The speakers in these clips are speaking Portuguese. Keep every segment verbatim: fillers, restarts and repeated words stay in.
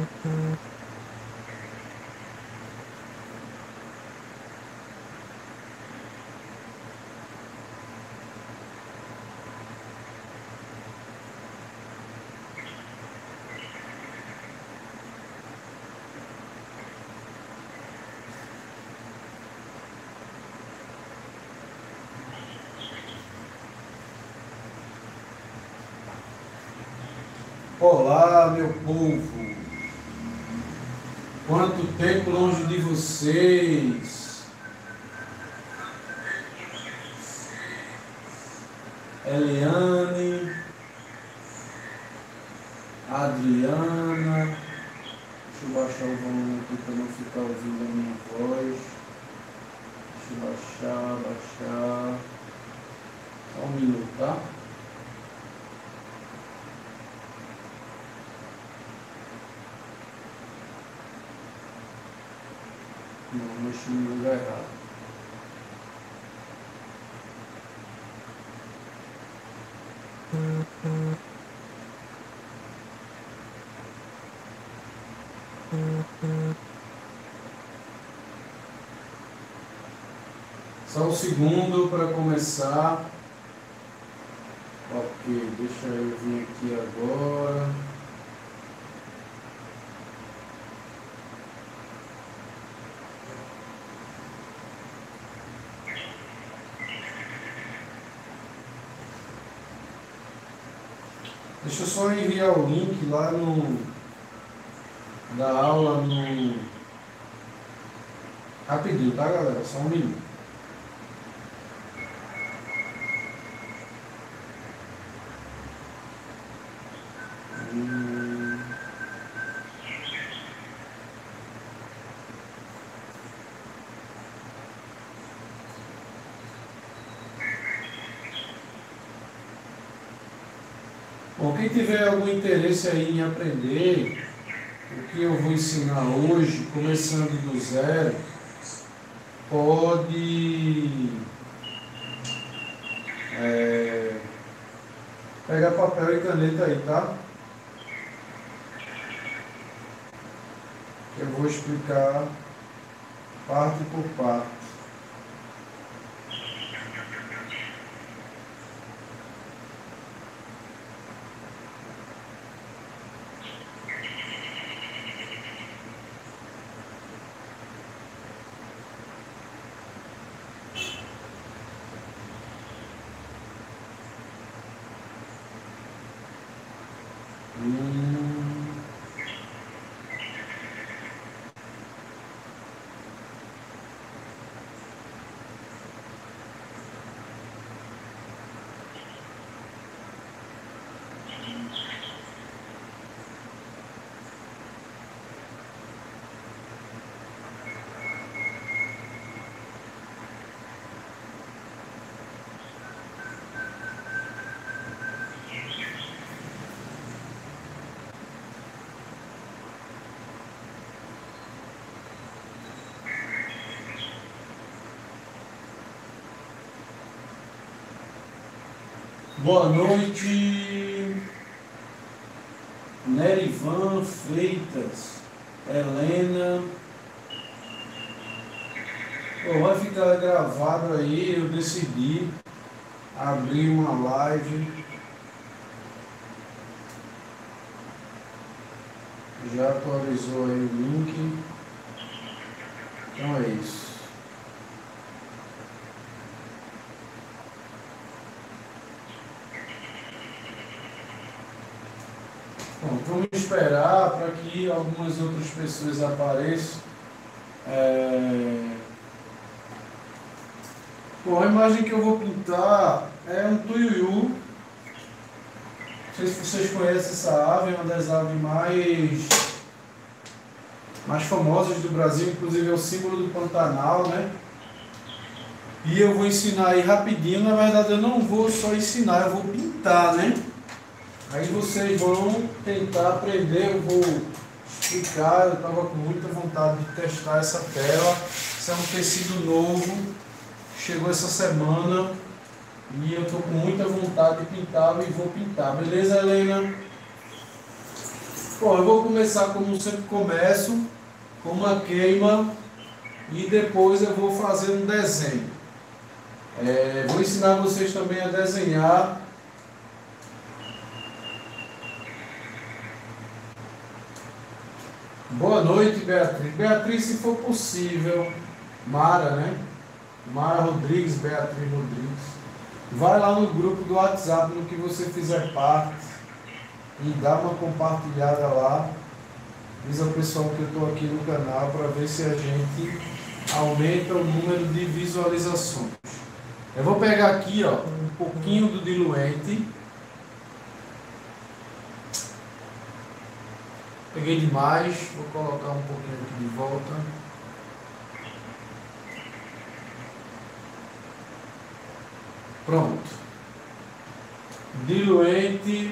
Olá, meu povo! Quanto tempo longe de vocês! Eliane, Adriana, deixa eu baixar o volume aqui para não ficar ouvindo a minha voz. Deixa eu baixar, baixar. Só um minuto, tá? Não, mexi no lugar errado. Só um segundo para começar. Ok, deixa eu vir aqui agora. Deixa eu só enviar o link lá no da aula no rapidinho, tá, galera? Só um minuto. Hum... Bom, quem tiver algum interesse aí em aprender o que eu vou ensinar hoje, começando do zero, pode é, pegar papel e caneta aí, tá? Eu vou explicar parte por parte. Hum. Boa noite, Nerivan Freitas, Helena. Bom, vai ficar gravado aí, eu decidi abrir uma live. Já atualizou aí o link. Então é isso. Bom, vamos esperar para que algumas outras pessoas apareçam. É... Bom, a imagem que eu vou pintar é um tuiuiu. Não sei se vocês conhecem essa ave, é uma das aves mais, mais famosas do Brasil, inclusive é o símbolo do Pantanal, né? E eu vou ensinar aí rapidinho, na verdade eu não vou só ensinar, eu vou pintar, né? Aí vocês vão tentar aprender, eu vou explicar, eu estava com muita vontade de testar essa tela. Isso é um tecido novo, chegou essa semana e eu estou com muita vontade de pintar e vou pintar. Beleza, Helena? Bom, eu vou começar como sempre começo, com uma queima e depois eu vou fazer um desenho. É, vou ensinar vocês também a desenhar. Boa noite, Beatriz. Beatriz, se for possível, Mara, né? Mara Rodrigues, Beatriz Rodrigues. Vai lá no grupo do WhatsApp, no que você fizer parte, e dá uma compartilhada lá. Diz ao pessoal que eu estou aqui no canal para ver se a gente aumenta o número de visualizações. Eu vou pegar aqui, ó, um pouquinho do diluente. Peguei demais, vou colocar um pouquinho aqui de volta. Pronto. Diluente.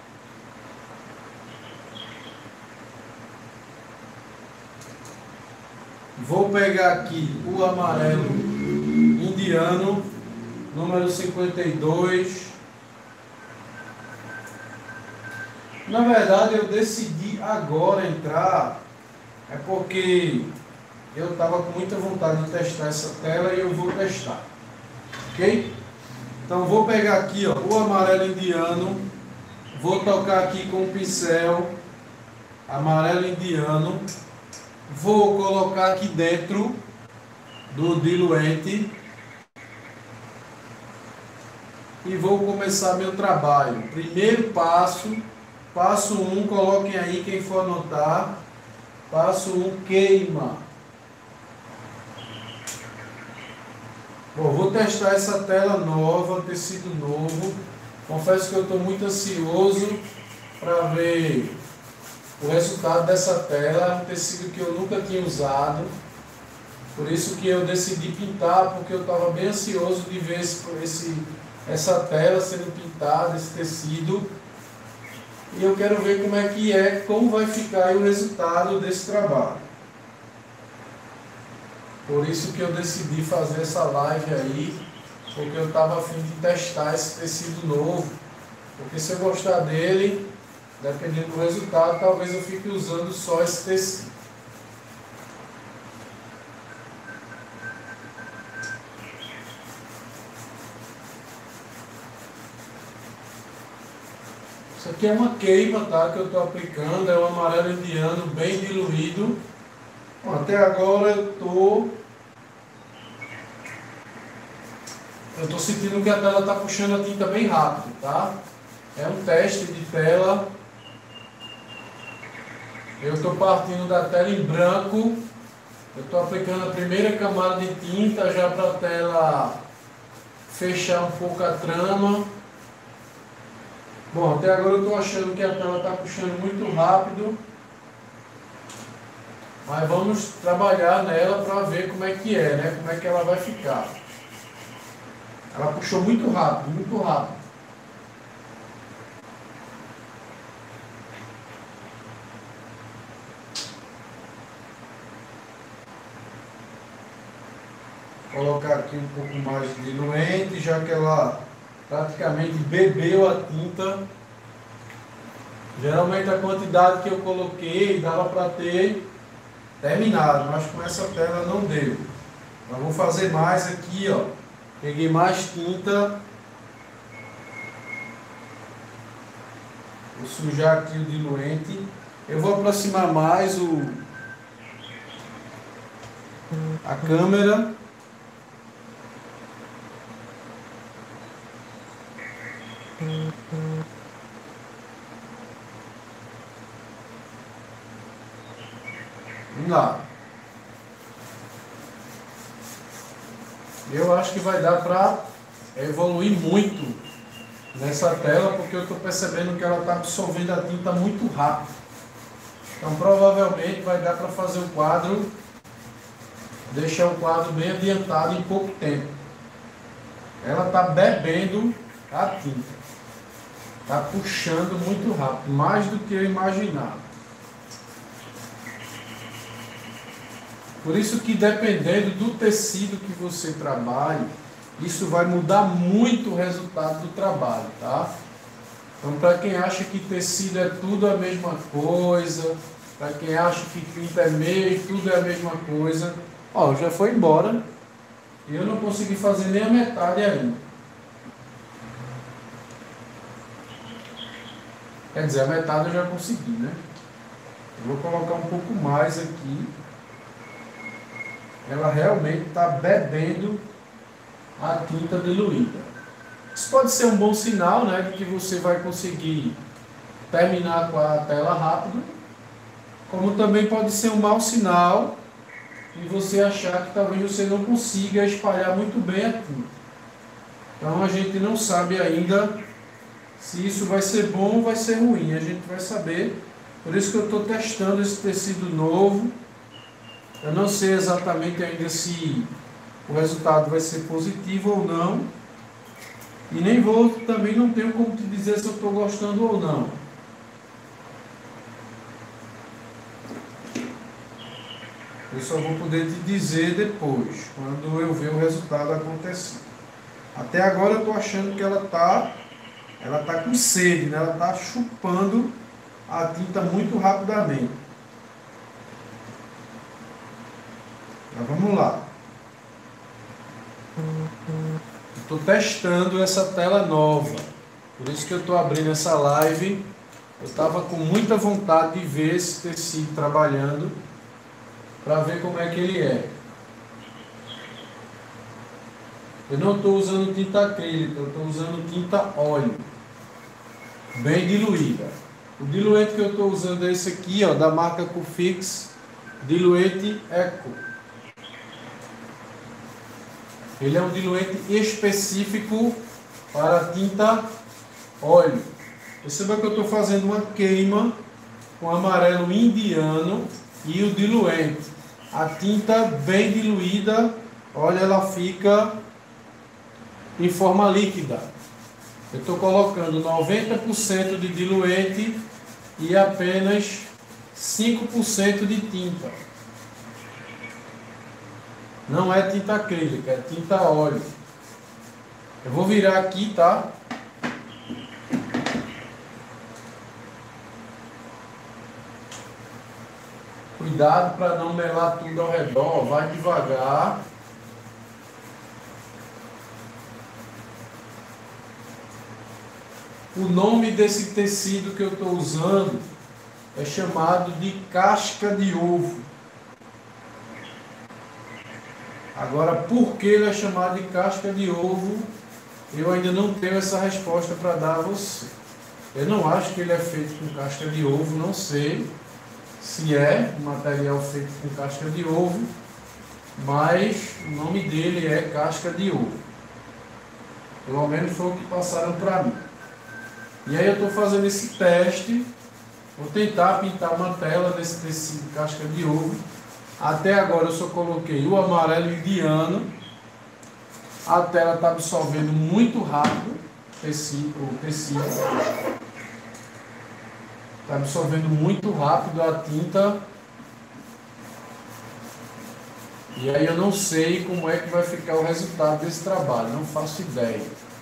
Vou pegar aqui o amarelo indiano, número cinquenta e dois. Na verdade, eu decidi agora entrar, é porque eu estava com muita vontade de testar essa tela e eu vou testar. Ok? Então, vou pegar aqui, ó, o amarelo indiano, vou tocar aqui com o pincel amarelo indiano, vou colocar aqui dentro do diluente e vou começar meu trabalho. Primeiro passo, passo um, coloquem aí quem for anotar. Passo um, queima. Bom, vou testar essa tela nova, tecido novo. Confesso que eu estou muito ansioso para ver o resultado dessa tela. É um tecido que eu nunca tinha usado. Por isso que eu decidi pintar, porque eu estava bem ansioso de ver esse, esse, essa tela sendo pintada, esse tecido. E eu quero ver como é que é, como vai ficar aí o resultado desse trabalho. Por isso que eu decidi fazer essa live aí, porque eu estava a fim de testar esse tecido novo. Porque se eu gostar dele, dependendo do resultado, talvez eu fique usando só esse tecido. Isso aqui é uma queima, tá, que eu estou aplicando, é um amarelo indiano bem diluído. Bom, até agora eu estou eu estou sentindo que a tela está puxando a tinta bem rápido, tá? É um teste de tela. Eu estou partindo da tela em branco. Eu estou aplicando a primeira camada de tinta já para a tela fechar um pouco a trama. Bom, até agora eu estou achando que a tela está puxando muito rápido. Mas vamos trabalhar nela para ver como é que é, né? Como é que ela vai ficar. Ela puxou muito rápido, muito rápido. Vou colocar aqui um pouco mais de diluente, já que ela praticamente bebeu a tinta. Geralmente a quantidade que eu coloquei dava para ter terminado, mas com essa tela não deu. Então vou fazer mais aqui, ó. Peguei mais tinta. Vou sujar aqui o diluente. Eu vou aproximar mais o a câmera. Vamos lá. Eu acho que vai dar para evoluir muito nessa tela, porque eu estou percebendo que ela está absorvendo a tinta muito rápido. Então provavelmente vai dar para fazer o quadro, deixar o quadro bem adiantado em pouco tempo. Ela está bebendo a tinta. Está puxando muito rápido, mais do que eu imaginava. Por isso que dependendo do tecido que você trabalhe, isso vai mudar muito o resultado do trabalho, tá? Então, para quem acha que tecido é tudo a mesma coisa, para quem acha que tinta é meio, tudo é a mesma coisa, ó, já foi embora e eu não consegui fazer nem a metade ainda. Quer dizer, a metade eu já consegui, né? Eu vou colocar um pouco mais aqui. Ela realmente está bebendo a tinta diluída. Isso pode ser um bom sinal, né, de que você vai conseguir terminar com a tela rápido, como também pode ser um mau sinal de você achar que talvez você não consiga espalhar muito bem a tinta. Então a gente não sabe ainda se isso vai ser bom ou vai ser ruim, a gente vai saber. Por isso que eu estou testando esse tecido novo. Eu não sei exatamente ainda se o resultado vai ser positivo ou não. E nem vou, também não tenho como te dizer se eu estou gostando ou não. Eu só vou poder te dizer depois, quando eu ver o resultado acontecer. Até agora eu estou achando que ela está ela tá com sede, né? Ela está chupando a tinta muito rapidamente. Então vamos lá. Estou testando essa tela nova. Por isso que eu estou abrindo essa live. Eu estava com muita vontade de ver esse tecido trabalhando, para ver como é que ele é. Eu não estou usando tinta acrílica, eu estou usando tinta óleo, bem diluída. O diluente que eu estou usando é esse aqui, ó, da marca Cofix, Diluente Eco. Ele é um diluente específico para tinta óleo. Perceba que eu estou fazendo uma queima com amarelo indiano e o diluente. A tinta bem diluída, olha, ela fica em forma líquida. Eu estou colocando noventa por cento de diluente e apenas cinco por cento de tinta. Não é tinta acrílica, é tinta óleo. Eu vou virar aqui, tá? Cuidado para não melar tudo ao redor, vai devagar. O nome desse tecido que eu estou usando é chamado de casca de ovo. Agora, por que ele é chamado de casca de ovo, eu ainda não tenho essa resposta para dar a você. Eu não acho que ele é feito com casca de ovo, não sei se é um material feito com casca de ovo, mas o nome dele é casca de ovo. Pelo menos foi o que passaram para mim. E aí eu estou fazendo esse teste, vou tentar pintar uma tela desse tecido casca de ovo. Até agora eu só coloquei o amarelo indiano. A tela está absorvendo muito rápido tecido, o tecido. Está absorvendo muito rápido a tinta. E aí eu não sei como é que vai ficar o resultado desse trabalho, não faço ideia.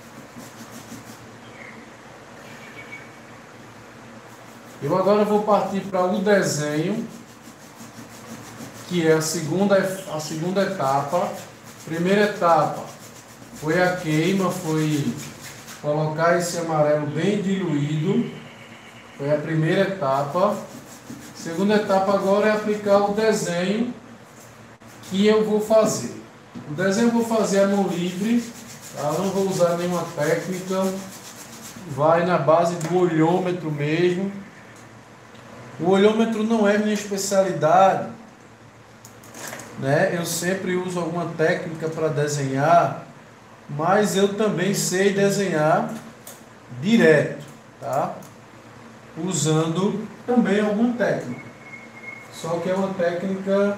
Eu agora vou partir para o desenho, que é a segunda, a segunda etapa. Primeira etapa foi a queima, foi colocar esse amarelo bem diluído. Foi a primeira etapa. Segunda etapa agora é aplicar o desenho que eu vou fazer. O desenho eu vou fazer a mão livre, tá? Não vou usar nenhuma técnica. Vai na base do olhômetro mesmo. O olhômetro não é minha especialidade, né? Eu sempre uso alguma técnica para desenhar, mas eu também sei desenhar direto, tá? Usando também alguma técnica. Só que é uma técnica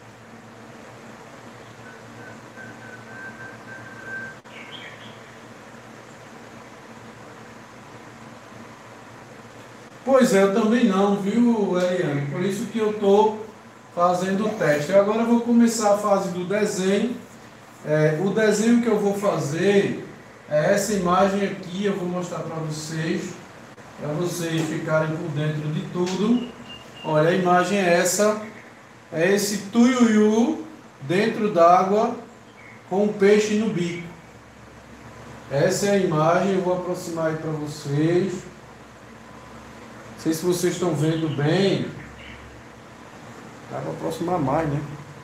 Pois é, eu também não, viu, Eliane? Por isso que eu estou fazendo o teste. Agora eu vou começar a fase do desenho. É, o desenho que eu vou fazer é essa imagem aqui, eu vou mostrar para vocês. para vocês ficarem por dentro de tudo. Olha, a imagem é essa, é esse tuiuiu dentro d'água com um peixe no bico. Essa é a imagem, eu vou aproximar aí para vocês. Não sei se vocês estão vendo bem. Dá para aproximar mais, né?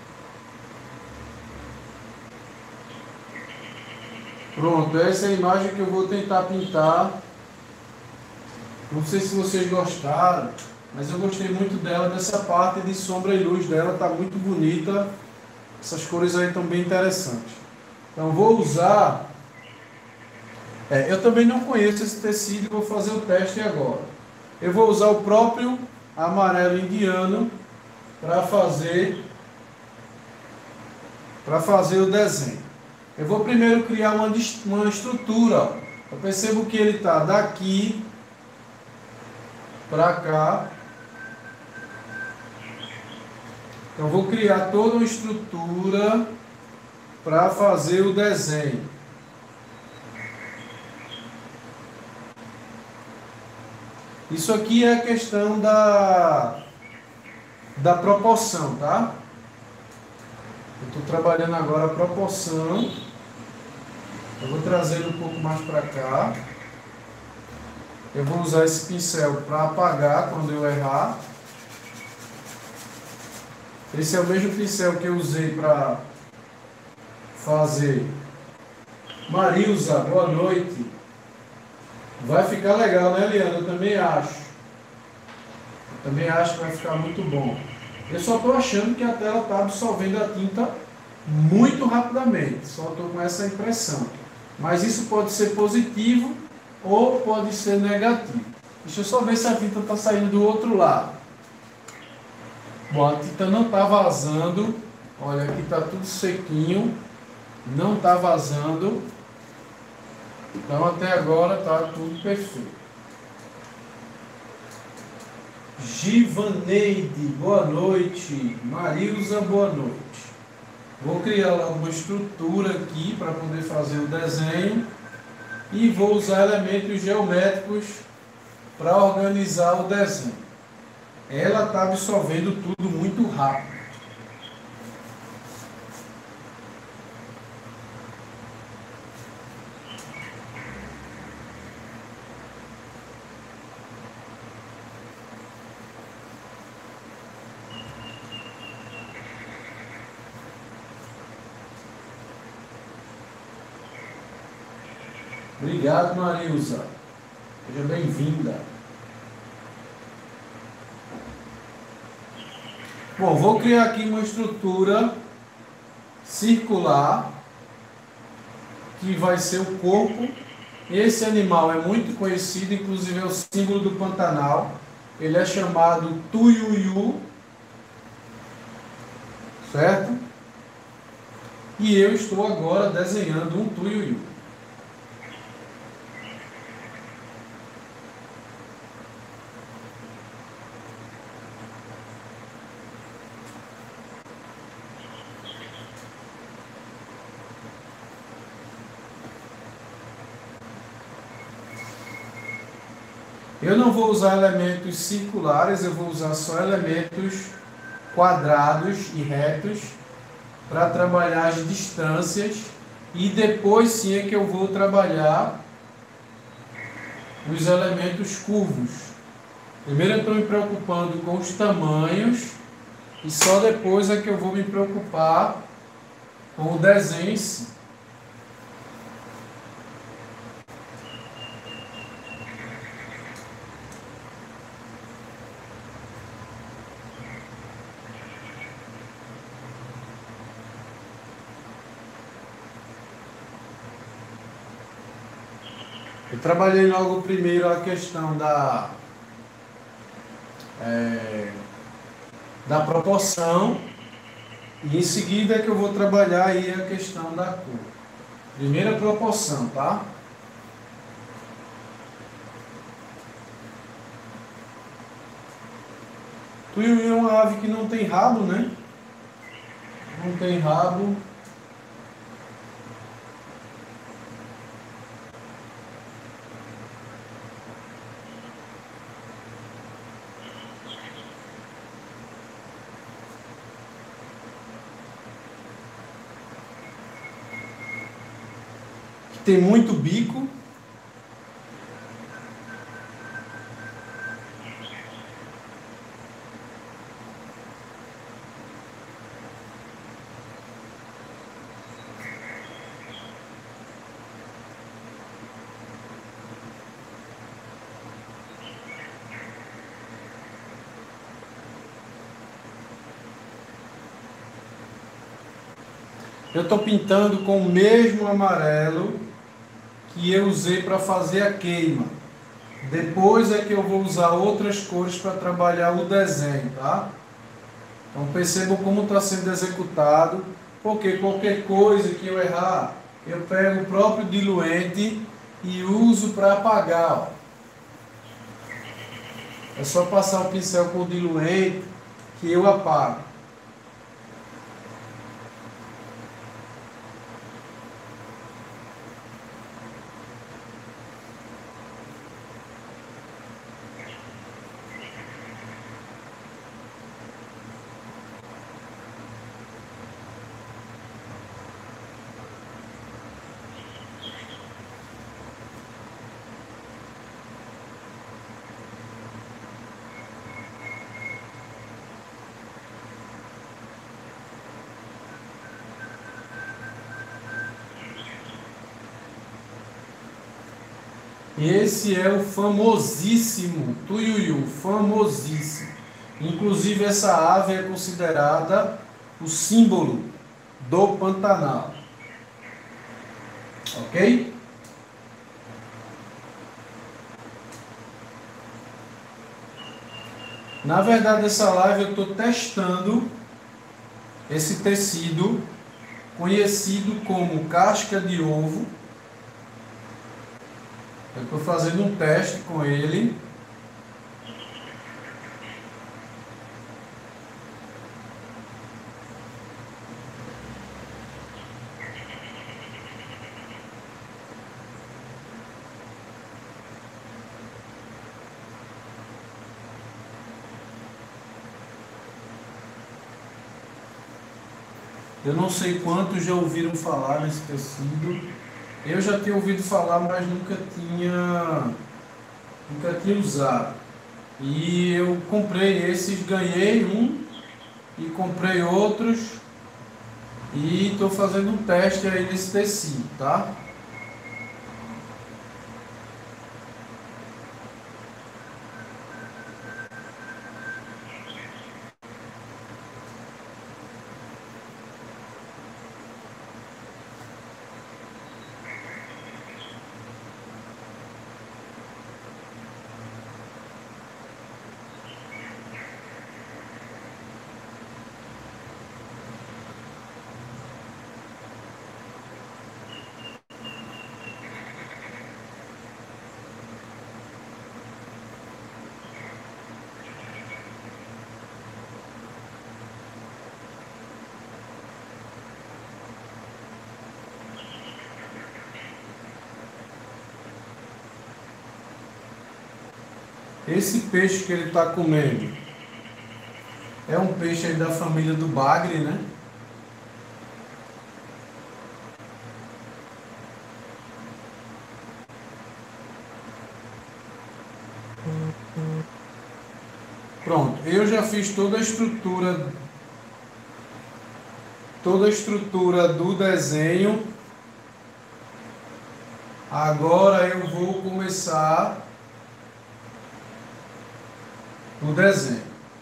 Pronto, essa é a imagem que eu vou tentar pintar. Não sei se vocês gostaram, mas eu gostei muito dela, dessa parte de sombra e luz dela, tá muito bonita. Essas cores aí estão bem interessantes. Então vou usar... É, eu também não conheço esse tecido, vou fazer o teste agora. Eu vou usar o próprio amarelo indiano para fazer, para fazer o desenho. Eu vou primeiro criar uma, uma estrutura. Eu percebo que ele está daqui para cá. Então vou criar toda uma estrutura para fazer o desenho. Isso aqui é a questão da, da proporção, tá? Eu estou trabalhando agora a proporção. Eu vou trazer um pouco mais para cá. Eu vou usar esse pincel para apagar quando eu errar. Esse é o mesmo pincel que eu usei para fazer. Marilza, boa noite. Vai ficar legal, né, Liana? Eu também acho. Eu também acho que vai ficar muito bom. Eu só estou achando que a tela está absorvendo a tinta muito rapidamente. Só estou com essa impressão. Mas isso pode ser positivo ou pode ser negativo. Deixa eu só ver se a tinta está saindo do outro lado. Bom, a tinta não está vazando. Olha, aqui está tudo sequinho. Não está vazando. Então até agora está tudo perfeito. Givaneide, boa noite. Marilza, boa noite. Vou criar logo uma estrutura aqui para poder fazer o desenho. E vou usar elementos geométricos para organizar o desenho. Ela está absorvendo tudo muito rápido. Obrigado, Marilza. Seja bem-vinda. Bom, vou criar aqui uma estrutura circular que vai ser o corpo. Esse animal é muito conhecido, inclusive é o símbolo do Pantanal. Ele é chamado tuiuiu, certo? E eu estou agora desenhando um tuiuiu. Eu não vou usar elementos circulares, eu vou usar só elementos quadrados e retos para trabalhar as distâncias, e depois sim é que eu vou trabalhar os elementos curvos. Primeiro eu estou me preocupando com os tamanhos e só depois é que eu vou me preocupar com o desenho em si. Eu trabalhei logo primeiro a questão da, é, da proporção, e em seguida é que eu vou trabalhar aí a questão da cor. Primeiro a proporção, tá? Tuiuiu é uma ave que não tem rabo, né? Não tem rabo. tem muito bico. Eu estou pintando com o mesmo amarelo que eu usei para fazer a queima. Depois é que eu vou usar outras cores para trabalhar o desenho, tá? Então percebam como está sendo executado, porque qualquer coisa que eu errar, eu pego o próprio diluente e uso para apagar. Ó. É só passar o pincel com o diluente que eu apago. Esse é o famosíssimo tuiuiu, famosíssimo. Inclusive essa ave é considerada o símbolo do Pantanal. Ok? Na verdade, essa live eu estou testando esse tecido conhecido como casca de ovo. Eu estou fazendo um teste com ele. Eu não sei quantos já ouviram falar nesse tecido. Eu já tinha ouvido falar, mas nunca tinha, nunca tinha usado. E eu comprei esses, ganhei um e comprei outros. E estou fazendo um teste aí nesse tecido, tá? Esse peixe que ele está comendo é um peixe aí da família do bagre, né? Pronto, eu já fiz toda a estrutura, toda a estrutura do desenho. Agora eu vou começar o desenho.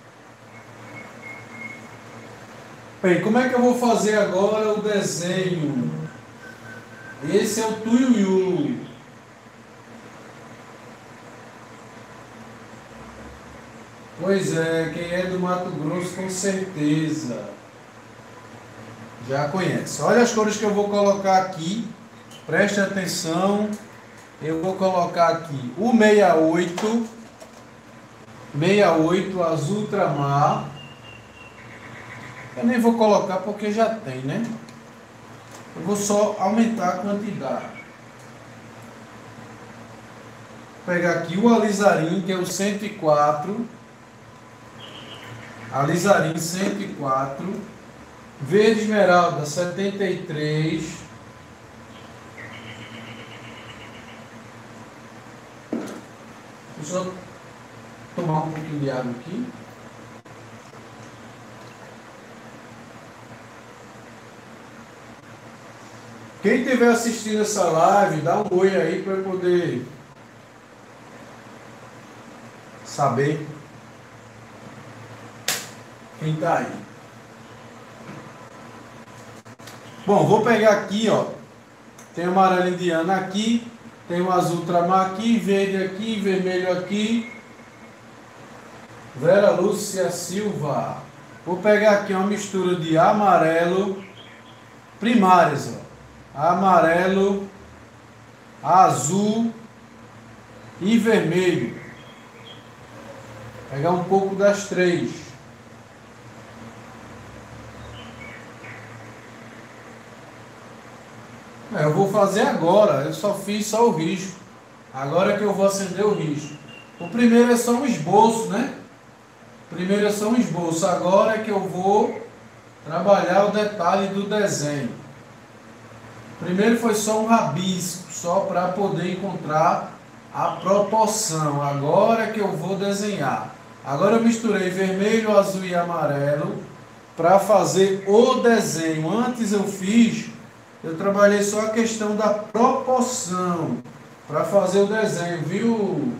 Bem, como é que eu vou fazer agora o desenho? Esse é o tuiuiu. Pois é, quem é do Mato Grosso com certeza já conhece. Olha as cores que eu vou colocar aqui. Preste atenção. Eu vou colocar aqui o sessenta e oito. sessenta e oito azul ultramar. Eu nem vou colocar porque já tem, né? Eu vou só aumentar a quantidade. Vou pegar aqui o alizarim, que é o cento e quatro. Alizarim cento e quatro. Verde esmeralda setenta e três. de água aqui. Quem estiver assistindo essa live, dá um oi aí para eu poder saber quem está aí. Bom, vou pegar aqui, ó. Tem o amarelo indiano aqui, tem o azul ultramar aqui, verde aqui, vermelho aqui. Vera Lúcia Silva. Vou pegar aqui uma mistura de amarelo primárias, ó. Amarelo, azul e vermelho. Pegar um pouco das três. É, eu vou fazer agora, eu só fiz só o risco. Agora que eu vou acender o risco. O primeiro é só um esboço, né? O primeiro é só um esboço. Agora é que eu vou trabalhar o detalhe do desenho. Primeiro foi só um rabisco, só para poder encontrar a proporção. Agora é que eu vou desenhar. Agora eu misturei vermelho, azul e amarelo para fazer o desenho. Antes eu fiz, eu trabalhei só a questão da proporção para fazer o desenho, viu?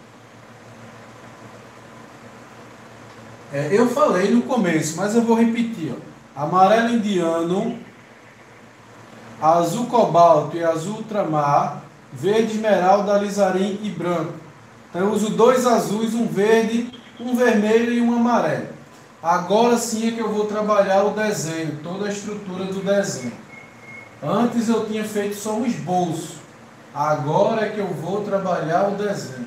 É, eu falei no começo, mas eu vou repetir. Ó. Amarelo indiano, azul cobalto e azul ultramar, verde esmeralda, alizarim e branco. Então eu uso dois azuis, um verde, um vermelho e um amarelo. Agora sim é que eu vou trabalhar o desenho, toda a estrutura do desenho. Antes eu tinha feito só um esboço. Agora é que eu vou trabalhar o desenho.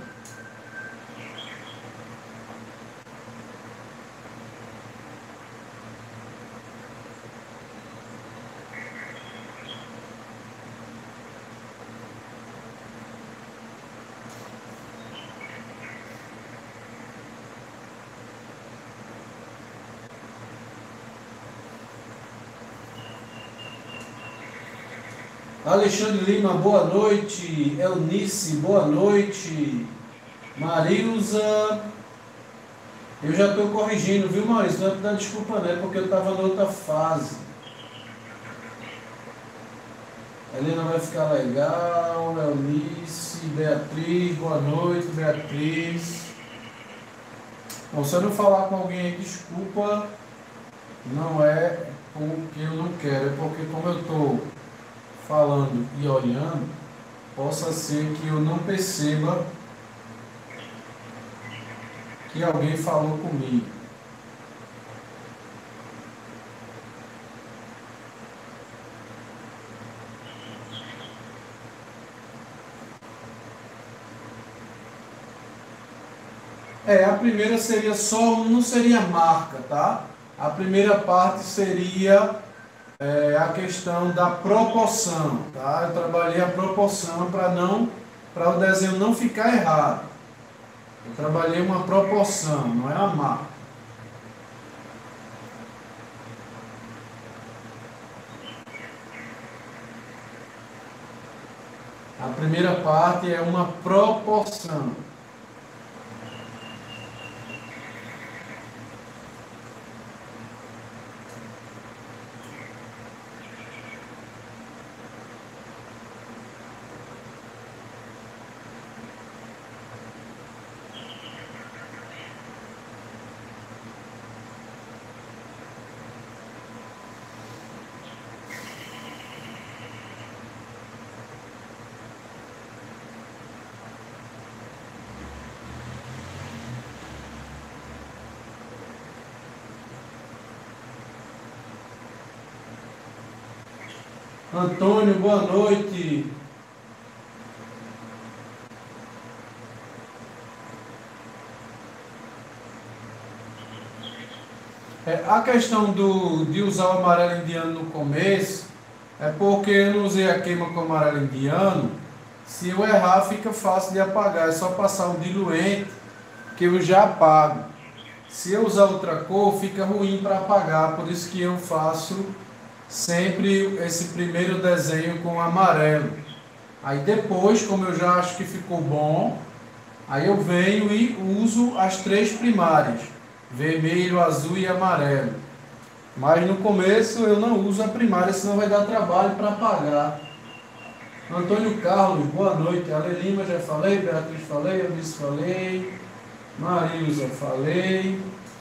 Alexandre Lima, boa noite. Eunice, boa noite. Marilza, eu já estou corrigindo, viu, Maurício? Não é para dar desculpa, não, é porque eu estava na outra fase. Helena vai ficar legal. Eunice, Beatriz, boa noite, Beatriz. Bom, se eu não falar com alguém aí, desculpa, não é porque eu não quero, é porque como eu estou falando e olhando, possa ser que eu não perceba que alguém falou comigo. É, a primeira seria só, não seria marca, tá? A primeira parte seria é, a questão da proporção, tá? Eu trabalhei a proporção para não, para o desenho não ficar errado. Eu trabalhei uma proporção, não é a marca. A primeira parte é uma proporção. Antônio, boa noite. É, a questão do, de usar o amarelo indiano no começo é porque eu não usei a queima com amarelo indiano. Se eu errar, fica fácil de apagar. É só passar um diluente que eu já apago. Se eu usar outra cor, fica ruim para apagar. Por isso que eu faço sempre esse primeiro desenho com amarelo. Aí depois, como eu já acho que ficou bom, Aí eu venho e uso as três primárias, vermelho, azul e amarelo. Mas no começo eu não uso a primária, senão vai dar trabalho para apagar. Antônio Carlos, boa noite. Ale Lima, já falei. Beatriz, falei. Eunice, falei. Marilza, falei.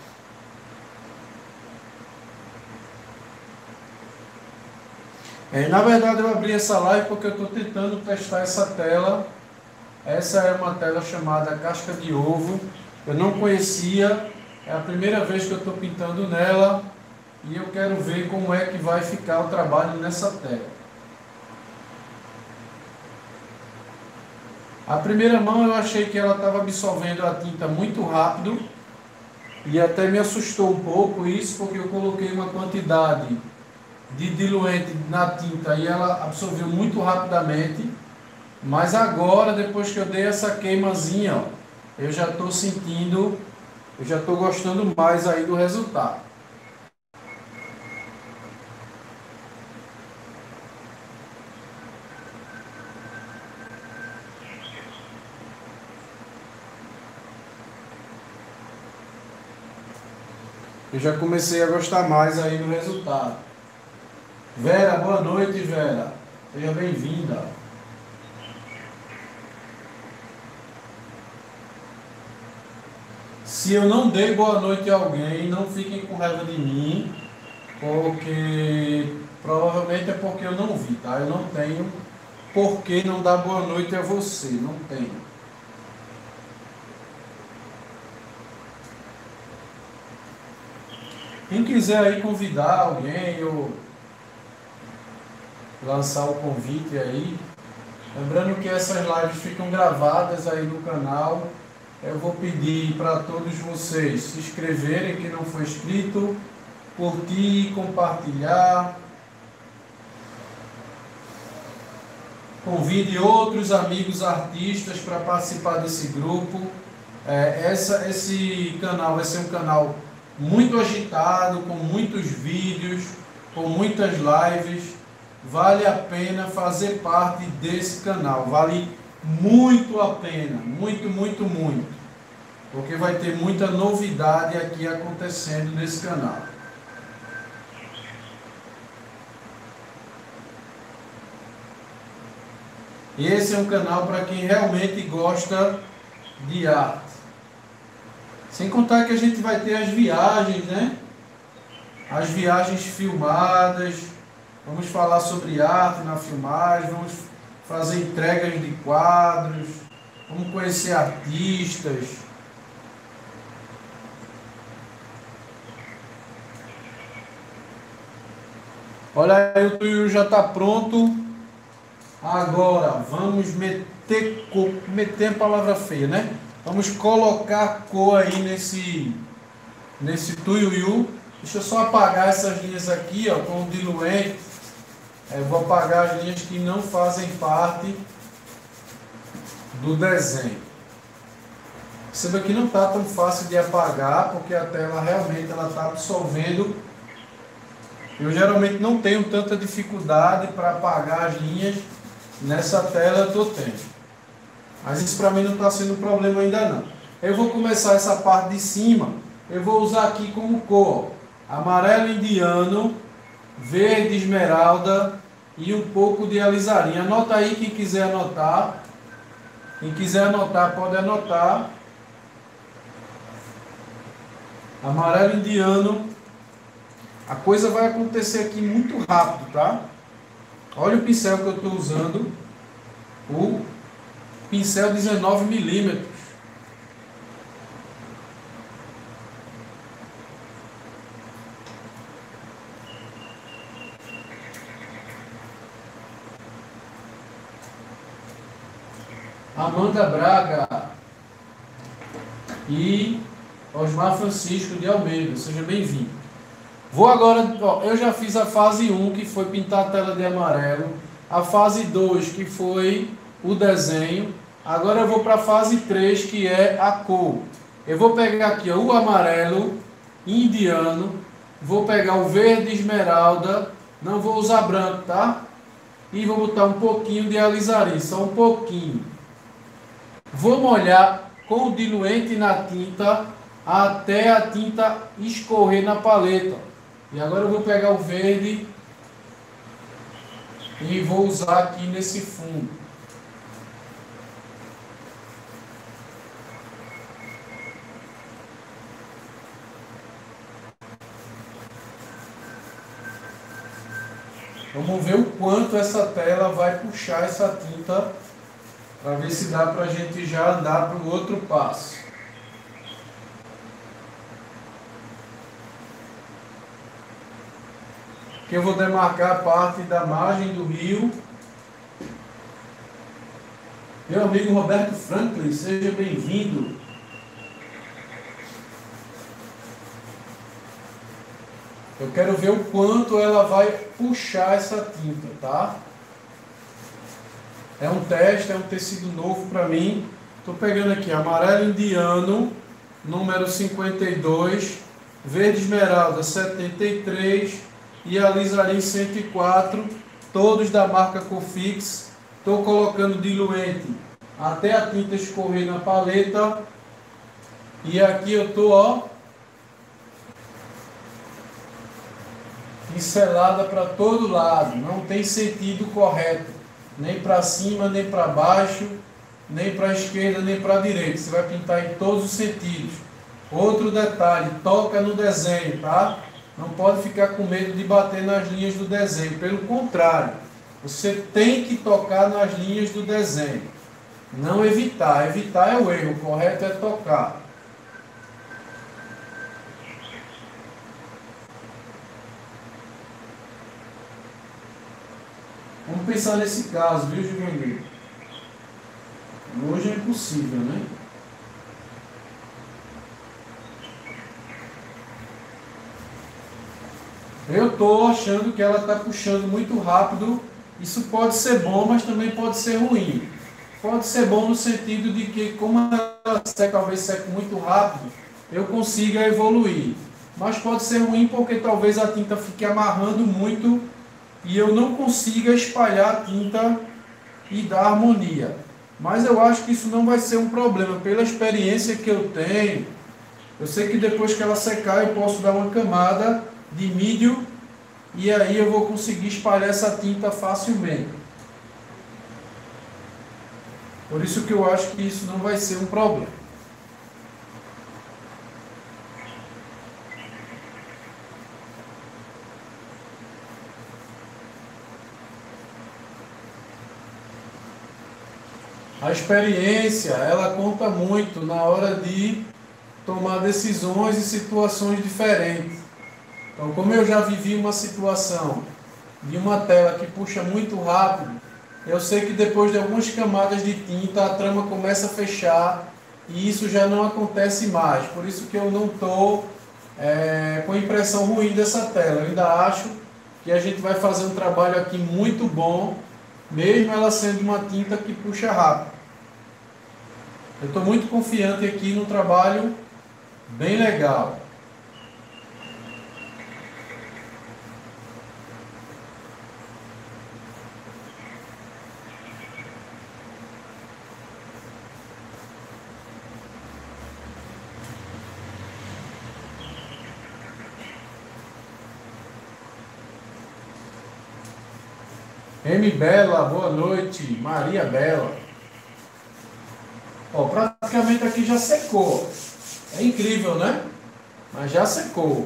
É, na verdade eu abri essa live porque eu estou tentando testar essa tela. Essa é uma tela chamada casca de ovo. Eu não conhecia, é a primeira vez que eu estou pintando nela e eu quero ver como é que vai ficar o trabalho nessa tela. A primeira mão eu achei que ela estava absorvendo a tinta muito rápido e até me assustou um pouco isso, porque eu coloquei uma quantidade de diluente na tinta e ela absorveu muito rapidamente. Mas agora, depois que eu dei essa queimazinha, ó, eu já estou sentindo, eu já estou gostando mais aí do resultado. Eu já comecei a gostar mais aí do resultado. Vera, boa noite, Vera. Seja bem-vinda. Se eu não dei boa noite a alguém, não fiquem com raiva de mim, porque provavelmente é porque eu não vi, tá? Eu não tenho por que não dar boa noite a você, não tenho. Quem quiser aí convidar alguém ou lançar o convite aí, lembrando que essas lives ficam gravadas aí no canal. Eu vou pedir para todos vocês se inscreverem, quem não for inscrito, curtir, compartilhar. Convide outros amigos artistas para participar desse grupo. É, essa, esse canal vai ser um canal muito agitado, com muitos vídeos, com muitas lives. Vale a pena fazer parte desse canal. Vale muito a pena, muito, muito, muito, porque vai ter muita novidade aqui acontecendo nesse canal. Esse é um canal para quem realmente gosta de arte. Sem contar que a gente vai ter as viagens, né? As viagens filmadas. Vamos falar sobre arte na filmagem, vamos fazer entregas de quadros, vamos conhecer artistas. Olha aí, o tuiu já está pronto. Agora vamos meter cor, meter a palavra feia, né? Vamos colocar cor aí nesse, nesse tuiuiu. Deixa eu só apagar essas linhas aqui, ó, com o diluente. Eu vou apagar as linhas que não fazem parte do desenho. Perceba que não está tão fácil de apagar, porque a tela realmente ela está absorvendo. Eu geralmente não tenho tanta dificuldade para apagar as linhas. Nessa tela eu estou tendo. Mas isso para mim não está sendo um problema ainda não. Eu vou começar essa parte de cima. Eu vou usar aqui como cor amarelo indiano, verde esmeralda e um pouco de alizarinho. Anota aí quem quiser anotar. Quem quiser anotar pode anotar. Amarelo indiano. A coisa vai acontecer aqui muito rápido, tá? Olha o pincel que eu estou usando. O pincel dezenove milímetros. Amanda Braga e Osmar Francisco de Almeida, seja bem-vindo. Vou agora, ó, eu já fiz a fase um, que foi pintar a tela de amarelo, a fase dois, que foi o desenho, agora eu vou para a fase três, que é a cor. Eu vou pegar aqui ó, o amarelo indiano, vou pegar o verde esmeralda, não vou usar branco, tá? E vou botar um pouquinho de alizarinho, só um pouquinho. Vou molhar com o diluente na tinta até a tinta escorrer na paleta. E agora eu vou pegar o verde e vou usar aqui nesse fundo. Vamos ver o quanto essa tela vai puxar essa tinta, para ver se dá para a gente já andar para o outro passo. Aqui eu vou demarcar a parte da margem do rio. Meu amigo Roberto Franklin, seja bem-vindo. Eu quero ver o quanto ela vai puxar essa tinta, tá? É um teste, é um tecido novo para mim. Estou pegando aqui amarelo indiano, número cinquenta e dois, verde esmeralda setenta e três e alizarim cento e quatro, todos da marca Cofix. Estou colocando diluente até a tinta escorrer na paleta. E aqui eu estou, ó, pincelada para todo lado, não tem sentido correto, nem para cima, nem para baixo, nem para a esquerda, nem para a direita. Você vai pintar em todos os sentidos. Outro detalhe, toca no desenho, tá? Não pode ficar com medo de bater nas linhas do desenho, pelo contrário, você tem que tocar nas linhas do desenho, não evitar. Evitar é o erro, o correto é tocar. Vamos pensar nesse caso, viu, Juvenil? Hoje é impossível, né? Eu estou achando que ela está puxando muito rápido. Isso pode ser bom, mas também pode ser ruim. Pode ser bom no sentido de que, como ela seca, talvez seque muito rápido, eu consiga evoluir. Mas pode ser ruim porque talvez a tinta fique amarrando muito e eu não consiga espalhar a tinta e dar harmonia. Mas eu acho que isso não vai ser um problema. Pela experiência que eu tenho, eu sei que depois que ela secar eu posso dar uma camada de mídio e aí eu vou conseguir espalhar essa tinta facilmente. Por isso que eu acho que isso não vai ser um problema. A experiência, ela conta muito na hora de tomar decisões em situações diferentes. Então, como eu já vivi uma situação de uma tela que puxa muito rápido, eu sei que depois de algumas camadas de tinta a trama começa a fechar e isso já não acontece mais. Por isso que eu não estou é, com a impressão ruim dessa tela. Eu ainda acho que a gente vai fazer um trabalho aqui muito bom, mesmo ela sendo uma tinta que puxa rápido. Eu estou muito confiante aqui no trabalho bem legal. M. Bela, boa noite. Maria Bela. Ó, praticamente aqui já secou. É incrível, né? Mas já secou.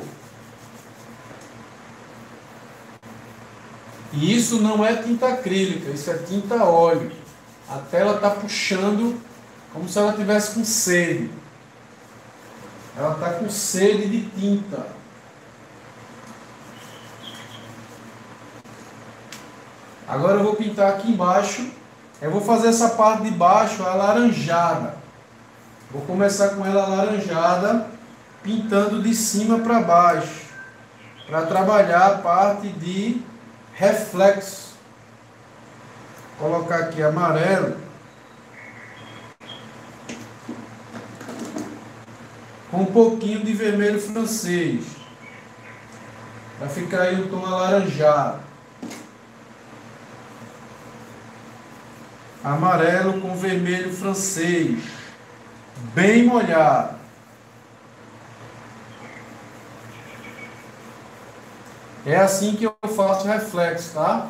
E isso não é tinta acrílica, isso é tinta óleo. A tela está puxando como se ela tivesse com sede. Ela está com sede de tinta. Agora eu vou pintar aqui embaixo. Eu vou fazer essa parte de baixo alaranjada. Vou começar com ela alaranjada, pintando de cima para baixo, para trabalhar a parte de reflexo. Vou colocar aqui amarelo, com um pouquinho de vermelho francês, para ficar aí um tom alaranjado. Amarelo com vermelho francês, bem molhado. É assim que eu faço reflexo, tá?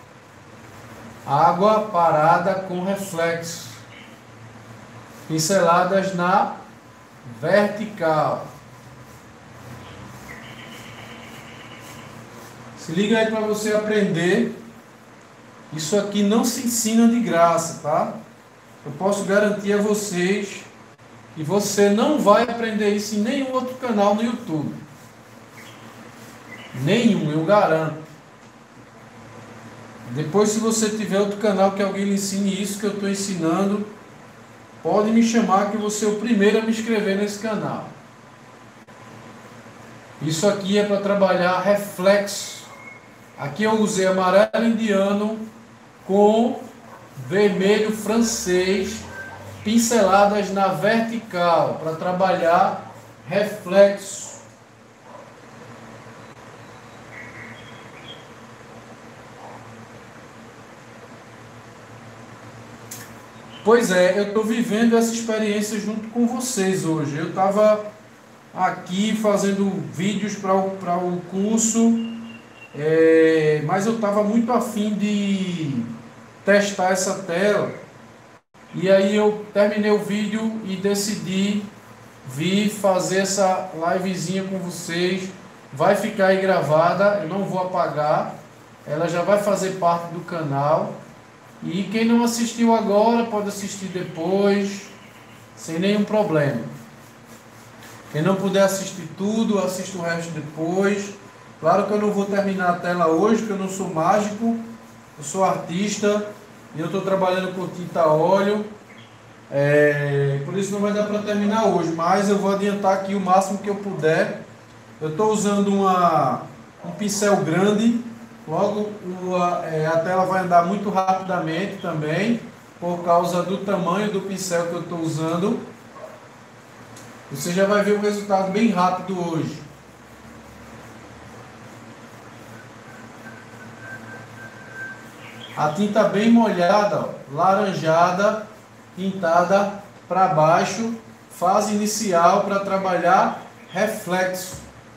Água parada com reflexo. Pinceladas na vertical. Se liga aí para você aprender. Isso aqui não se ensina de graça, tá? Eu posso garantir a vocês que você não vai aprender isso em nenhum outro canal no YouTube. Nenhum, eu garanto. Depois, se você tiver outro canal que alguém lhe ensine isso que eu estou ensinando, pode me chamar que eu vou ser o primeiro a me inscrever nesse canal. Isso aqui é para trabalhar reflexo. Aqui eu usei amarelo indiano com vermelho francês, pinceladas na vertical, para trabalhar reflexo. Pois é, eu estou vivendo essa experiência junto com vocês hoje. Eu estava aqui fazendo vídeos para o, para o curso, é, mas eu estava muito afim de testar essa tela. E aí eu terminei o vídeo e decidi vir fazer essa livezinha com vocês. Vai ficar aí gravada, eu não vou apagar. Ela já vai fazer parte do canal. E quem não assistiu agora pode assistir depois, sem nenhum problema. Quem não puder assistir tudo, assiste o resto depois. Claro que eu não vou terminar a tela hoje, porque eu não sou mágico, eu sou artista e eu estou trabalhando com tinta a óleo. É, por isso não vai dar para terminar hoje, mas eu vou adiantar aqui o máximo que eu puder. Eu estou usando uma, um pincel grande. Logo a tela vai andar muito rapidamente também, por causa do tamanho do pincel que eu estou usando. Você já vai ver o resultado bem rápido hoje. A tinta bem molhada, ó, laranjada, pintada para baixo, fase inicial para trabalhar reflexo.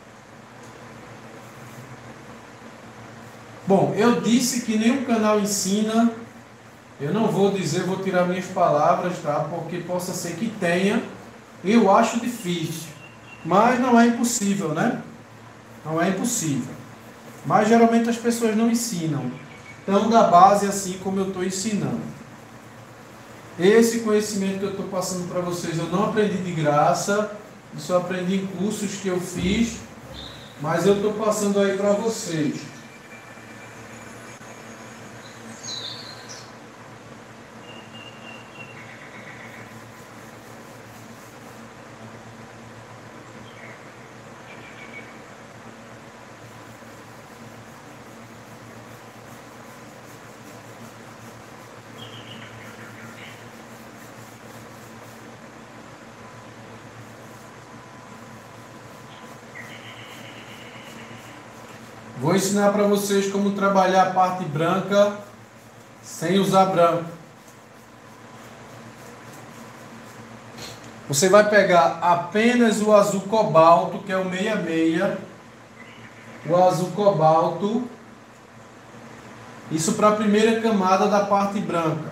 Bom, eu disse que nenhum canal ensina, eu não vou dizer, vou tirar minhas palavras, tá? Porque possa ser que tenha, eu acho difícil, mas não é impossível, né? Não é impossível. Mas geralmente as pessoas não ensinam, então da base assim como eu estou ensinando. Esse conhecimento que eu estou passando para vocês, eu não aprendi de graça, isso eu aprendi em cursos que eu fiz, mas eu estou passando aí para vocês. Vou ensinar para vocês como trabalhar a parte branca sem usar branco. Você vai pegar apenas o azul cobalto, que é o seiscentos e sessenta, o azul cobalto, isso para a primeira camada da parte branca.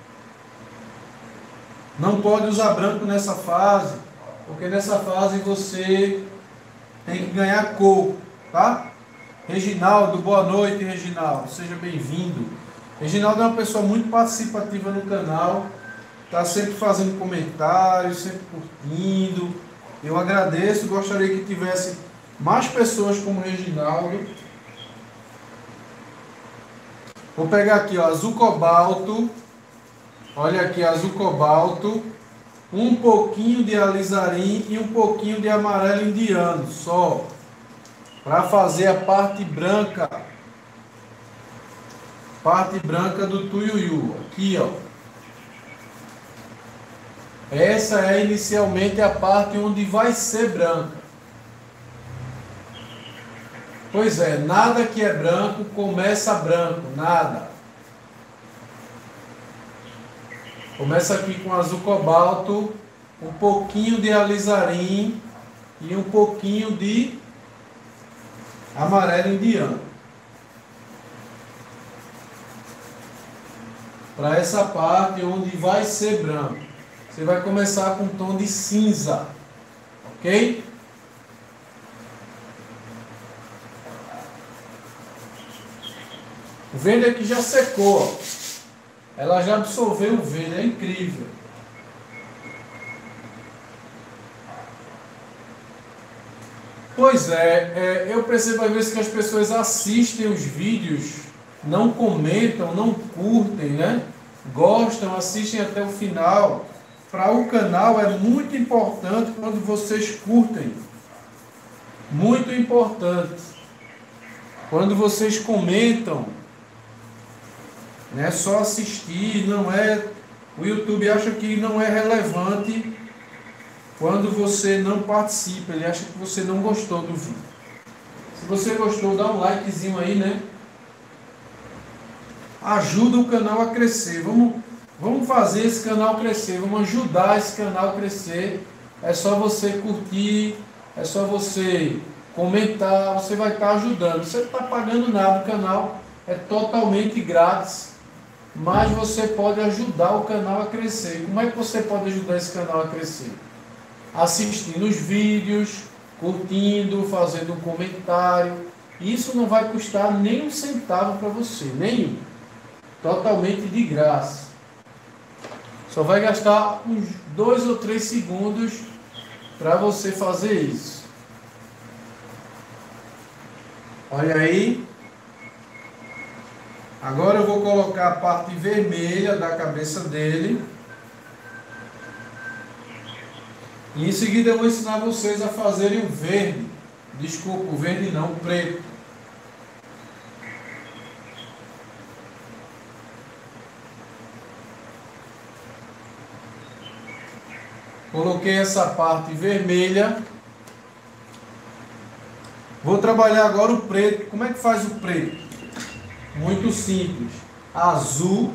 Não pode usar branco nessa fase, porque nessa fase você tem que ganhar cor, tá? Reginaldo, boa noite, Reginaldo, seja bem-vindo. Reginaldo é uma pessoa muito participativa no canal, está sempre fazendo comentários, sempre curtindo. Eu agradeço, gostaria que tivesse mais pessoas como Reginaldo. Vou pegar aqui, ó, azul cobalto, olha aqui, azul cobalto, um pouquinho de alizarim e um pouquinho de amarelo indiano, só. Para fazer a parte branca, parte branca do tuiuiu, aqui ó. Essa é inicialmente a parte onde vai ser branca. Pois é, nada que é branco começa branco, nada. Começa aqui com azul cobalto, um pouquinho de alizarim e um pouquinho de amarelo indiano. Para essa parte onde vai ser branco. Você vai começar com um tom de cinza. Ok? O verde aqui já secou. Ó. Ela já absorveu o verde. É incrível. Pois é, é, eu percebo às vezes que as pessoas assistem os vídeos, não comentam, não curtem, né? Gostam, assistem até o final. Para o canal é muito importante quando vocês curtem. Muito importante. Quando vocês comentam, não é só assistir, não é... O YouTube acha que não é relevante quando você não participa, ele acha que você não gostou do vídeo. Se você gostou, dá um likezinho aí, né? Ajuda o canal a crescer. Vamos, vamos fazer esse canal crescer, vamos ajudar esse canal a crescer. É só você curtir, é só você comentar, você vai estar ajudando. Você não está pagando nada, o canal é totalmente grátis, mas você pode ajudar o canal a crescer. Como é que você pode ajudar esse canal a crescer? Assistindo os vídeos, curtindo, fazendo um comentário. Isso não vai custar nem um centavo para você, nenhum. Totalmente de graça. Só vai gastar uns dois ou três segundos para você fazer isso. Olha aí. Agora eu vou colocar a parte vermelha da cabeça dele. E em seguida eu vou ensinar vocês a fazerem o verde. Desculpa, o verde não, o preto. Coloquei essa parte vermelha. Vou trabalhar agora o preto. Como é que faz o preto? Muito simples. Azul.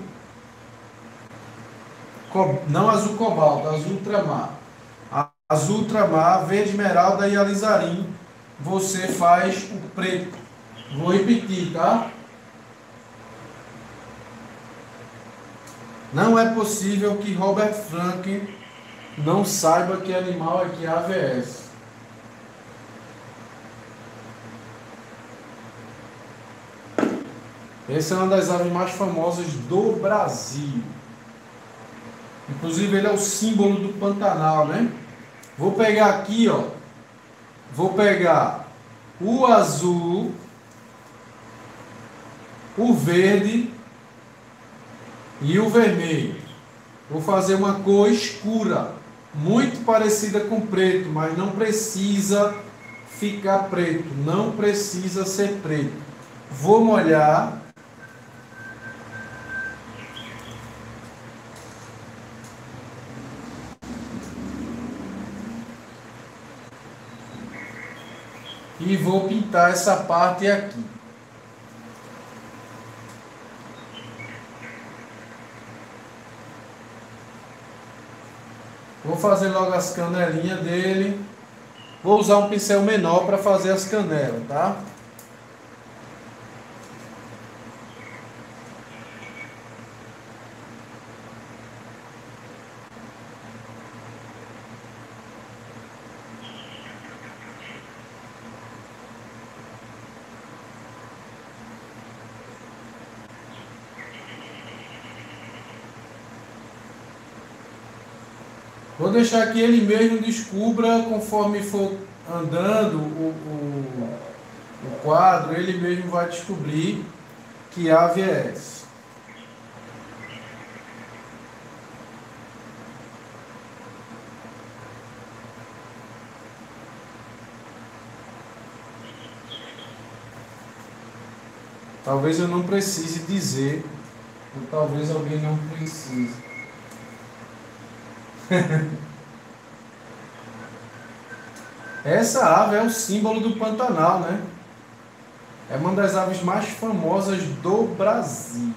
Não azul cobalto, azul ultramar. Azul ultramar, verde esmeralda e alizarim. Você faz o preto. Vou repetir, tá? Não é possível que Robert Franklin não saiba que animal é que é a ave é essa. Essa é uma das aves mais famosas do Brasil. Inclusive ele é o símbolo do Pantanal, né? Vou pegar aqui, ó. Vou pegar o azul, o verde e o vermelho. Vou fazer uma cor escura, muito parecida com preto, mas não precisa ficar preto, não precisa ser preto. Vou molhar. E vou pintar essa parte aqui. Vou fazer logo as canelinhas dele. Vou usar um pincel menor para fazer as canelas, tá? Vou deixar que ele mesmo descubra, conforme for andando o, o, o quadro, ele mesmo vai descobrir que ave é essa. Talvez eu não precise dizer, ou talvez alguém não precise. Essa ave é o símbolo do Pantanal, né? É uma das aves mais famosas do Brasil.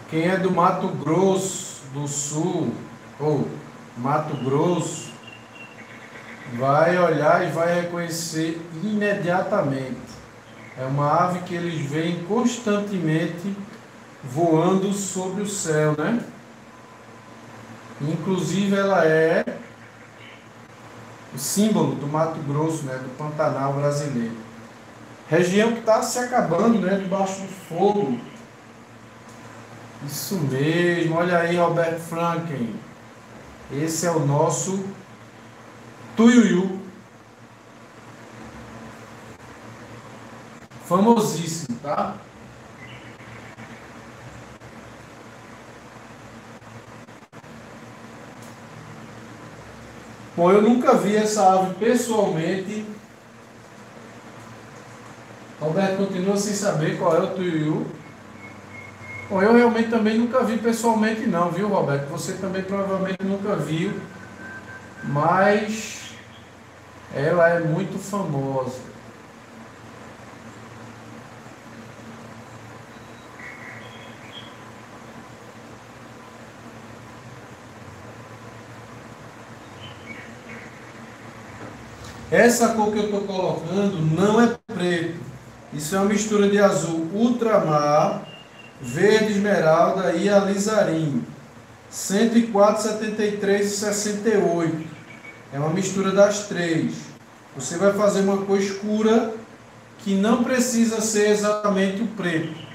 Quem é do Mato Grosso do Sul, ou Mato Grosso, vai olhar e vai reconhecer imediatamente. É uma ave que eles veem constantemente voando sobre o céu, né? Inclusive ela é o símbolo do Mato Grosso, né? Do Pantanal brasileiro. Região que está se acabando, né? Debaixo do fogo. Isso mesmo, olha aí, Roberto Franklin. Esse é o nosso tuiuiu. Famosíssimo, tá? Bom, eu nunca vi essa ave pessoalmente. Roberto continua sem saber qual é o tuiuiu. Bom, eu realmente também nunca vi pessoalmente não, viu, Roberto? Você também provavelmente nunca viu, mas ela é muito famosa. Essa cor que eu estou colocando não é preto. Isso é uma mistura de azul ultramar, verde esmeralda e alizarinho. cento e quatro, setenta e três e sessenta e oito. É uma mistura das três. Você vai fazer uma cor escura que não precisa ser exatamente o preto.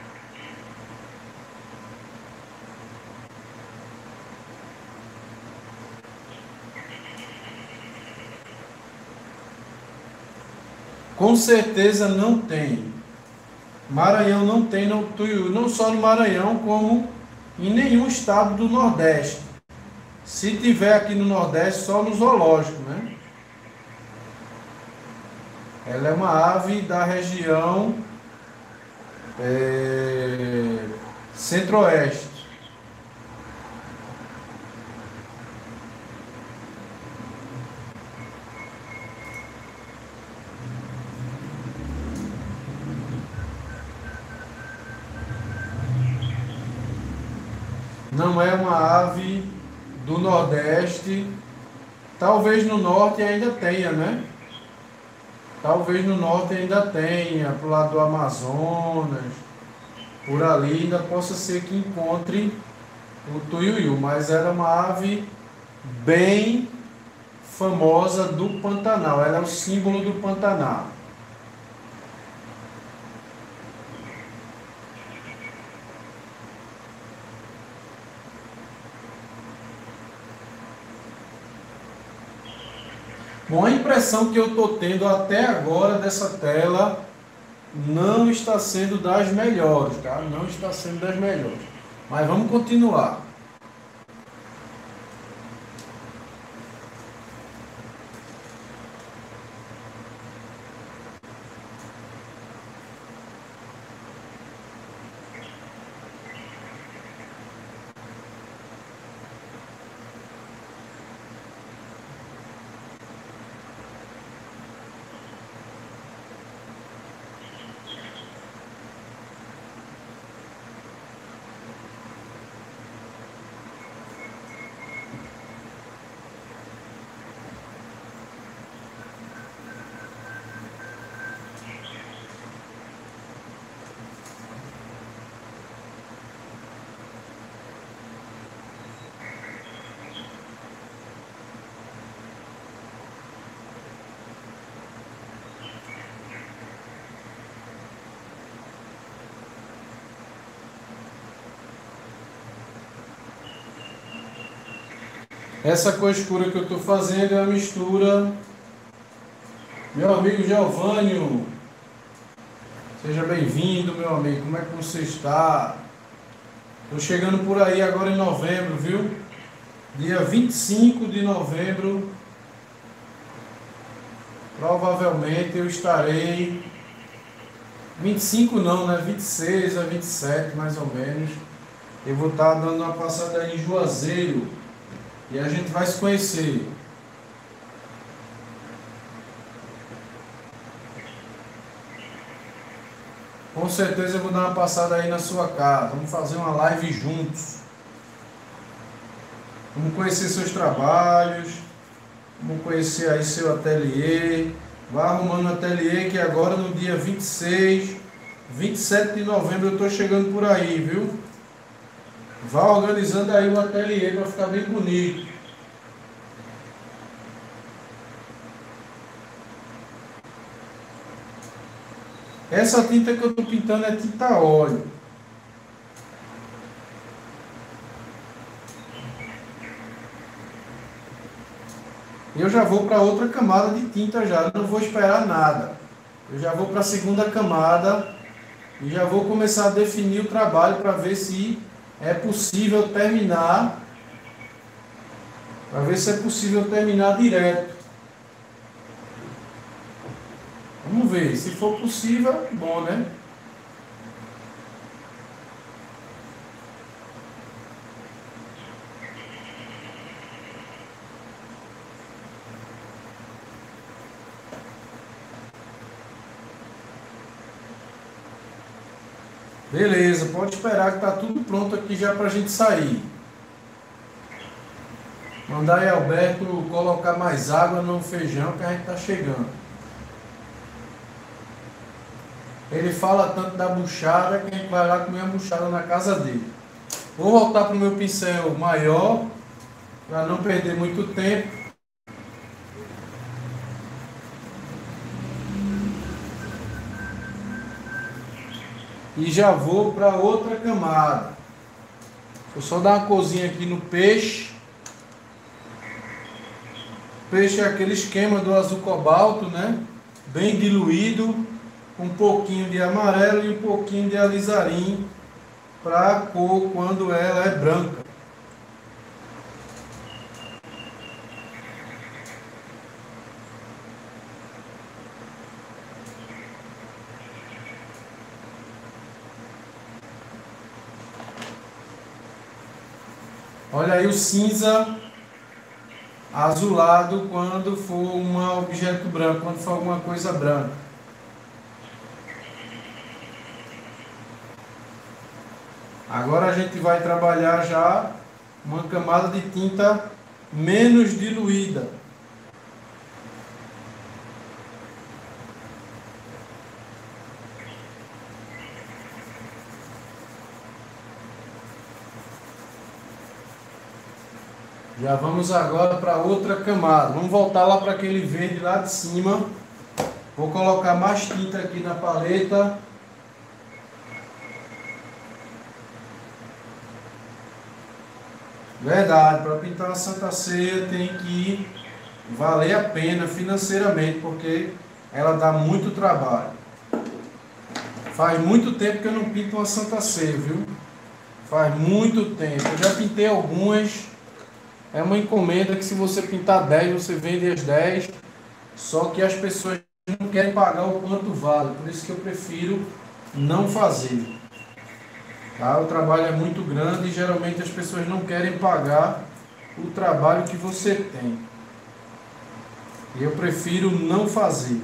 Com certeza não tem. Maranhão não tem no tuiuiu, não só no Maranhão, como em nenhum estado do Nordeste. Se tiver aqui no Nordeste, só no zoológico, né? Ela é uma ave da região é, centro-oeste. Não é uma ave do Nordeste. Talvez no Norte ainda tenha, né? Talvez no Norte ainda tenha, pro lado do Amazonas, por ali ainda possa ser que encontre o tuiuiu, mas ela é uma ave bem famosa do Pantanal. Ela é o símbolo do Pantanal. Bom, a impressão que eu estou tendo até agora dessa tela não está sendo das melhores, tá? Não está sendo das melhores. Mas vamos continuar. Essa cor escura que eu estou fazendo é a mistura. Meu amigo Geovânio, seja bem-vindo, meu amigo. Como é que você está? Estou chegando por aí agora em novembro, viu? Dia vinte e cinco de novembro. Provavelmente eu estarei. vinte e cinco não, né? vinte e seis a vinte e sete mais ou menos. Eu vou estar dando uma passada aí em Juazeiro. E a gente vai se conhecer. Com certeza eu vou dar uma passada aí na sua casa. Vamos fazer uma live juntos. Vamos conhecer seus trabalhos. Vamos conhecer aí seu ateliê. Vá arrumando um ateliê que agora no dia vinte e seis, vinte e sete de novembro eu estou chegando por aí, viu? Vá organizando aí o ateliê para ficar bem bonito. Essa tinta que eu estou pintando é tinta óleo. Eu já vou para outra camada de tinta já, não vou esperar nada. Eu já vou para a segunda camada e já vou começar a definir o trabalho para ver se é possível terminar, para ver se é possível terminar direto. Vamos ver, se for possível, bom, né? Beleza, pode esperar que está tudo pronto aqui já para a gente sair. Mandar aí Alberto colocar mais água no feijão que a gente está chegando. Ele fala tanto da buchada que a gente vai lá comer a buchada na casa dele. Vou voltar para o meu pincel maior, para não perder muito tempo. E já vou para outra camada. Vou só dar uma cozinha aqui no peixe. Peixe é aquele esquema do azul cobalto, né? Bem diluído, com um pouquinho de amarelo e um pouquinho de alizarim para a cor quando ela é branca. Olha aí o cinza azulado quando for um objeto branco, quando for alguma coisa branca. Agora a gente vai trabalhar já uma camada de tinta menos diluída. Já vamos agora para outra camada. Vamos voltar lá para aquele verde lá de cima. Vou colocar mais tinta aqui na paleta. Verdade, para pintar uma Santa Ceia tem que valer a pena financeiramente, porque ela dá muito trabalho. Faz muito tempo que eu não pinto uma Santa Ceia, viu? Faz muito tempo. Eu já pintei algumas. É uma encomenda que se você pintar dez, você vende as dez. Só que as pessoas não querem pagar o quanto vale. Por isso que eu prefiro não fazer. Tá? O trabalho é muito grande e geralmente as pessoas não querem pagar o trabalho que você tem. E eu prefiro não fazer.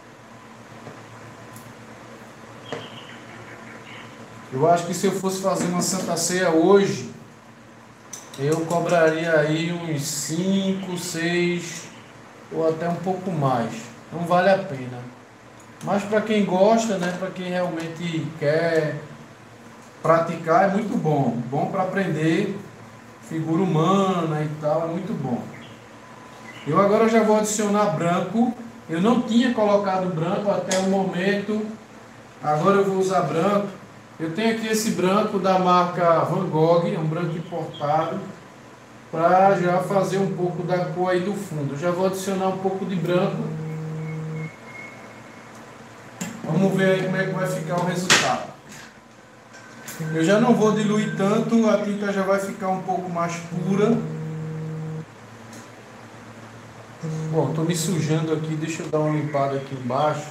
Eu acho que se eu fosse fazer uma Santa Ceia hoje, eu cobraria aí uns cinco, seis ou até um pouco mais. Não vale a pena. Mas para quem gosta, né, para quem realmente quer praticar, é muito bom. Bom para aprender figura humana e tal, é muito bom. Eu agora já vou adicionar branco. Eu não tinha colocado branco até o momento. Agora eu vou usar branco. Eu tenho aqui esse branco da marca Van Gogh, é um branco importado, para já fazer um pouco da cor aí do fundo. Eu já vou adicionar um pouco de branco. Vamos ver aí como é que vai ficar o resultado. Eu já não vou diluir tanto, a tinta já vai ficar um pouco mais pura. Bom, estou me sujando aqui, deixa eu dar uma limpada aqui embaixo.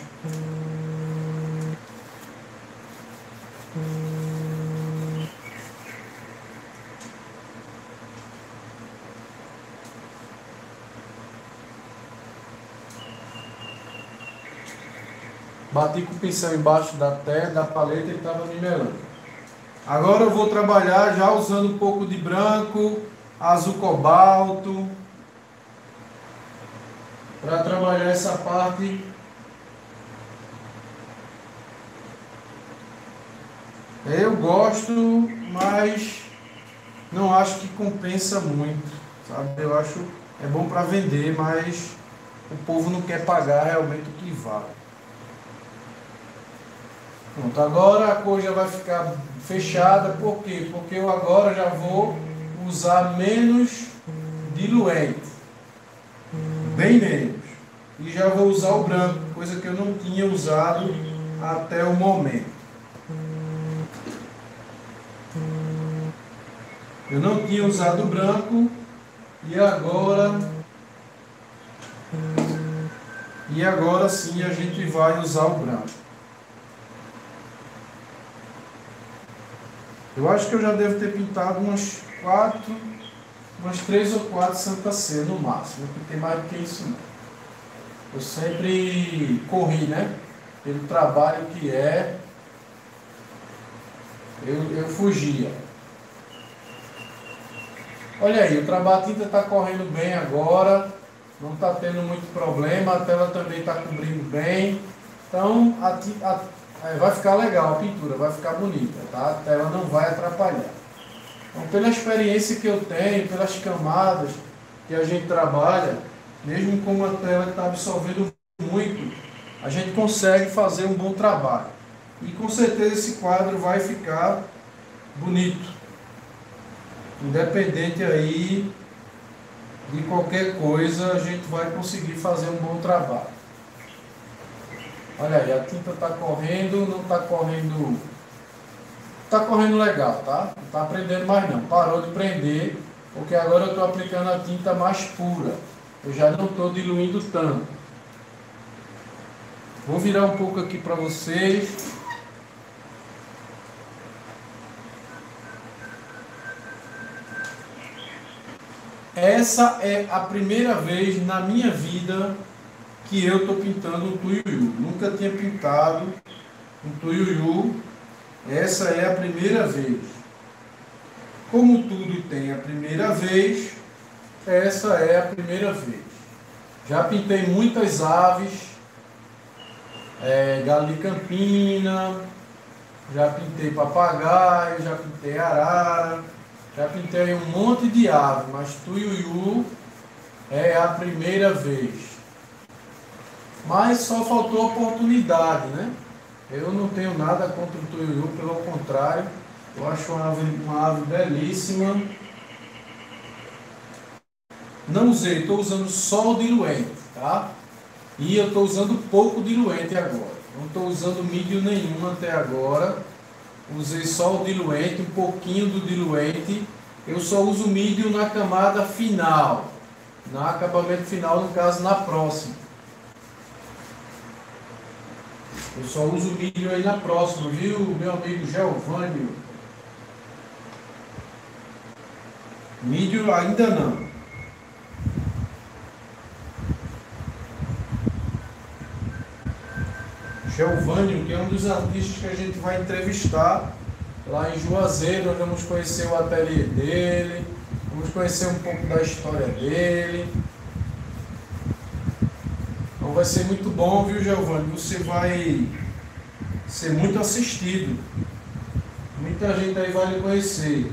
bati com o pincel embaixo da terra, da paleta e estava nivelando. Agora eu vou trabalhar já usando um pouco de branco, azul cobalto, para trabalhar essa parte. Eu gosto, mas não acho que compensa muito, sabe? Eu acho é bom para vender, mas o povo não quer pagar realmente o que vale. Pronto, agora a cor já vai ficar fechada, por quê? Porque eu agora já vou usar menos diluente, bem menos, e já vou usar o branco, coisa que eu não tinha usado até o momento. Eu não tinha usado o branco e agora e agora sim a gente vai usar o branco. Eu acho que eu já devo ter pintado umas quatro, umas três ou quatro Santa Ceia no máximo. Não pintei mais do que isso não. Eu sempre corri, né? Pelo trabalho que é, eu, eu fugia. Olha aí, o trabalho, a tinta está correndo bem agora, não está tendo muito problema, a tela também está cobrindo bem. Então, a, a, vai ficar legal a pintura, vai ficar bonita, tá? A tela não vai atrapalhar. Então, pela experiência que eu tenho, pelas camadas que a gente trabalha, mesmo com uma tela que está absorvendo muito, a gente consegue fazer um bom trabalho. E com certeza esse quadro vai ficar bonito. Independente aí de qualquer coisa, a gente vai conseguir fazer um bom trabalho. Olha aí, a tinta está correndo, não está correndo... Está correndo legal, tá? Não está prendendo mais não. Parou de prender, porque agora eu estou aplicando a tinta mais pura. Eu já não estou diluindo tanto. Vou virar um pouco aqui para vocês. Essa é a primeira vez na minha vida que eu estou pintando um tuiuiu. Nunca tinha pintado um tuiuiu. Essa é a primeira vez. Como tudo tem a primeira vez, essa é a primeira vez. Já pintei muitas aves, é, galo de campina, já pintei papagaio, já pintei arara, já pintei um monte de ave, mas tuiuiu é a primeira vez. Mas só faltou oportunidade, né? Eu não tenho nada contra o tuiuiu, pelo contrário, eu acho uma ave, uma ave belíssima. Não usei, estou usando só o diluente, tá? E eu estou usando pouco diluente agora. Não estou usando mídio nenhum até agora. Usei só o diluente, um pouquinho do diluente. Eu só uso mídio na camada final, no acabamento final, no caso na próxima. Eu só uso mídio aí na próxima, viu, meu amigo Geovânio? Mídio ainda não. Geovânio, que é um dos artistas que a gente vai entrevistar lá em Juazeiro. Nós vamos conhecer o ateliê dele, vamos conhecer um pouco da história dele. Então vai ser muito bom, viu, Geovânio? Você vai ser muito assistido. Muita gente aí vai lhe conhecer.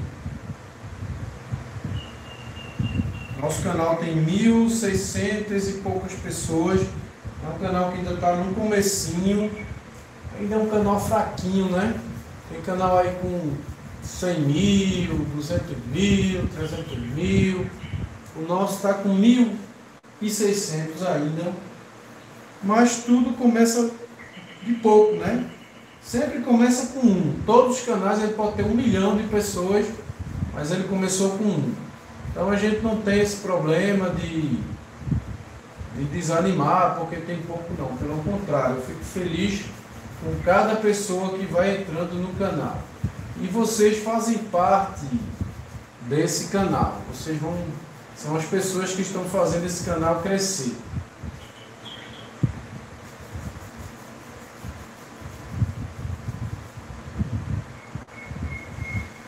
Nosso canal tem mil e seiscentas e poucas pessoas. É um canal que ainda está no comecinho. Ainda é um canal fraquinho, né? Tem canal aí com cem mil, duzentos mil, trezentos mil. O nosso está com mil e seiscentos ainda. Mas tudo começa de pouco, né? Sempre começa com um. Todos os canais ele pode ter um milhão de pessoas, mas ele começou com um. Então a gente não tem esse problema de, de desanimar porque tem pouco não. Pelo contrário, eu fico feliz com cada pessoa que vai entrando no canal. E vocês fazem parte desse canal. Vocês vão, são as pessoas que estão fazendo esse canal crescer.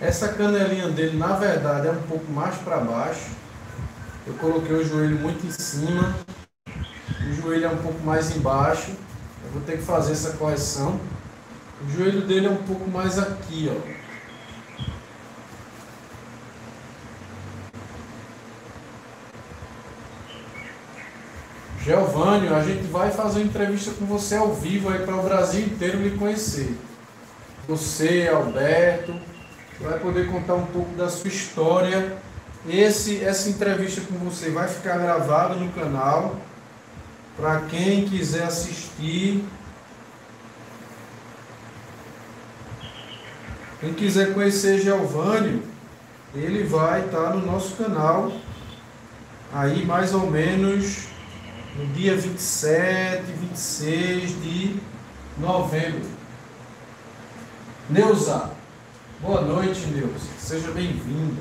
Essa canelinha dele, na verdade, é um pouco mais para baixo. Eu coloquei o joelho muito em cima. O joelho é um pouco mais embaixo. Eu vou ter que fazer essa correção. O joelho dele é um pouco mais aqui, ó. Geovânio, a gente vai fazer uma entrevista com você ao vivo aí para o Brasil inteiro lhe conhecer. Você, Alberto, vai poder contar um pouco da sua história. Esse, essa entrevista com você vai ficar gravada no canal. Para quem quiser assistir. Quem quiser conhecer Geovânio, ele vai estar no nosso canal. Aí mais ou menos no dia vinte e sete, vinte e seis de novembro. Neuza, boa noite, Neuza. Seja bem-vinda.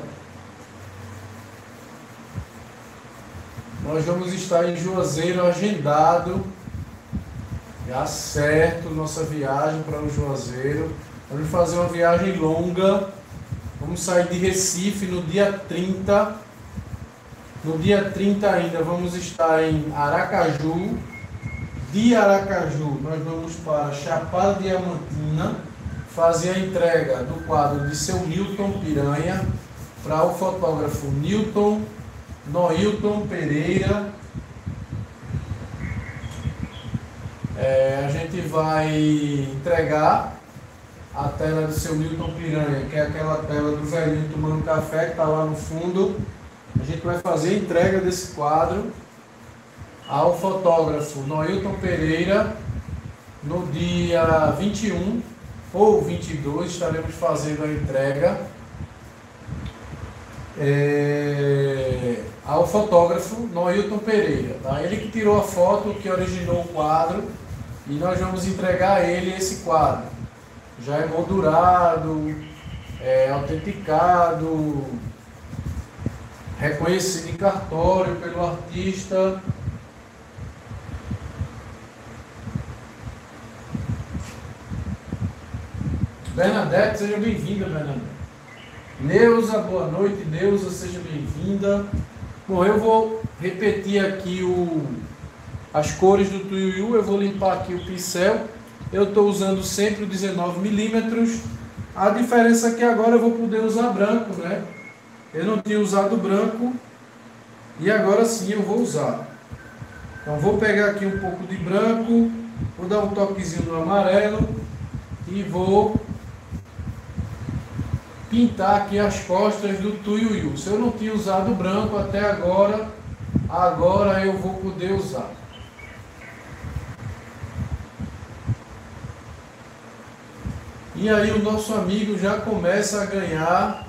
Nós vamos estar em Juazeiro agendado. Já certo, nossa viagem para o Juazeiro. Vamos fazer uma viagem longa. Vamos sair de Recife no dia trinta. No dia trinta ainda vamos estar em Aracaju. De Aracaju nós vamos para Chapada Diamantina fazer a entrega do quadro de seu Newton Piranha para o fotógrafo Newton Noilton Pereira. É, a gente vai entregar a tela do seu Newton Piranha, que é aquela tela do velhinho tomando café que está lá no fundo. A gente vai fazer a entrega desse quadro ao fotógrafo Noilton Pereira no dia vinte e um ou vinte e dois, estaremos fazendo a entrega é, ao fotógrafo Noilton Pereira. Tá? Ele que tirou a foto, que originou o quadro, e nós vamos entregar a ele esse quadro. Já é moldurado, é autenticado, reconhecido em cartório pelo artista. Bernadette, seja bem-vinda, Bernadette. Neuza, boa noite, Neuza, seja bem-vinda. Bom, eu vou repetir aqui o, as cores do tuiuiu, eu vou limpar aqui o pincel. Eu estou usando sempre o dezenove milímetros. A diferença é que agora eu vou poder usar branco, né? Eu não tinha usado branco e agora sim eu vou usar. Então vou pegar aqui um pouco de branco, vou dar um toquezinho no amarelo e vou pintar aqui as costas do tuiuiu. Se eu não tinha usado branco até agora, agora eu vou poder usar. E aí o nosso amigo já começa a ganhar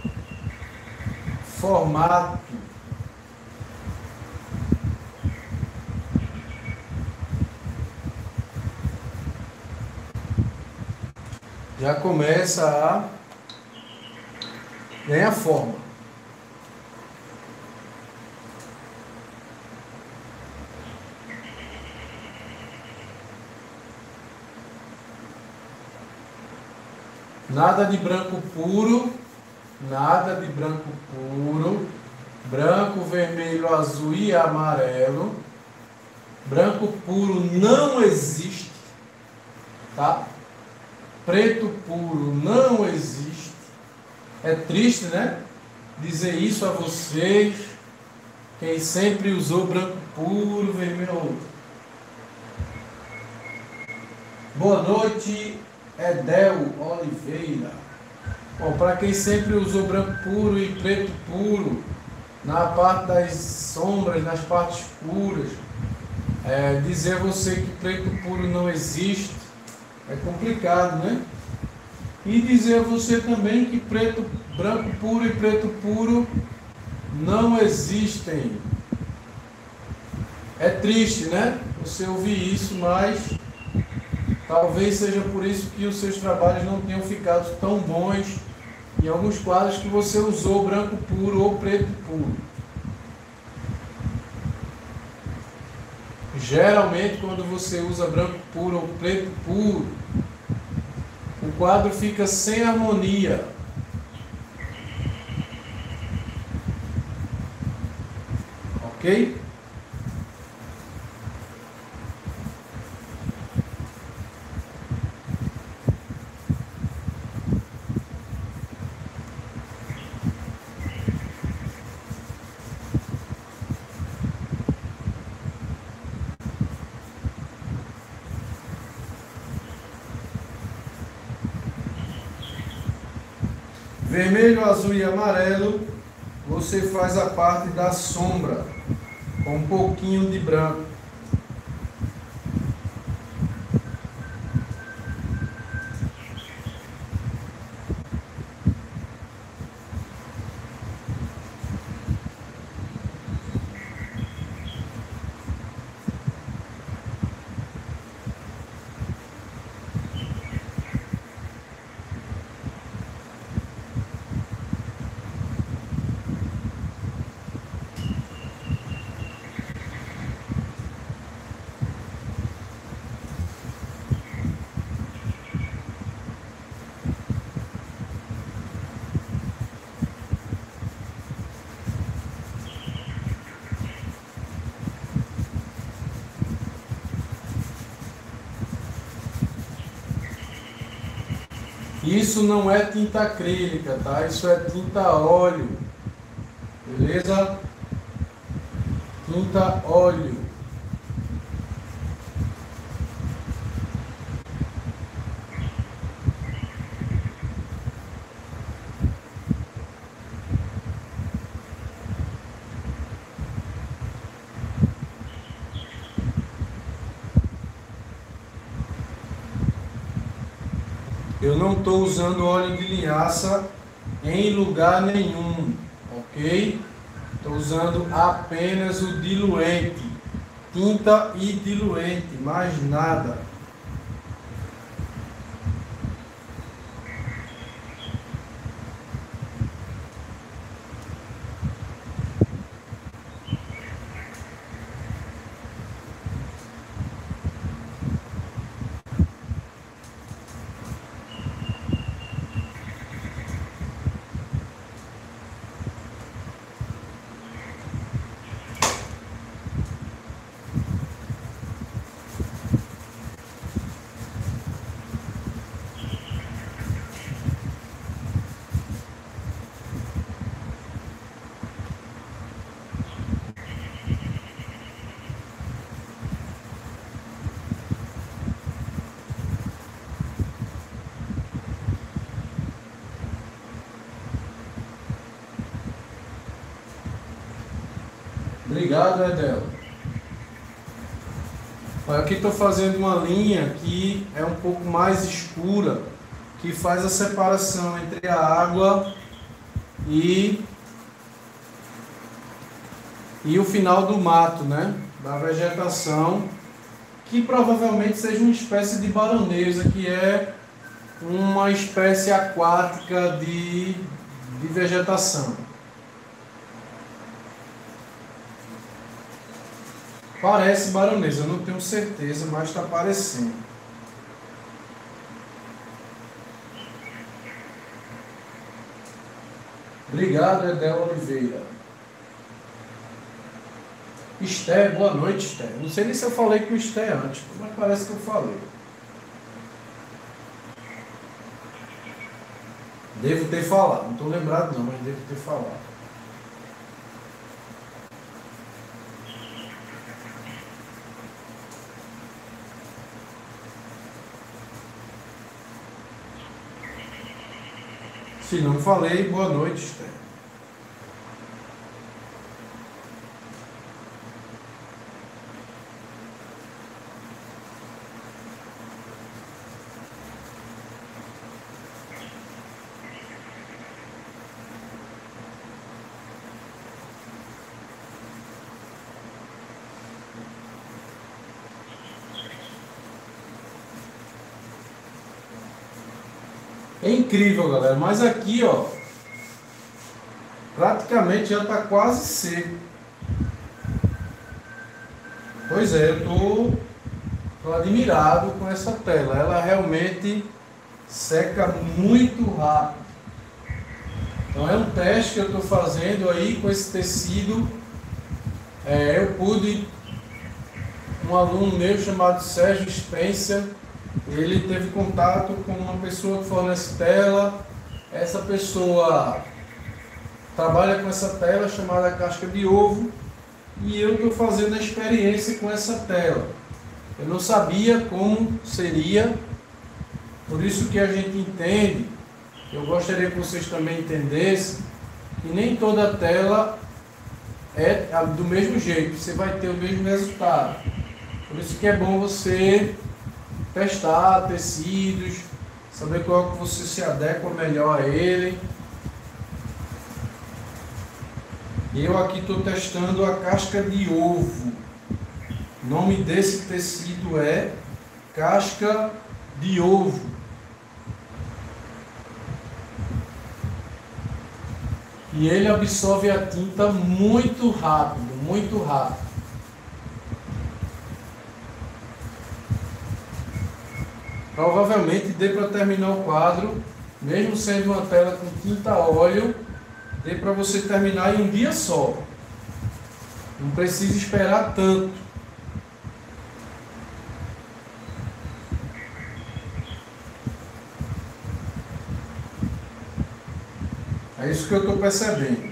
formato. Já começa a ganhar forma. Nada de branco puro, nada de branco puro, branco, vermelho, azul e amarelo. Branco puro não existe, tá? Preto puro não existe. É triste, né? Dizer isso a vocês, quem sempre usou branco puro, vermelho. Boa noite, Edel Oliveira. Bom, para quem sempre usou branco puro e preto puro, na parte das sombras, nas partes escuras, é, dizer a você que preto puro não existe, é complicado, né? E dizer a você também que preto, branco puro e preto puro não existem. É triste, né? Você ouvir isso, mas talvez seja por isso que os seus trabalhos não tenham ficado tão bons em alguns quadros que você usou branco puro ou preto puro. Geralmente, quando você usa branco puro ou preto puro, o quadro fica sem harmonia. ok? Vermelho, azul e amarelo, você faz a parte da sombra, com um pouquinho de branco. Isso não é tinta acrílica, tá? Isso é tinta óleo, beleza? Tinta óleo. Eu não estou usando óleo de linhaça em lugar nenhum, ok? Estou usando apenas o diluente, tinta e diluente, mais nada. Obrigado, Edel. Aqui estou fazendo uma linha que é um pouco mais escura, que faz a separação entre a água e, e o final do mato, né? Da vegetação, que provavelmente seja uma espécie de baronesa, que é uma espécie aquática de, de vegetação. Parece baronesa, eu não tenho certeza, mas está parecendo. Obrigado, Edel Oliveira. Esté, boa noite, Esté. Não sei nem se eu falei com o Esté antes, mas parece que eu falei. Devo ter falado, não estou lembrado não, mas devo ter falado. Se não falei, boa noite, Esther. É incrível, galera, mas aqui, ó, praticamente já está quase seco. Pois é, eu tô, tô admirado com essa tela. Ela realmente seca muito rápido. Então é um teste que eu estou fazendo aí com esse tecido É, eu pude, um aluno meu chamado Sérgio Spencer, ele teve contato com uma pessoa que fornece tela. Essa pessoa trabalha com essa tela chamada casca de ovo, e eu estou fazendo a experiência com essa tela. Eu não sabia como seria, por isso que a gente entende, eu gostaria que vocês também entendessem, que nem toda tela é do mesmo jeito, você vai ter o mesmo resultado. Por isso que é bom você testar tecidos, saber qual que você se adequa melhor a ele. Eu aqui estou testando a casca de ovo. O nome desse tecido é casca de ovo. E ele absorve a tinta muito rápido, muito rápido. Provavelmente dê para terminar o quadro, mesmo sendo uma tela com tinta óleo, dê para você terminar em um dia só. Não precisa esperar tanto. É isso que eu estou percebendo.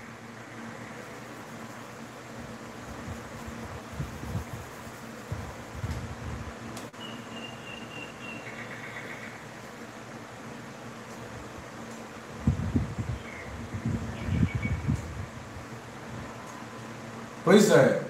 Pois é.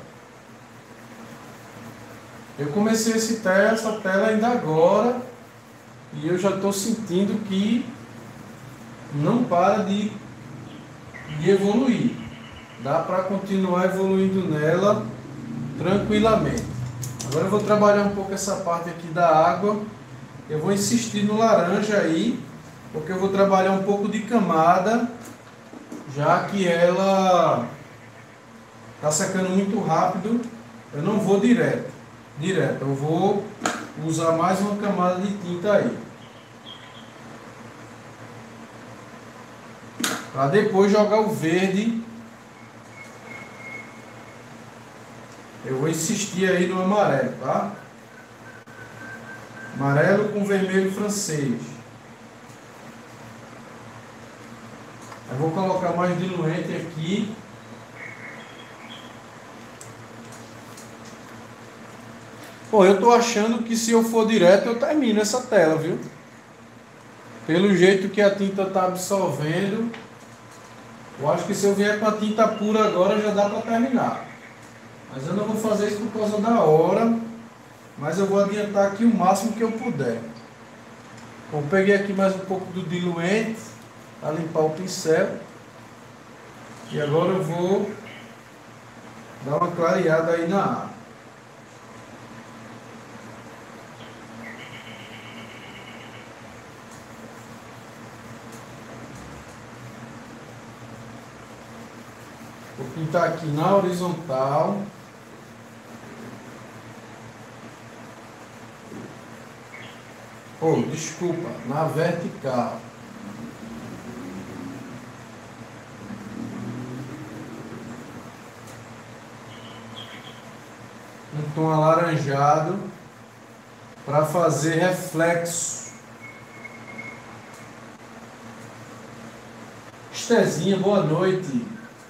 Eu comecei esse tela, essa tela ainda agora, e eu já estou sentindo que não para de, de evoluir. Dá para continuar evoluindo nela tranquilamente. Agora eu vou trabalhar um pouco essa parte aqui da água. Eu vou insistir no laranja aí, porque eu vou trabalhar um pouco de camada, já que ela está secando muito rápido. Eu não vou direto, direto. Eu vou usar mais uma camada de tinta aí, para depois jogar o verde. Eu vou insistir aí no amarelo, tá? Amarelo com vermelho francês. Eu vou colocar mais diluente aqui. Pô, eu tô achando que se eu for direto eu termino essa tela, viu? Pelo jeito que a tinta tá absorvendo, eu acho que se eu vier com a tinta pura agora já dá para terminar. Mas eu não vou fazer isso por causa da hora, mas eu vou adiantar aqui o máximo que eu puder. Bom, peguei aqui mais um pouco do diluente para limpar o pincel. E agora eu vou dar uma clareada aí na água. Vou pintar aqui na horizontal. Oh, desculpa, na vertical. Um tom alaranjado para fazer reflexo. Estezinha, boa noite.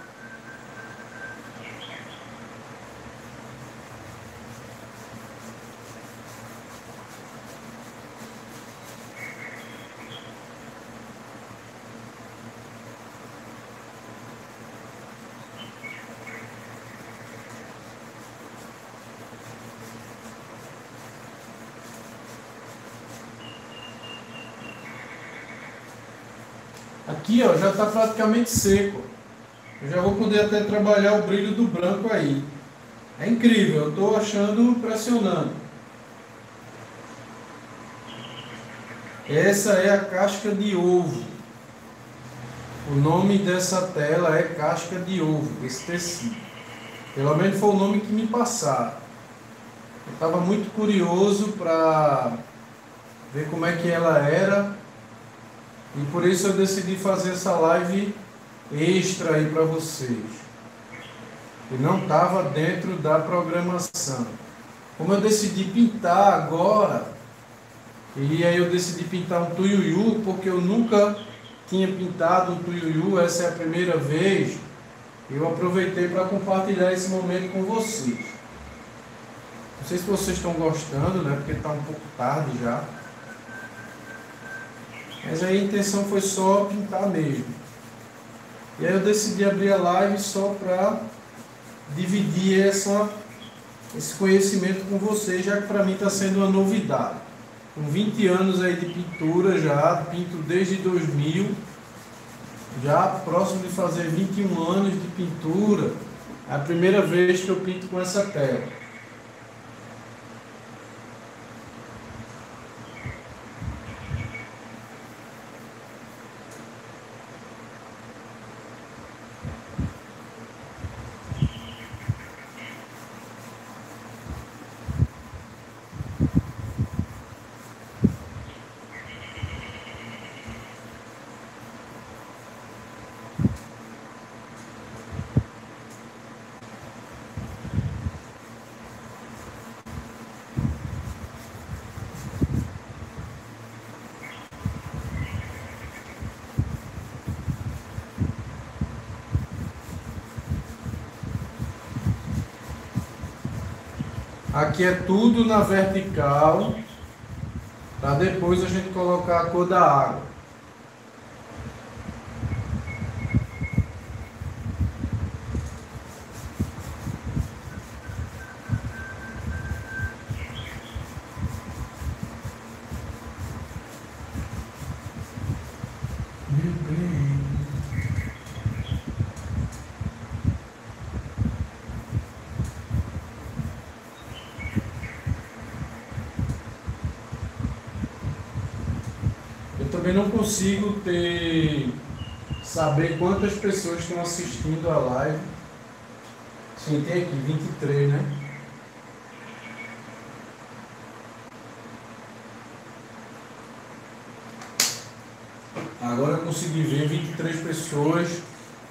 Aqui, ó, já está praticamente seco. Eu já vou poder até trabalhar o brilho do branco aí. É incrível, eu estou achando impressionante. Essa é a casca de ovo. O nome dessa tela é casca de ovo, esse tecido. Pelo menos foi o nome que me passaram. Eu estava muito curioso para ver como é que ela era. E por isso eu decidi fazer essa live extra aí para vocês. E não estava dentro da programação. Como eu decidi pintar agora, e aí eu decidi pintar um tuiuiu, porque eu nunca tinha pintado um tuiuiu, essa é a primeira vez, eu aproveitei para compartilhar esse momento com vocês. Não sei se vocês estão gostando, né? Porque está um pouco tarde já. Mas aí a intenção foi só pintar mesmo. E aí eu decidi abrir a live só para dividir essa, esse conhecimento com vocês, já que para mim está sendo uma novidade. Com vinte anos aí de pintura já, pinto desde dois mil, já próximo de fazer vinte e um anos de pintura, é a primeira vez que eu pinto com essa tela. Aqui é tudo na vertical, para depois a gente colocar a cor da água. Meu bem. Também não consigo ter saber quantas pessoas estão assistindo a live. Sim, tem aqui vinte e três, né? Agora eu consegui ver vinte e três pessoas.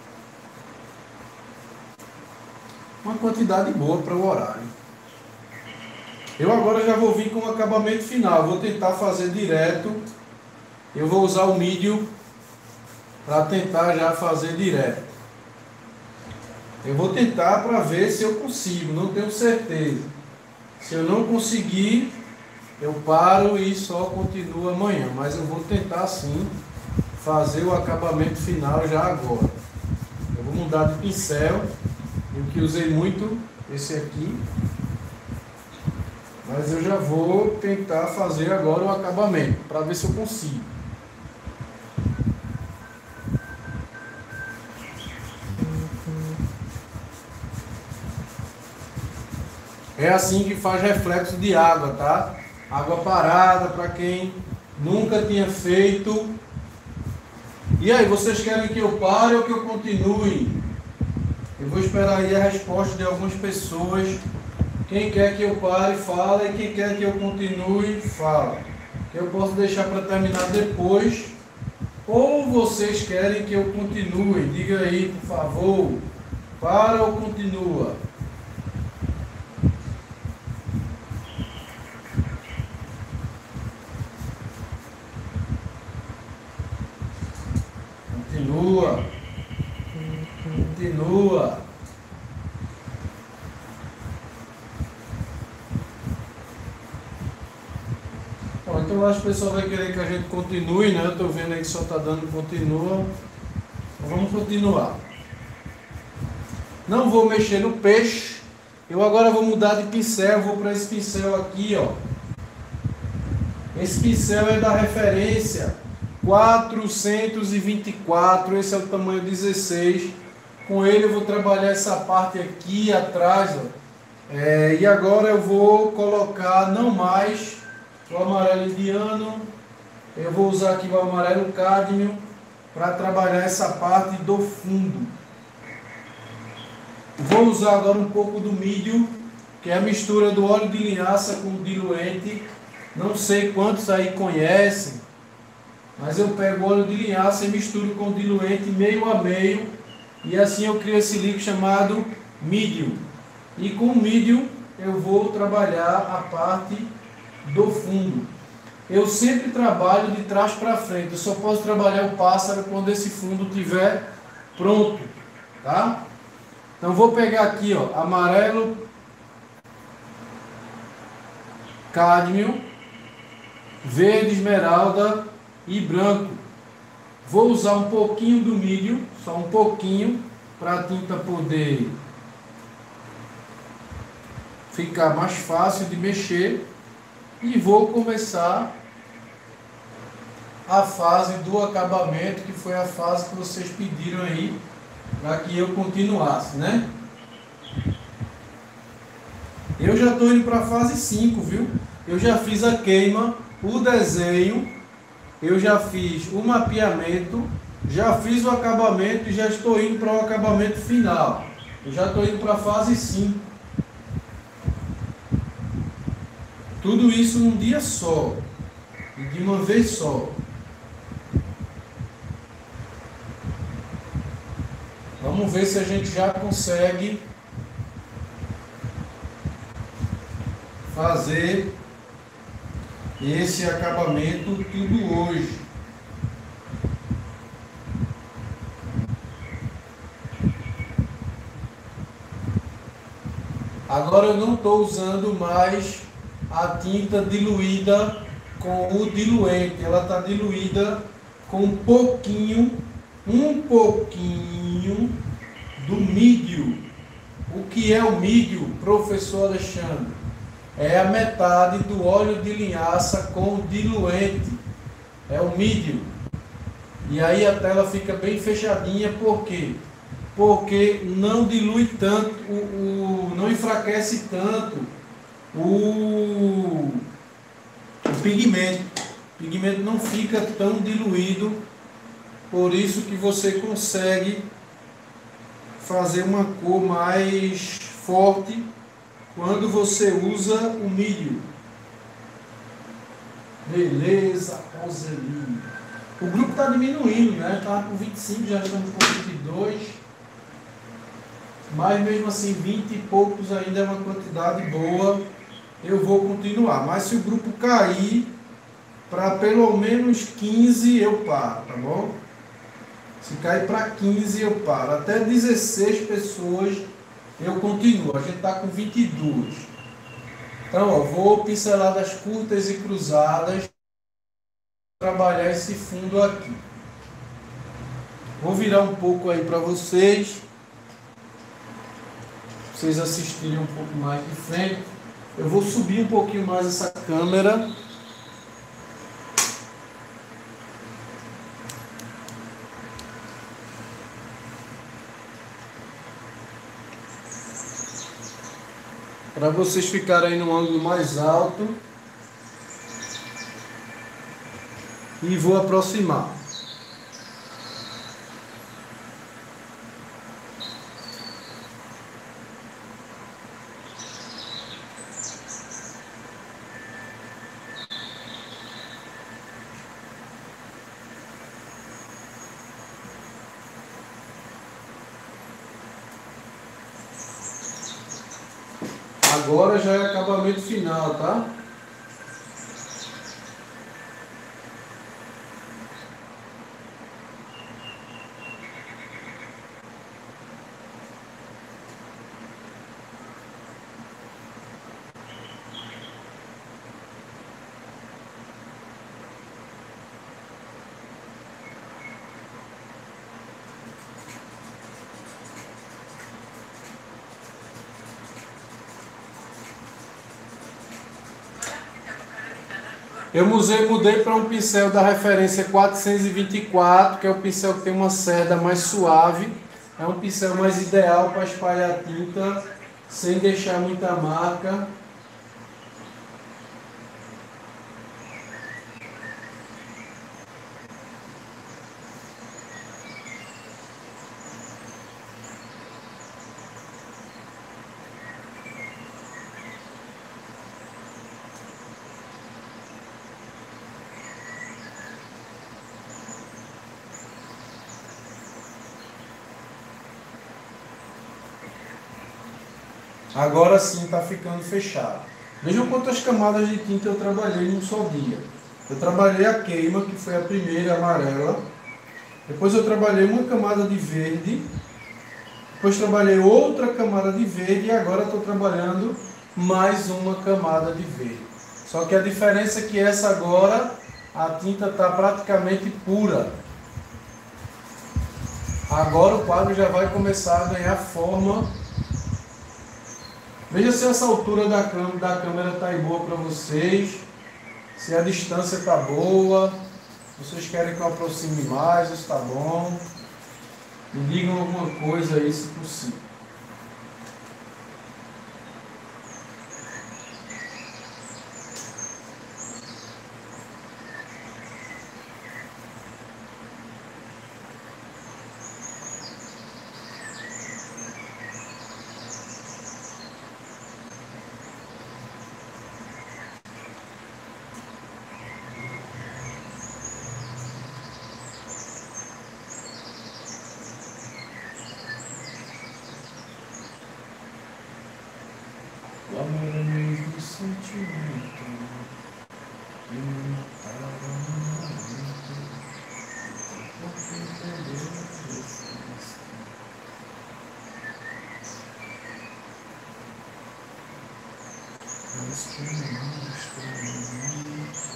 Uma quantidade boa para o horário. Eu agora já vou vir com o acabamento final. Vou tentar fazer direto. Eu vou usar o Medium para tentar já fazer direto. Eu vou tentar para ver se eu consigo, não tenho certeza. Se eu não conseguir, eu paro e só continuo amanhã. Mas eu vou tentar sim fazer o acabamento final já agora. Eu vou mudar de pincel, eu que usei muito esse aqui. Mas eu já vou tentar fazer agora o acabamento, para ver se eu consigo. É assim que faz reflexo de água, tá? Água parada, para quem nunca tinha feito. E aí, vocês querem que eu pare ou que eu continue? Eu vou esperar aí a resposta de algumas pessoas. Quem quer que eu pare, fala. E quem quer que eu continue, fala. Que eu posso deixar para terminar depois. Ou vocês querem que eu continue? Diga aí, por favor. Para ou continua? Continua. Continua. Bom, então eu acho que o pessoal vai querer que a gente continue, né? Eu estou vendo aí que só está dando continua. Então vamos continuar. Não vou mexer no peixe. Eu agora vou mudar de pincel. Vou para esse pincel aqui, ó. Esse pincel é da referência quatrocentos e vinte e quatro. Esse é o tamanho dezesseis. Com ele eu vou trabalhar essa parte aqui atrás, ó. É, e agora eu vou colocar não mais o amarelo indiano. Eu vou usar aqui o amarelo cádmio para trabalhar essa parte do fundo. Vou usar agora um pouco do Medium, que é a mistura do óleo de linhaça com o diluente. Não sei quantos aí conhecem, mas eu pego o óleo de linhaça e misturo com o diluente meio a meio. E assim eu crio esse líquido chamado medium. E com medium eu vou trabalhar a parte do fundo. Eu sempre trabalho de trás para frente. Eu só posso trabalhar o pássaro quando esse fundo estiver pronto, tá? Então vou pegar aqui, ó, amarelo, cádmio, verde, esmeralda e branco. Vou usar um pouquinho do medium, só um pouquinho, para a tinta poder ficar mais fácil de mexer. E vou começar a fase do acabamento, que foi a fase que vocês pediram aí para que eu continuasse, né? Eu já estou indo para a fase cinco, viu? Eu já fiz a queima, o desenho, eu já fiz o mapeamento, já fiz o acabamento e já estou indo para o acabamento final. Eu já estou indo para a fase cinco. Tudo isso num dia só, e de uma vez só. Vamos ver se a gente já consegue fazer esse acabamento tudo hoje. Agora eu não estou usando mais a tinta diluída com o diluente. Ela está diluída com um pouquinho, um pouquinho do mídio. O que é o mídio, professor Alexandre? É a metade do óleo de linhaça com o diluente. É o mídio. E aí a tela fica bem fechadinha, por quê? Porque não dilui tanto, o, o, não enfraquece tanto o, o pigmento. O pigmento não fica tão diluído, por isso que você consegue fazer uma cor mais forte quando você usa o mídio. Beleza, Roselinho. O grupo está diminuindo, né? Está com vinte e cinco, já estamos com vinte e dois. Mas mesmo assim, vinte e poucos ainda é uma quantidade boa. Eu vou continuar. Mas se o grupo cair para pelo menos quinze, eu paro, tá bom? Se cair para quinze, eu paro. Até dezesseis pessoas, eu continuo. A gente está com vinte e dois. Então, ó, vou pinceladas curtas e cruzadas para trabalhar esse fundo aqui. Vou virar um pouco aí para vocês. Vocês assistirem um pouco mais de frente. Eu vou subir um pouquinho mais essa câmera. Para vocês ficarem num ângulo mais alto. E vou aproximar. Agora já é acabamento final, tá? Eu mudei, mudei para um pincel da referência quatrocentos e vinte e quatro, que é o pincel que tem uma cerda mais suave. É um pincel mais ideal para espalhar tinta sem deixar muita marca. Agora sim está ficando fechado. Vejam quantas camadas de tinta eu trabalhei num só dia. Eu trabalhei a queima, que foi a primeira, amarela. Depois eu trabalhei uma camada de verde. Depois trabalhei outra camada de verde. E agora estou trabalhando mais uma camada de verde. Só que a diferença é que essa agora, a tinta está praticamente pura. Agora o quadro já vai começar a ganhar forma. Veja se essa altura da, câmera, da câmera está boa para vocês. Se a distância está boa. Vocês querem que eu aproxime mais, está bom. Me digam alguma coisa aí, se possível. O amor é mesmo sentimento que me matava no momento, porque entendeu esse mas que não estou.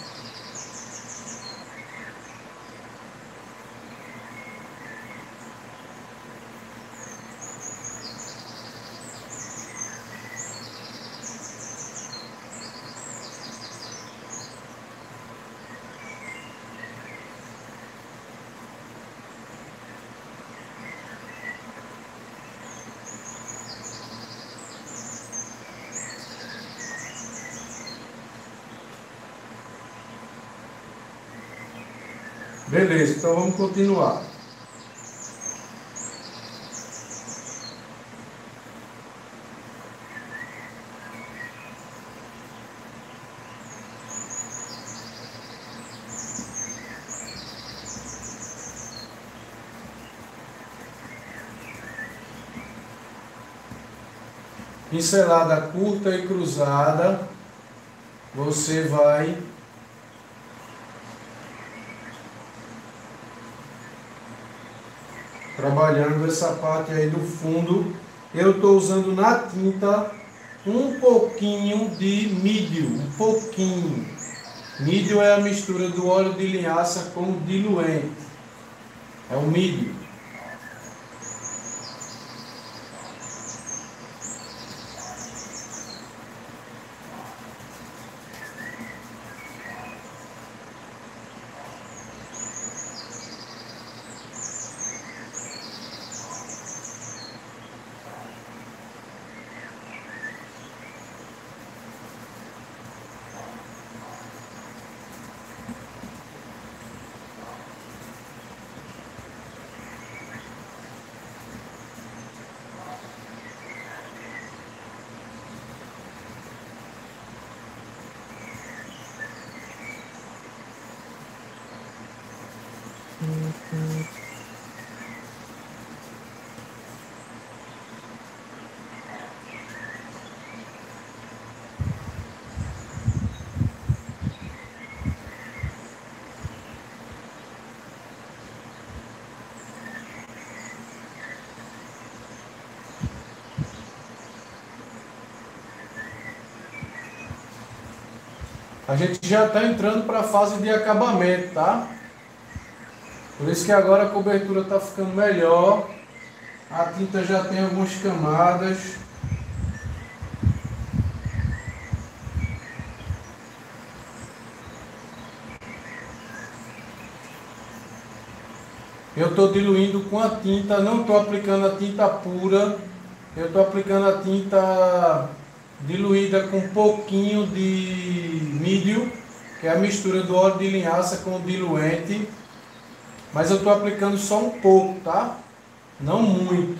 Beleza, então vamos continuar. Pincelada curta e cruzada, você vai trabalhando essa parte aí do fundo. Eu estou usando na tinta um pouquinho de mídio, um pouquinho. Mídio é a mistura do óleo de linhaça com o diluente. É o mídio. A gente já está entrando para a fase de acabamento, tá? Por isso que agora a cobertura está ficando melhor. A tinta já tem algumas camadas. Eu estou diluindo com a tinta, não estou aplicando a tinta pura. Eu estou aplicando a tinta diluída com um pouquinho de mídio, que é a mistura do óleo de linhaça com o diluente. Mas eu estou aplicando só um pouco, tá? Não muito.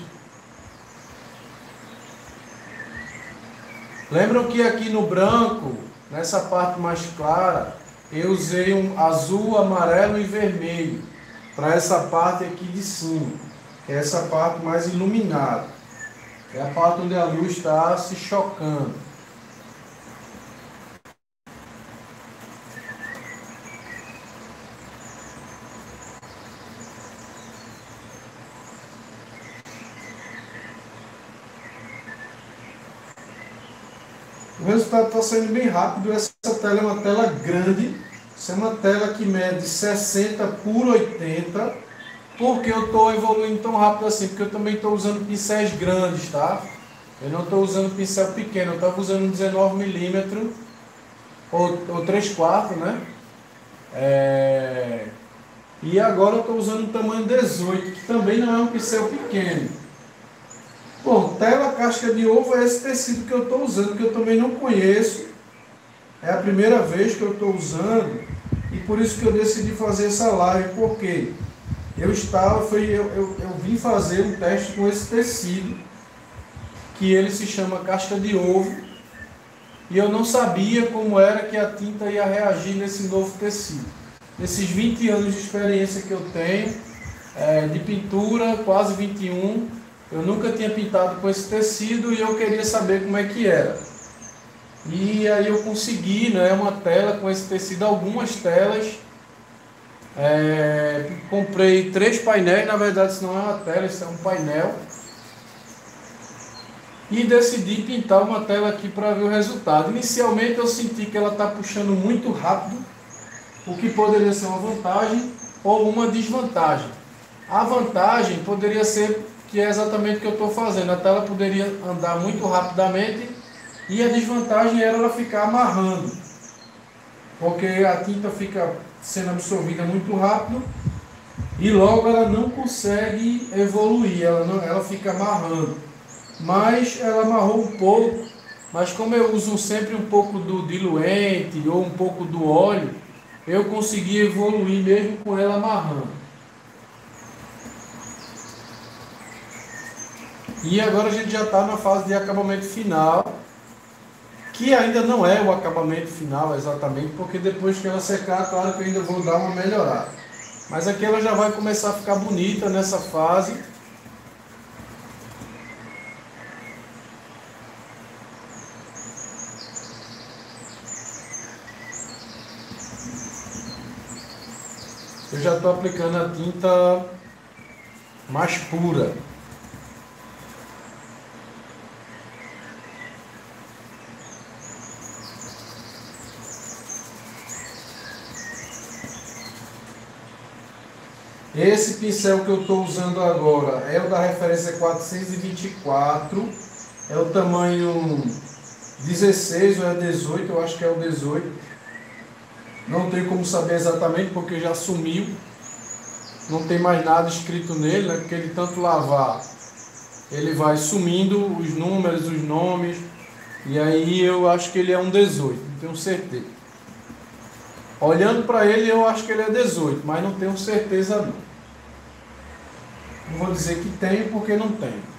Lembram que aqui no branco, nessa parte mais clara, eu usei um azul, amarelo e vermelho para essa parte aqui de cima, que é essa parte mais iluminada. É a parte onde a luz está se chocando. O resultado está saindo bem rápido. Essa tela é uma tela grande. Essa é uma tela que mede sessenta por oitenta. Por que eu estou evoluindo tão rápido assim? Porque eu também estou usando pincéis grandes, tá? Eu não estou usando pincel pequeno. Eu estava usando dezenove milímetros ou, ou três quartos, né? É... E agora eu estou usando um tamanho dezoito, que também não é um pincel pequeno. Bom, tela casca de ovo é esse tecido que eu estou usando, que eu também não conheço. É a primeira vez que eu estou usando e por isso que eu decidi fazer essa live, porque eu estava, foi, eu, eu, eu vim fazer um teste com esse tecido, que ele se chama casca de ovo, e eu não sabia como era que a tinta ia reagir nesse novo tecido. Nesses vinte anos de experiência que eu tenho, é, de pintura, quase vinte e um, eu nunca tinha pintado com esse tecido e eu queria saber como é que era. E aí eu consegui, né, uma tela com esse tecido, algumas telas. É, comprei três painéis, na verdade isso não é uma tela, isso é um painel. E decidi pintar uma tela aqui para ver o resultado. Inicialmente eu senti que ela está puxando muito rápido, o que poderia ser uma vantagem ou uma desvantagem. A vantagem poderia ser que é exatamente o que eu estou fazendo. A tela poderia andar muito rapidamente e a desvantagem era ela ficar amarrando, porque a tinta fica sendo absorvida muito rápido e logo ela não consegue evoluir, ela, não, ela fica amarrando. Mas ela amarrou um pouco, mas como eu uso sempre um pouco do diluente ou um pouco do óleo, eu consegui evoluir mesmo com ela amarrando. E agora a gente já está na fase de acabamento final, que ainda não é o acabamento final exatamente, porque depois que ela secar, claro que eu ainda vou dar uma melhorada. Mas aqui ela já vai começar a ficar bonita nessa fase. Eu já estou aplicando a tinta mais pura. Esse pincel que eu estou usando agora é o da referência quatrocentos e vinte e quatro, é o tamanho dezesseis ou é dezoito, eu acho que é o dezoito. Não tenho como saber exatamente porque já sumiu, não tem mais nada escrito nele, né? Porque ele tanto lavar, ele vai sumindo os números, os nomes, e aí eu acho que ele é um dezoito, não tenho certeza. Olhando para ele eu acho que ele é dezoito, mas não tenho certeza não. Não vou dizer que tem porque não tem.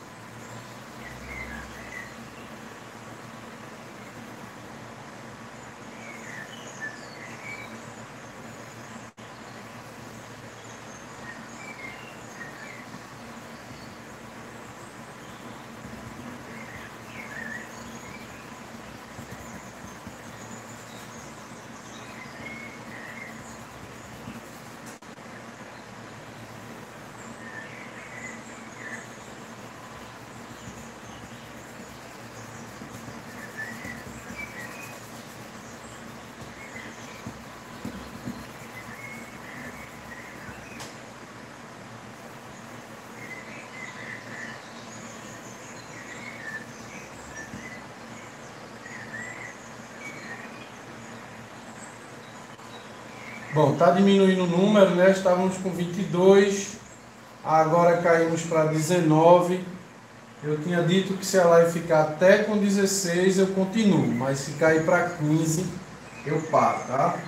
Bom, está diminuindo o número, né? Estávamos com vinte e dois, agora caímos para dezenove. Eu tinha dito que se a live ficar até com dezesseis eu continuo, mas se cair para quinze eu paro, tá?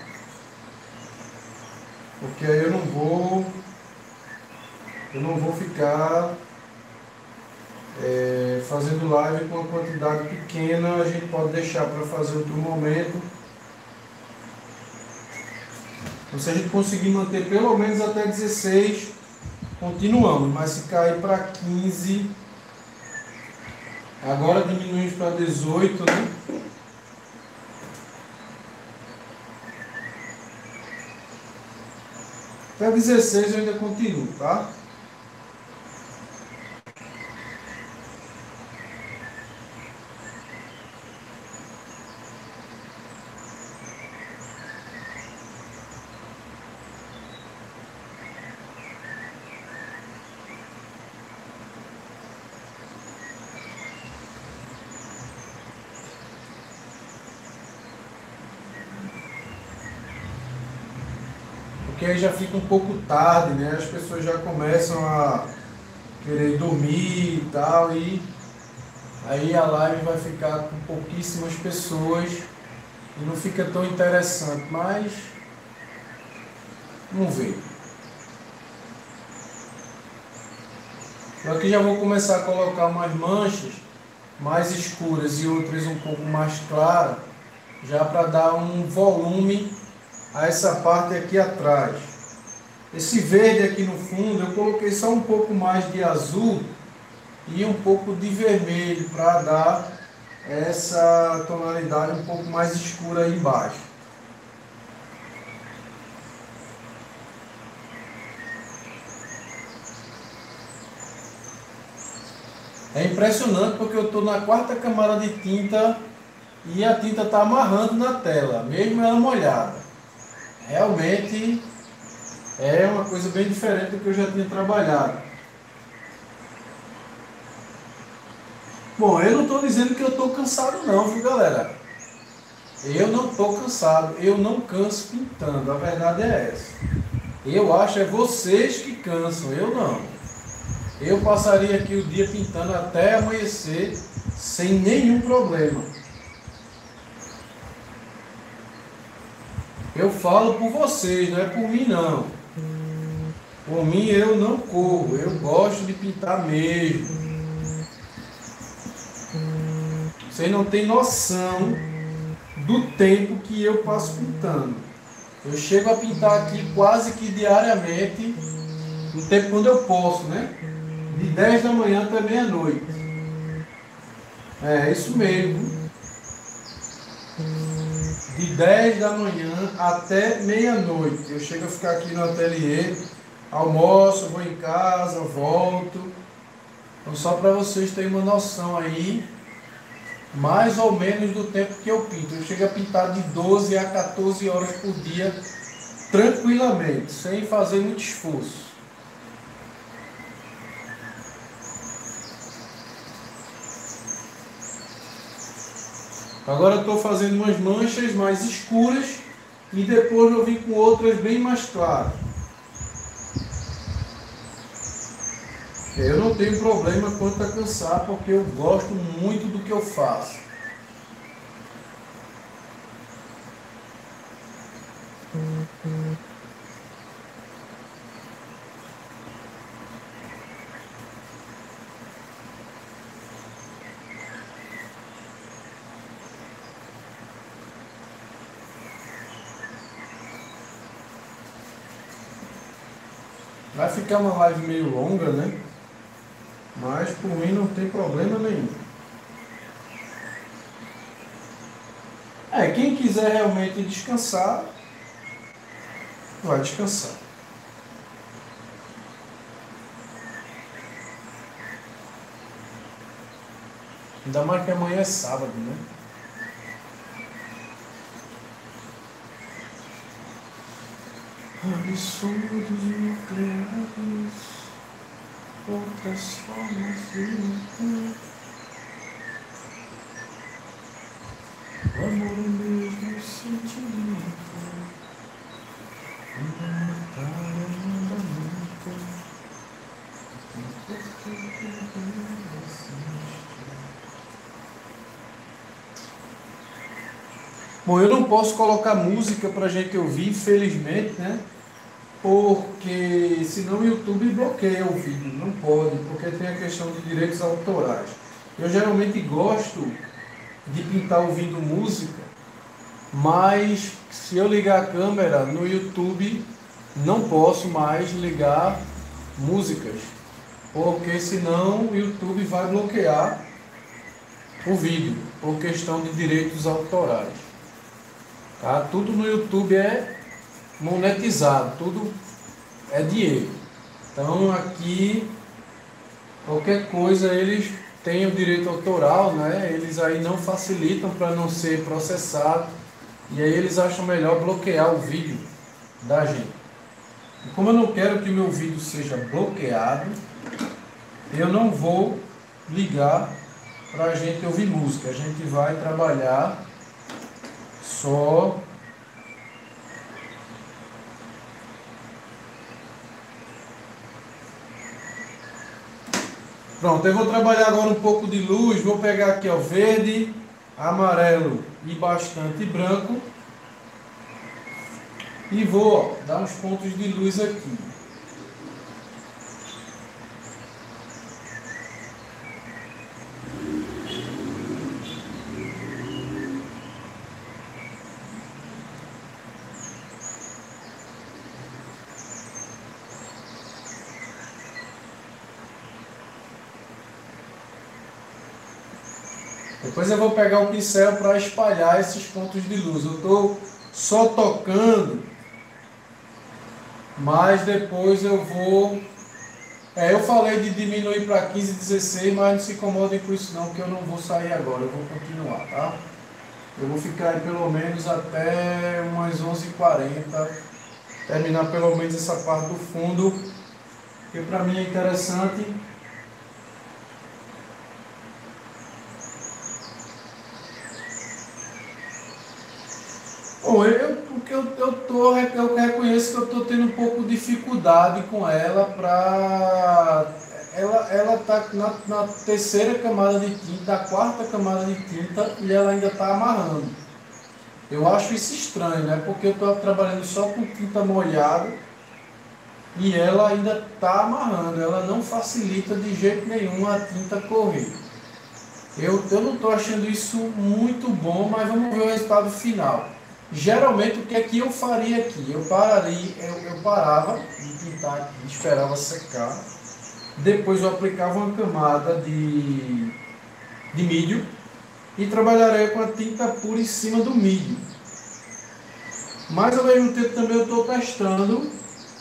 Porque aí eu não vou, eu não vou ficar é, fazendo live com uma quantidade pequena, a gente pode deixar para fazer outro momento. Então, se a gente conseguir manter pelo menos até dezesseis, continuamos. Mas se cair para quinze, Agora diminuímos para dezoito, né? Até dezesseis eu ainda continuo, tá? Porque aí já fica um pouco tarde, né? As pessoas já começam a querer dormir e tal, e aí a live vai ficar com pouquíssimas pessoas e não fica tão interessante, mas vamos ver. Eu aqui já vou começar a colocar umas manchas mais escuras e outras um pouco mais claras, já para dar um volume a essa parte aqui atrás. Esse verde aqui no fundo eu coloquei só um pouco mais de azul e um pouco de vermelho para dar essa tonalidade um pouco mais escura aí embaixo. É impressionante porque eu estou na quarta camada de tinta e a tinta está amarrando na tela, mesmo ela molhada. Realmente é uma coisa bem diferente do que eu já tinha trabalhado. Bom, eu não estou dizendo que eu estou cansado não, viu galera? Eu não estou cansado, eu não canso pintando, a verdade é essa. Eu acho é vocês que cansam, eu não. Eu passaria aqui o dia pintando até amanhecer sem nenhum problema. Eu falo por vocês, não é por mim não. Por mim eu não corro, eu gosto de pintar mesmo. Vocês não têm noção do tempo que eu passo pintando. Eu chego a pintar aqui quase que diariamente, no tempo quando eu posso, né? De dez da manhã até meia-noite. É, isso mesmo. De dez da manhã até meia-noite. Eu chego a ficar aqui no ateliê, almoço, vou em casa, volto. Então só para vocês terem uma noção aí, mais ou menos do tempo que eu pinto. Eu chego a pintar de doze a quatorze horas por dia, tranquilamente, sem fazer muito esforço. Agora eu estou fazendo umas manchas mais escuras e depois eu vim com outras bem mais claras. Eu não tenho problema quanto a cansar, porque eu gosto muito do que eu faço. Vai ficar uma live meio longa, né? Mas por mim não tem problema nenhum. É, quem quiser realmente descansar, vai descansar. Ainda mais que amanhã é sábado, né? Absurdos nucleares, outras formas de matar. O amor é o mesmo sentimento, fundamental é o mandamento. Bom, eu não posso colocar música pra gente ouvir, infelizmente, né? Porque senão o YouTube bloqueia o vídeo, não pode, porque tem a questão de direitos autorais. Eu geralmente gosto de pintar ouvindo música, mas se eu ligar a câmera no YouTube, não posso mais ligar músicas, porque senão o YouTube vai bloquear o vídeo, por questão de direitos autorais. Tá? Tudo no YouTube é monetizado, tudo é dinheiro. Então aqui, qualquer coisa eles têm o direito autoral, né? Eles aí não facilitam para não ser processado, e aí eles acham melhor bloquear o vídeo da gente. E como eu não quero que o meu vídeo seja bloqueado, eu não vou ligar para a gente ouvir música. A gente vai trabalhar só pronto. Eu vou trabalhar agora um pouco de luz. Vou pegar aqui o verde, amarelo e bastante branco e vou ó, dar uns pontos de luz aqui. Depois eu vou pegar o pincel para espalhar esses pontos de luz. Eu estou só tocando, mas depois eu vou... É, eu falei de diminuir para quinze, dezesseis, mas não se incomodem com isso não, que eu não vou sair agora, eu vou continuar, tá? Eu vou ficar aí pelo menos até umas onze e quarenta, terminar pelo menos essa parte do fundo, que para mim é interessante. Bom, eu, porque eu, eu, tô, eu reconheço que eu estou tendo um pouco de dificuldade com ela para... Ela ela está na, na terceira camada de tinta, a quarta camada de tinta, e ela ainda está amarrando. Eu acho isso estranho, né? Porque eu estou trabalhando só com tinta molhada e ela ainda está amarrando. Ela não facilita de jeito nenhum a tinta correr. Eu, eu não estou achando isso muito bom, mas vamos ver o resultado final. Geralmente o que é que eu faria aqui? Eu, pararia, eu, eu parava de pintar aqui, esperava secar. Depois eu aplicava uma camada de, de mídio e trabalharia com a tinta pura em cima do mídio. Mas ao mesmo tempo também eu estou testando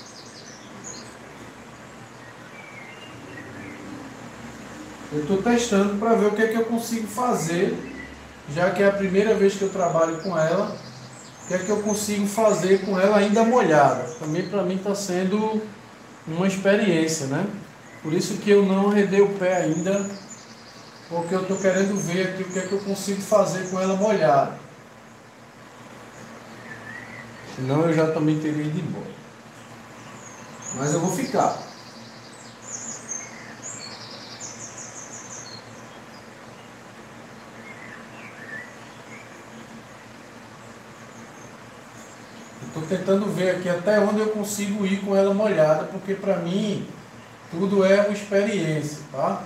eu estou testando para ver o que é que eu consigo fazer, já que é a primeira vez que eu trabalho com ela, o que é que eu consigo fazer com ela ainda molhada. Também para mim está sendo uma experiência, né? Por isso que eu não arredei o pé ainda, porque eu estou querendo ver aqui o que é que eu consigo fazer com ela molhada. Senão eu já também teria ido embora. Mas eu vou ficar. Estou tentando ver aqui até onde eu consigo ir com ela molhada, porque para mim tudo é uma experiência, tá?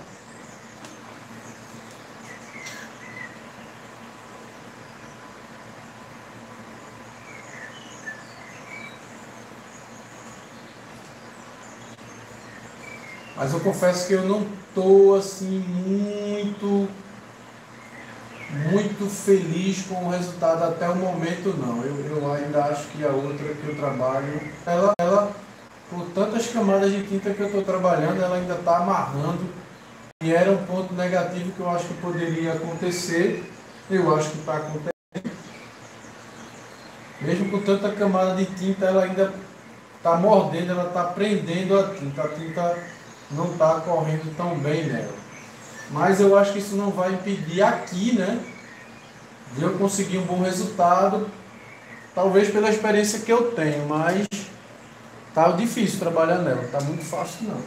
Mas eu confesso que eu não estou assim muito, muito feliz com o resultado até o momento não. Eu, eu ainda acho que a outra que eu trabalho, ela, ela por tantas camadas de tinta que eu estou trabalhando, ela ainda está amarrando. E era um ponto negativo que eu acho que poderia acontecer. Eu acho que está acontecendo. Mesmo com tanta camada de tinta, ela ainda está mordendo, ela está prendendo a tinta. A tinta não está correndo tão bem nela. Mas eu acho que isso não vai impedir aqui, né, de eu conseguir um bom resultado. Talvez pela experiência que eu tenho, mas tá difícil trabalhar nela, tá muito fácil não.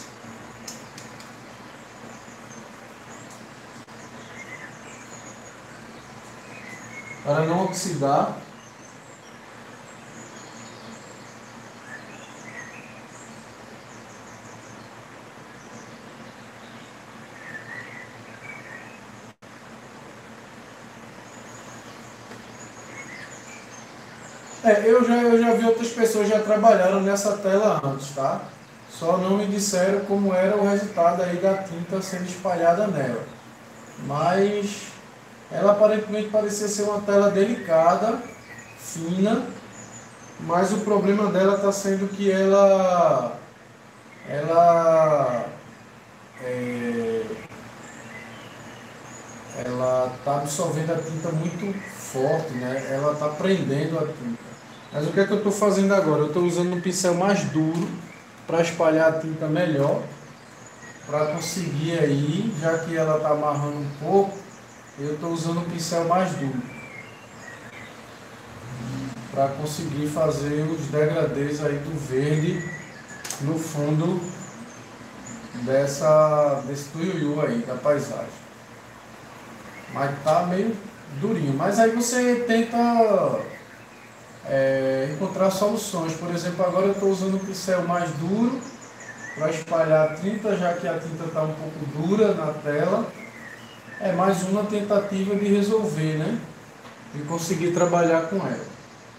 Para não oxidar, É, eu já, eu já vi outras pessoas já trabalharam nessa tela antes, tá? Só não me disseram como era o resultado aí da tinta sendo espalhada nela. mas ela aparentemente parecia ser uma tela delicada, fina, mas o problema dela está sendo que ela ela é, ela está absorvendo a tinta muito forte, né? Ela está prendendo a tinta. Mas o que é que eu estou fazendo agora? Eu estou usando um pincel mais duro para espalhar a tinta melhor, para conseguir aí, já que ela está amarrando um pouco, eu estou usando um pincel mais duro para conseguir fazer os degradês aí do verde no fundo dessa, desse tuiuiu aí, da paisagem. Mas tá meio durinho. Mas aí você tenta é, encontrar soluções. Por exemplo, agora eu estou usando um pincel mais duro para espalhar a tinta, já que a tinta está um pouco dura na tela. É mais uma tentativa de resolver, né? De conseguir trabalhar com ela.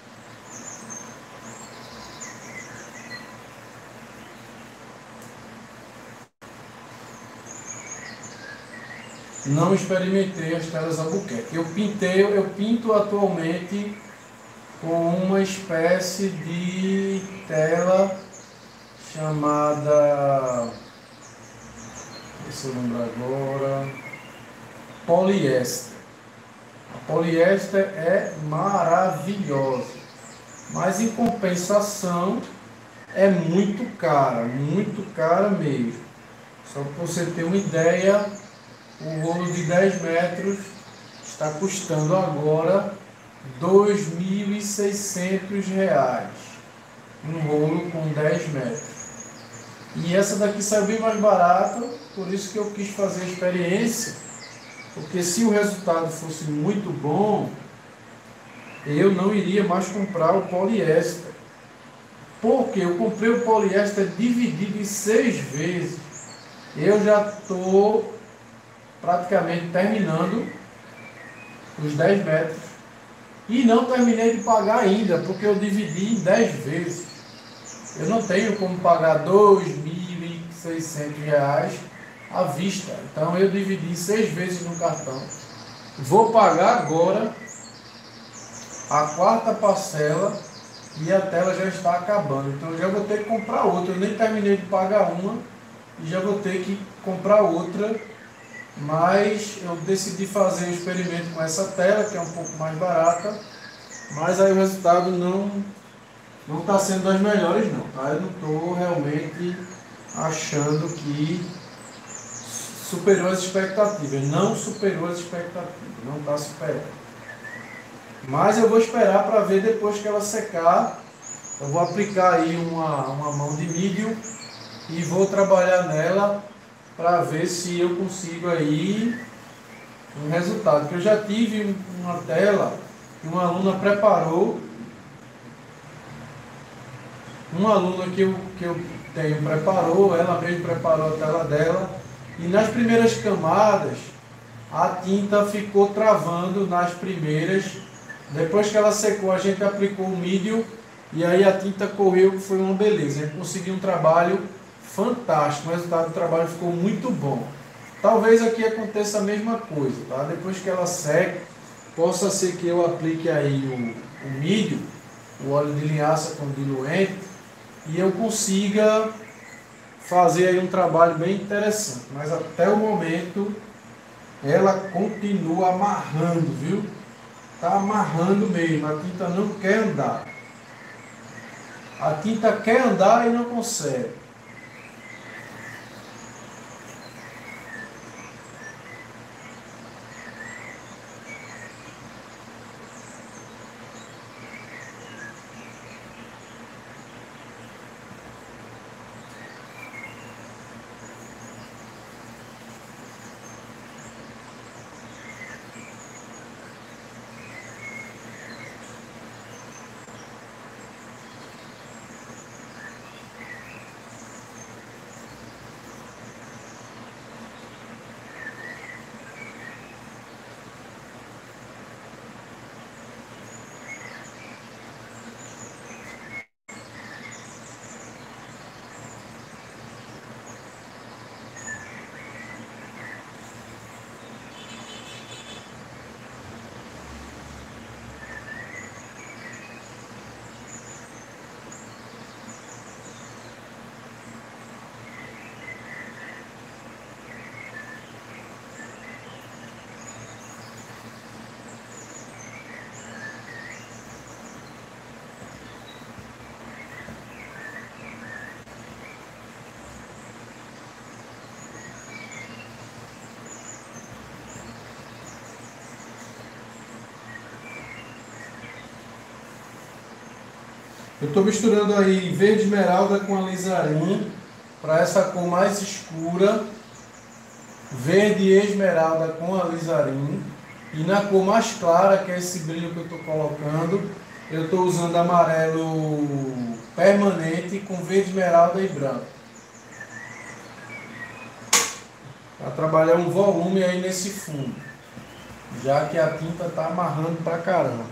Não experimentei as telas Albuquerque. Eu pintei, eu pinto atualmente com uma espécie de tela chamada, se eu lembro agora, poliéster. A poliéster é maravilhosa, mas em compensação é muito cara, muito cara mesmo. Só para você ter uma ideia, o rolo de dez metros está custando agora dois mil e seiscentos reais. Um rolo com dez metros. E essa daqui saiu bem mais barata, por isso que eu quis fazer a experiência, porque se o resultado fosse muito bom, eu não iria mais comprar o poliéster. Porque eu comprei o poliéster dividido em seis vezes. Eu já estou praticamente terminando os dez metros. E não terminei de pagar ainda, porque eu dividi em dez vezes. Eu não tenho como pagar dois mil e seiscentos reais à vista. Então eu dividi em seis vezes no cartão. Vou pagar agora a quarta parcela e a tela já está acabando. Então eu já vou ter que comprar outra. Eu nem terminei de pagar uma e já vou ter que comprar outra. Mas eu decidi fazer um experimento com essa tela, que é um pouco mais barata. Mas aí o resultado não não está sendo das melhores não, tá? Eu não estou realmente achando que superou as expectativas. Não superou as expectativas, não está superando. Mas eu vou esperar para ver depois que ela secar. Eu vou aplicar aí uma, uma mão de mídio e vou trabalhar nela para ver se eu consigo aí um resultado. Porque eu já tive uma tela que uma aluna preparou, uma aluna que eu, que eu tenho preparou, ela mesma preparou a tela dela, e nas primeiras camadas a tinta ficou travando nas primeiras. Depois que ela secou, a gente aplicou o mídio e aí a tinta correu, que foi uma beleza. A gente conseguiu um trabalho fantástico, o resultado do trabalho ficou muito bom. Talvez aqui aconteça a mesma coisa, tá? Depois que ela seque, possa ser que eu aplique aí o, o mídio, o óleo de linhaça com diluente, e eu consiga fazer aí um trabalho bem interessante. Mas até o momento ela continua amarrando, viu? Está amarrando mesmo, a tinta não quer andar. A tinta quer andar e não consegue. Eu estou misturando aí verde esmeralda com alizarim para essa cor mais escura, verde esmeralda com alizarim, e na cor mais clara, que é esse brilho que eu estou colocando, eu estou usando amarelo permanente com verde esmeralda e branco, para trabalhar um volume aí nesse fundo, já que a tinta está amarrando pra caramba.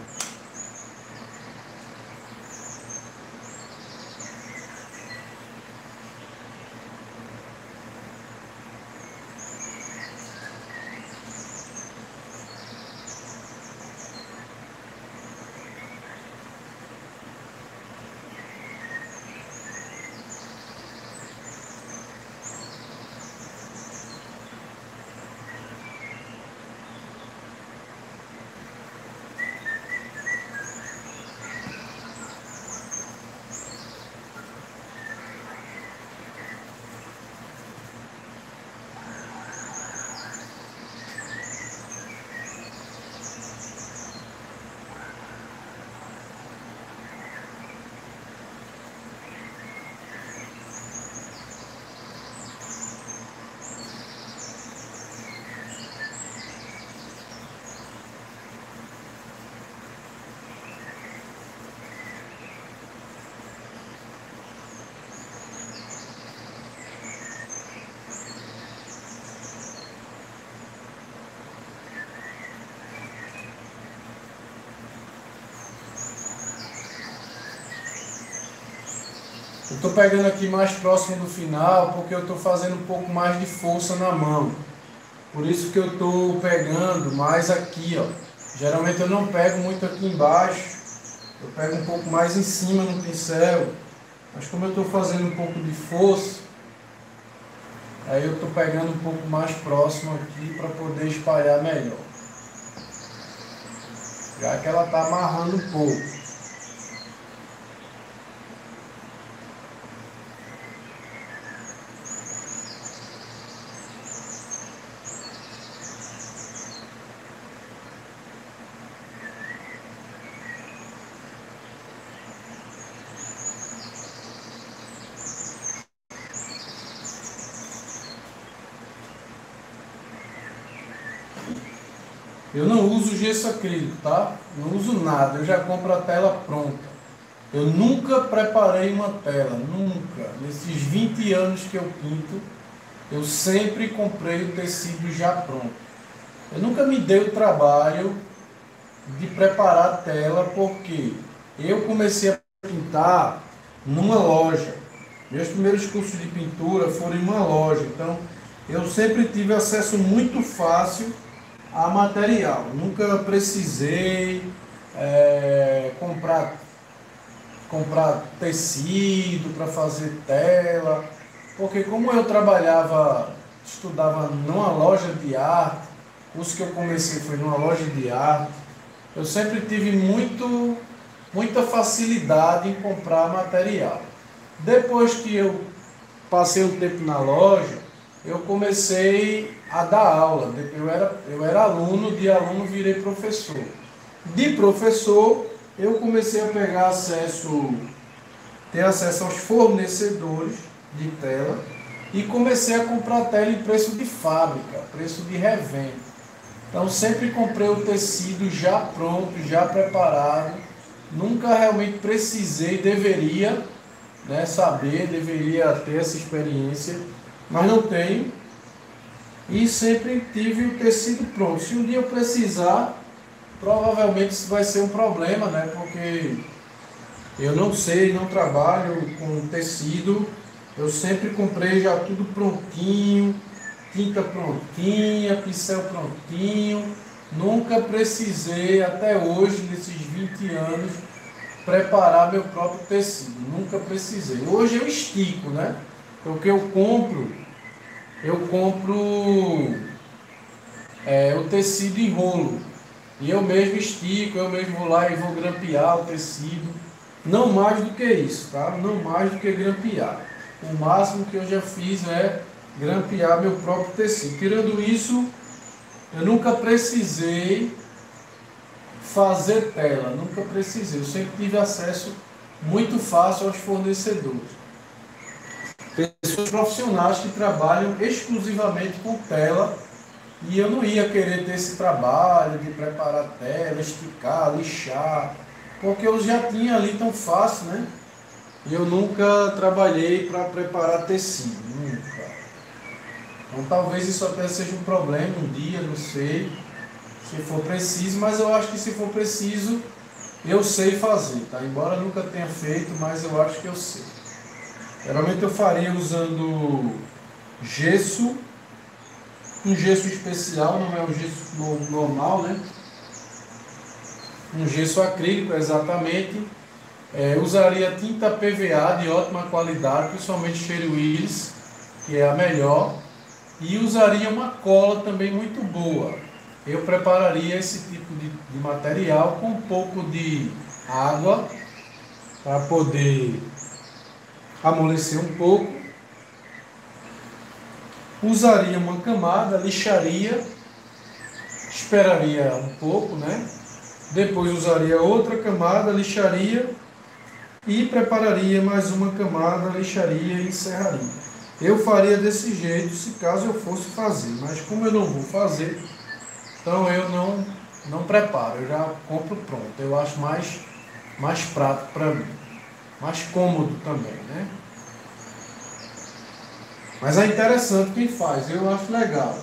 Eu estou pegando aqui mais próximo do final, porque eu estou fazendo um pouco mais de força na mão. Por isso que eu estou pegando mais aqui, ó. Geralmente eu não pego muito aqui embaixo, eu pego um pouco mais em cima no pincel. Mas como eu estou fazendo um pouco de força, aí eu estou pegando um pouco mais próximo aqui para poder espalhar melhor. Já que ela está amarrando um pouco. Eu não uso gesso acrílico, tá? Não uso nada, eu já compro a tela pronta. Eu nunca preparei uma tela, nunca. Nesses vinte anos que eu pinto, eu sempre comprei o tecido já pronto. Eu nunca me dei o trabalho de preparar a tela, porque eu comecei a pintar numa loja. Meus primeiros cursos de pintura foram em uma loja, então eu sempre tive acesso muito fácil a material. Nunca precisei é, comprar, comprar tecido para fazer tela, porque como eu trabalhava, estudava numa loja de arte, o curso que eu comecei foi numa loja de arte, eu sempre tive muito, muita facilidade em comprar material. Depois que eu passei um tempo na loja, eu comecei a dar aula. Eu era, eu era aluno, de aluno virei professor. De professor, eu comecei a pegar acesso, ter acesso aos fornecedores de tela e comecei a comprar tela em preço de fábrica, preço de revenda. Então sempre comprei o tecido já pronto, já preparado. Nunca realmente precisei, deveria, né, saber, deveria ter essa experiência, mas não tenho. E sempre tive o tecido pronto. Se um dia eu precisar, provavelmente isso vai ser um problema, né? Porque eu não sei, não trabalho com tecido. Eu sempre comprei já tudo prontinho, tinta prontinha, pincel prontinho. Nunca precisei, até hoje, nesses vinte anos, preparar meu próprio tecido. Nunca precisei. Hoje eu estico, né? Porque eu compro, eu compro é, o tecido em rolo. E eu mesmo estico, eu mesmo vou lá e vou grampear o tecido. Não mais do que isso, tá? Não mais do que grampear. O máximo que eu já fiz é grampear meu próprio tecido. Tirando isso, eu nunca precisei fazer tela, nunca precisei. Eu sempre tive acesso muito fácil aos fornecedores. Pessoas profissionais que trabalham exclusivamente com tela, e eu não ia querer ter esse trabalho de preparar tela, esticar, lixar, porque eu já tinha ali tão fácil, né? E eu nunca trabalhei para preparar tecido, nunca. Então talvez isso até seja um problema um dia, não sei, se for preciso, mas eu acho que se for preciso, eu sei fazer, tá? Embora nunca tenha feito, mas eu acho que eu sei. Geralmente eu faria usando gesso, um gesso especial, não é um gesso normal, né? Um gesso acrílico, exatamente. É, usaria tinta P V A de ótima qualidade, principalmente Sherry Willis, que é a melhor. E usaria uma cola também muito boa. Eu prepararia esse tipo de, de material com um pouco de água, para poder amolecer um pouco. Usaria uma camada, lixaria, esperaria um pouco, né? Depois usaria outra camada, lixaria e prepararia mais uma camada, lixaria e encerraria. Eu faria desse jeito se caso eu fosse fazer, mas como eu não vou fazer, então eu não, não preparo, eu já compro pronto. Eu acho mais, mais prático para mim, mais cômodo também, né? Mas é interessante quem faz, eu acho legal.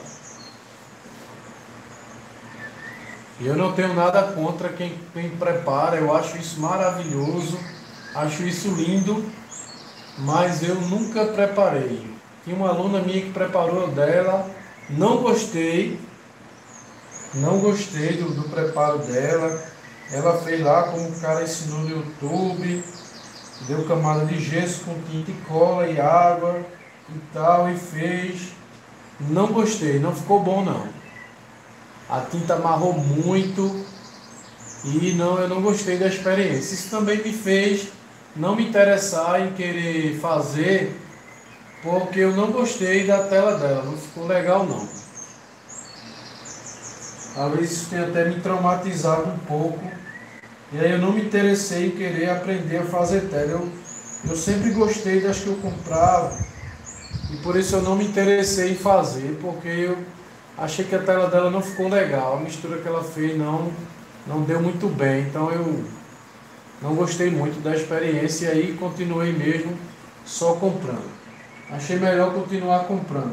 E eu não tenho nada contra quem, quem prepara, eu acho isso maravilhoso, acho isso lindo, mas eu nunca preparei. Tinha uma aluna minha que preparou dela, não gostei, não gostei do, do preparo dela. Ela fez lá como o cara ensinou no YouTube, deu camada de gesso com tinta e cola e água e tal, e fez. Não gostei, não ficou bom não. A tinta amarrou muito e não, eu não gostei da experiência. Isso também me fez não me interessar em querer fazer, porque eu não gostei da tela dela, não ficou legal não. Talvez isso tenha até me traumatizado um pouco, e aí eu não me interessei em querer aprender a fazer tela. Eu, eu sempre gostei das que eu comprava, e por isso eu não me interessei em fazer, porque eu achei que a tela dela não ficou legal, a mistura que ela fez não, não deu muito bem, então eu não gostei muito da experiência e aí continuei mesmo só comprando. Achei melhor continuar comprando.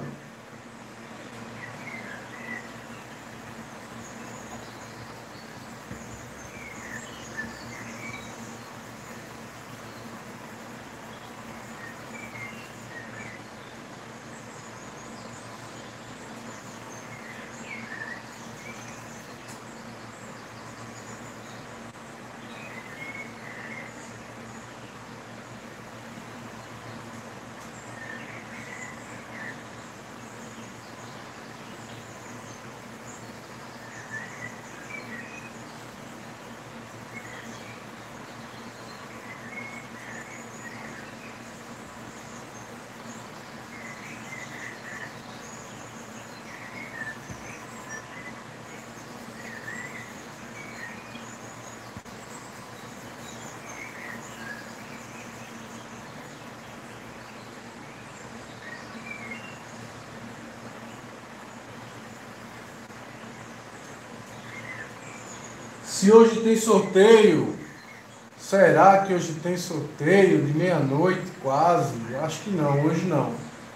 Se hoje tem sorteio, será que hoje tem sorteio de meia-noite quase? Acho que não, hoje não.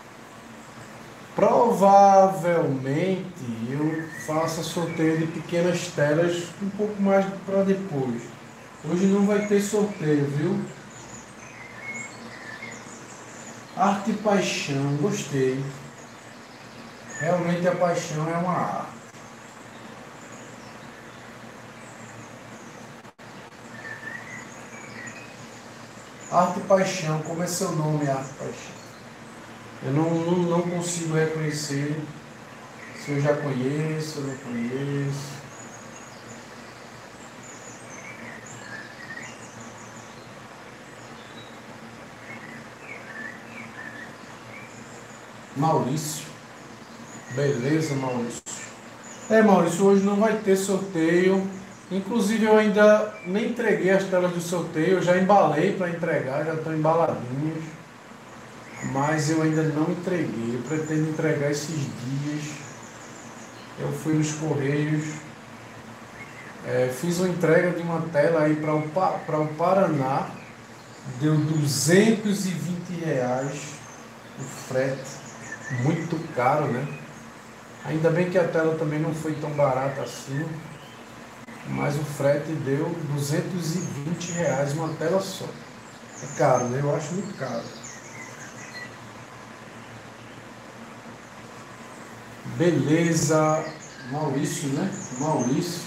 Provavelmente eu faça sorteio de pequenas telas um pouco mais para depois. Hoje não vai ter sorteio, viu? Arte e paixão, gostei. Realmente a paixão é uma arte. Arte e paixão, como é seu nome, arte e paixão? Eu não, não, não consigo reconhecer se eu já conheço, eu não conheço. Maurício. Beleza, Maurício. É, Maurício, hoje não vai ter sorteio. Inclusive eu ainda nem entreguei as telas do sorteio, eu já embalei para entregar, já estão embaladinhas, mas eu ainda não entreguei, eu pretendo entregar esses dias. Eu fui nos Correios, é, fiz uma entrega de uma tela aí para o, para o Paraná, deu duzentos e vinte reais o frete, muito caro, né? Ainda bem que a tela também não foi tão barata assim, mas o frete deu duzentos e vinte reais uma tela só. É caro, né? Eu acho muito caro. Beleza, Maurício, né? Maurício.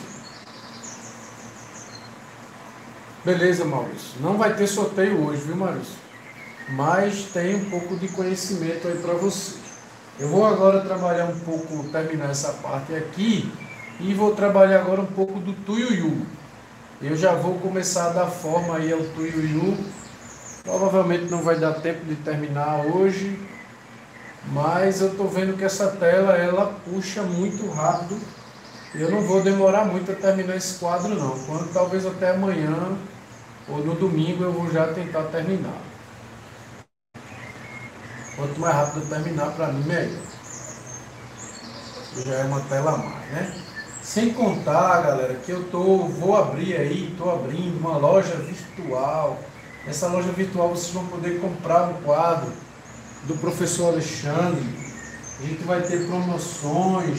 Beleza, Maurício. Não vai ter sorteio hoje, viu, Maurício? Mas tem um pouco de conhecimento aí para você. Eu vou agora trabalhar um pouco, terminar essa parte aqui, e vou trabalhar agora um pouco do Tuiuiu. Eu já vou começar a dar forma aí ao Tuiuiu. Provavelmente não vai dar tempo de terminar hoje, mas eu estou vendo que essa tela ela puxa muito rápido. E eu não vou demorar muito a terminar esse quadro não. Quando, talvez até amanhã ou no domingo eu vou já tentar terminar. Quanto mais rápido eu terminar, para mim melhor. Já é uma tela a mais, né? Sem contar, galera, que eu tô, vou abrir aí, estou abrindo uma loja virtual. Nessa loja virtual vocês vão poder comprar um quadro do professor Alexandre. A gente vai ter promoções.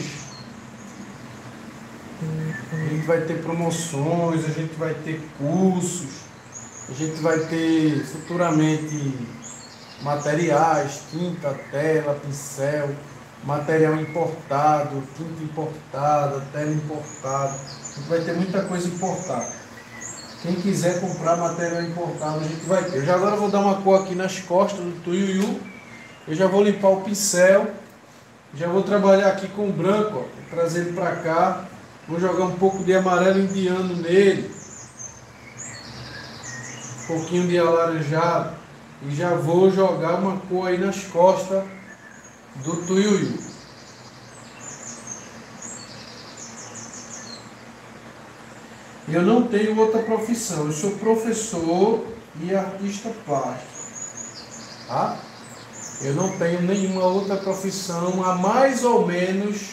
A gente vai ter promoções, a gente vai ter cursos, a gente vai ter futuramente materiais, tinta, tela, pincel, material importado, tinta importada, tela importada. A gente vai ter muita coisa importada. Quem quiser comprar material importado, a gente vai ter. Eu já agora vou dar uma cor aqui nas costas do Tuiuiu. Eu já vou limpar o pincel. Já vou trabalhar aqui com o branco, ó, trazer ele para cá. Vou jogar um pouco de amarelo indiano nele. Um pouquinho de alaranjado. E já vou jogar uma cor aí nas costas do Tuiuiu. Eu não tenho outra profissão. Eu sou professor e artista plástico. Tá? Eu não tenho nenhuma outra profissão há mais ou menos...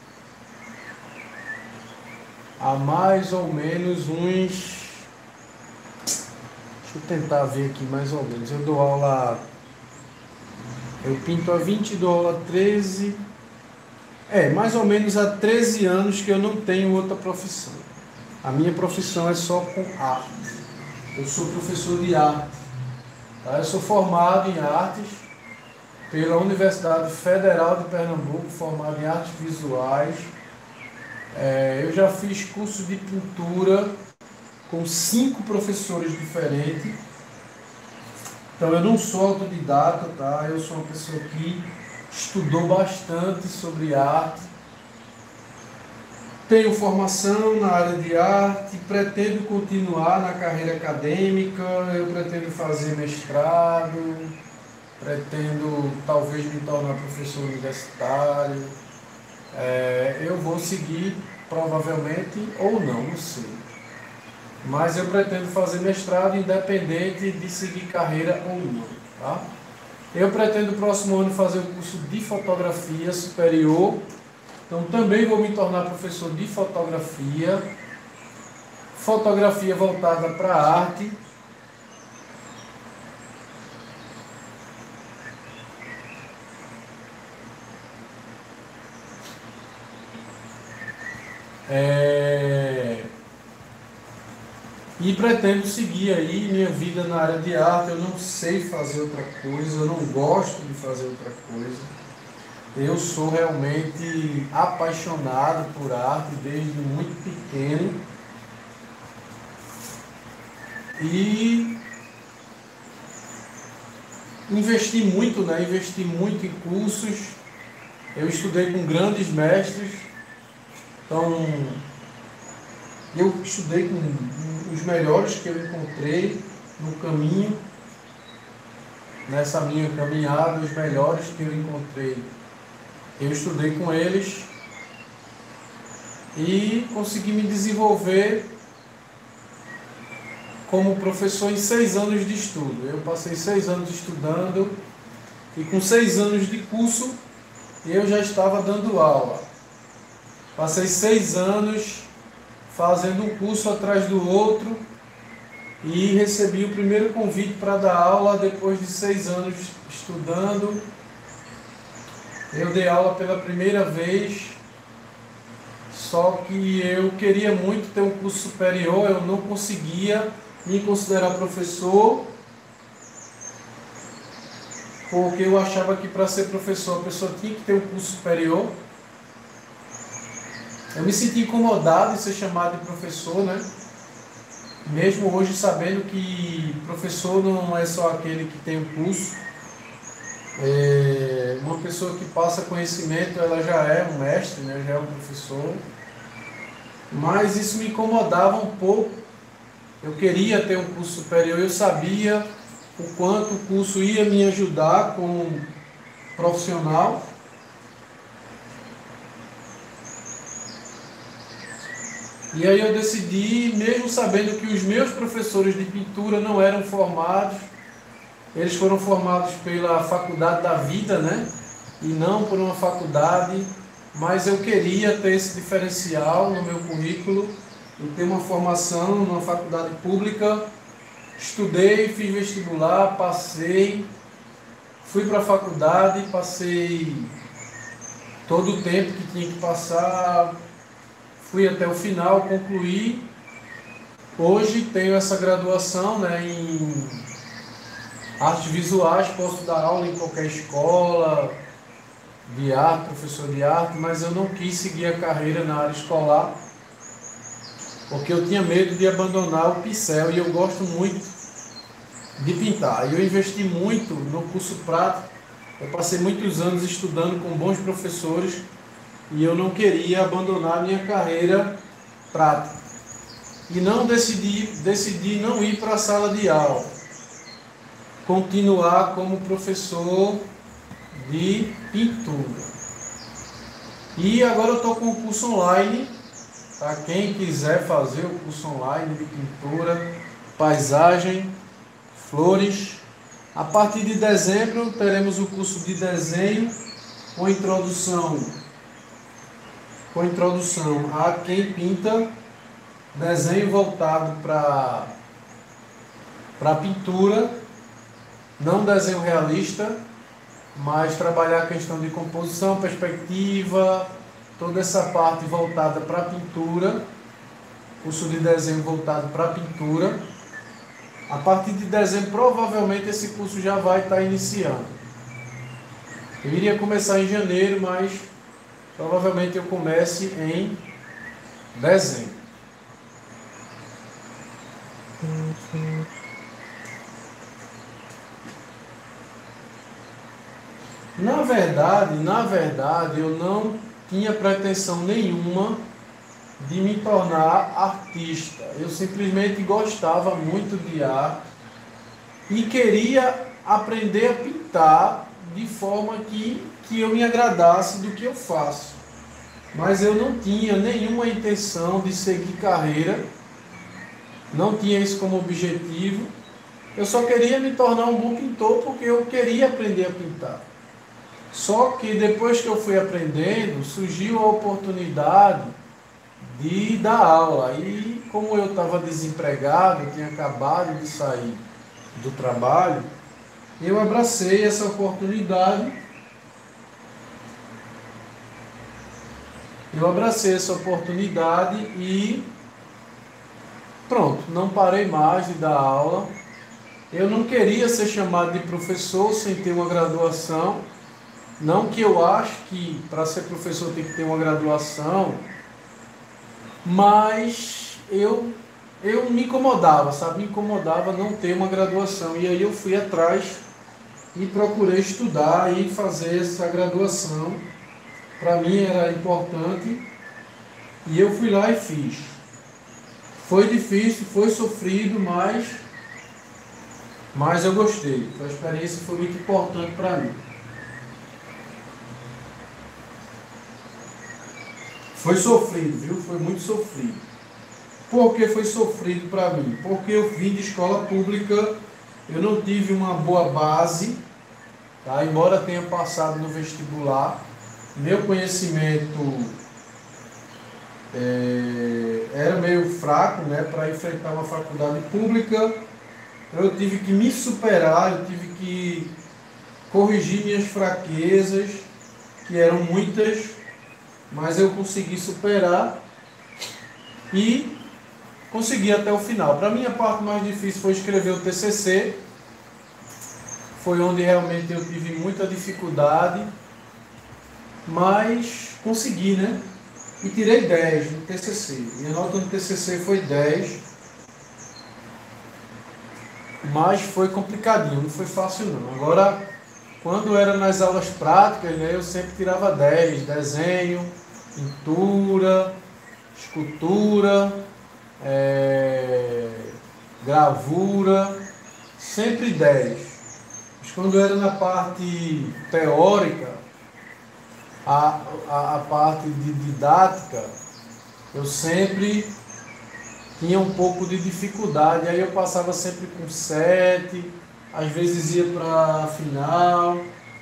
Há mais ou menos uns... Deixa eu tentar ver aqui mais ou menos. Eu dou aula... Eu pinto há vinte, dou aula há treze... É, mais ou menos há treze anos que eu não tenho outra profissão. A minha profissão é só com arte. Eu sou professor de arte. Tá? Eu sou formado em artes pela Universidade Federal de Pernambuco, formado em artes visuais. É, eu já fiz curso de pintura com cinco professores diferentes. Então eu não sou autodidata, tá? Eu sou uma pessoa que estudou bastante sobre arte. Tenho formação na área de arte, pretendo continuar na carreira acadêmica, eu pretendo fazer mestrado, pretendo talvez me tornar professor universitário. É, eu vou seguir provavelmente ou não, não sei. Mas eu pretendo fazer mestrado independente de seguir carreira ou não. Tá? Eu pretendo no próximo ano fazer o curso de fotografia superior. Então também vou me tornar professor de fotografia. Fotografia voltada para a arte. É... E pretendo seguir aí minha vida na área de arte. Eu não sei fazer outra coisa, eu não gosto de fazer outra coisa. Eu sou realmente apaixonado por arte desde muito pequeno. E investi muito, né? Investi muito em cursos. Eu estudei com grandes mestres. Então, eu estudei com os melhores que eu encontrei no caminho, nessa minha caminhada, os melhores que eu encontrei. Eu estudei com eles e consegui me desenvolver como professor em seis anos de estudo. Eu passei seis anos estudando e com seis anos de curso eu já estava dando aula. Passei seis anos fazendo um curso atrás do outro e recebi o primeiro convite para dar aula depois de seis anos estudando. Eu dei aula pela primeira vez, só que eu queria muito ter um curso superior, eu não conseguia me considerar professor, porque eu achava que para ser professor a pessoa tinha que ter um curso superior. Eu me senti incomodado em ser chamado de professor, né? Mesmo hoje sabendo que professor não é só aquele que tem um curso. É, uma pessoa que passa conhecimento, ela já é um mestre, né? Já é um professor. Mas isso me incomodava um pouco. Eu queria ter um curso superior, eu sabia o quanto o curso ia me ajudar como profissional. E aí eu decidi, mesmo sabendo que os meus professores de pintura não eram formados, eles foram formados pela faculdade da vida, né? E não por uma faculdade, mas eu queria ter esse diferencial no meu currículo, e ter uma formação numa faculdade pública. Estudei, fiz vestibular, passei, fui para a faculdade, passei todo o tempo que tinha que passar, fui até o final, concluí. Hoje tenho essa graduação, né, em artes visuais, posso dar aula em qualquer escola de arte, professor de arte, mas eu não quis seguir a carreira na área escolar, porque eu tinha medo de abandonar o pincel, e eu gosto muito de pintar. Eu investi muito no curso prático, eu passei muitos anos estudando com bons professores, e eu não queria abandonar a minha carreira prática. E não decidi, decidi não ir para a sala de aula, continuar como professor de pintura. E agora eu estou com o curso online, para quem quiser fazer o curso online de pintura, paisagem, flores. A partir de dezembro teremos o curso de desenho com introdução com introdução a quem pinta, desenho voltado para para pintura, não desenho realista, mas trabalhar a questão de composição, perspectiva, toda essa parte voltada para a pintura, curso de desenho voltado para a pintura. A partir de dezembro, provavelmente esse curso já vai estar iniciando. Eu iria começar em janeiro, mas provavelmente eu comece em dezembro. Na verdade, na verdade, eu não tinha pretensão nenhuma de me tornar artista. Eu simplesmente gostava muito de arte e queria aprender a pintar de forma que, que eu me agradasse do que eu faço. Mas eu não tinha nenhuma intenção de seguir carreira, não tinha isso como objetivo. Eu só queria me tornar um bom pintor porque eu queria aprender a pintar. Só que depois que eu fui aprendendo, surgiu a oportunidade de dar aula. E como eu estava desempregado, eu tinha acabado de sair do trabalho, eu abracei essa oportunidade. Eu abracei essa oportunidade e pronto, não parei mais de dar aula. Eu não queria ser chamado de professor sem ter uma graduação. Não que eu acho que para ser professor tem que ter uma graduação, mas eu, eu me incomodava, sabe? Me incomodava não ter uma graduação. E aí eu fui atrás e procurei estudar e fazer essa graduação. Para mim era importante e eu fui lá e fiz. Foi difícil, foi sofrido, mas, mas eu gostei. A experiência foi muito importante para mim. Foi sofrido, viu? Foi muito sofrido. Por que foi sofrido para mim? Porque eu vim de escola pública, eu não tive uma boa base, tá? Embora tenha passado no vestibular, meu conhecimento é, era meio fraco, né, para enfrentar uma faculdade pública. Eu tive que me superar, eu tive que corrigir minhas fraquezas, que eram muitas, mas eu consegui superar e consegui até o final. Para mim, a parte mais difícil foi escrever o T C C. Foi onde realmente eu tive muita dificuldade, mas consegui, né? E tirei dez no T C C. Minha nota no T C C foi dez, mas foi complicadinho, não foi fácil não. Agora, quando era nas aulas práticas, né, eu sempre tirava dez, desenho, pintura, escultura, é, gravura, sempre dez. Mas quando era na parte teórica, a, a, a parte de didática, eu sempre tinha um pouco de dificuldade, aí eu passava sempre com sete, às vezes ia para a final.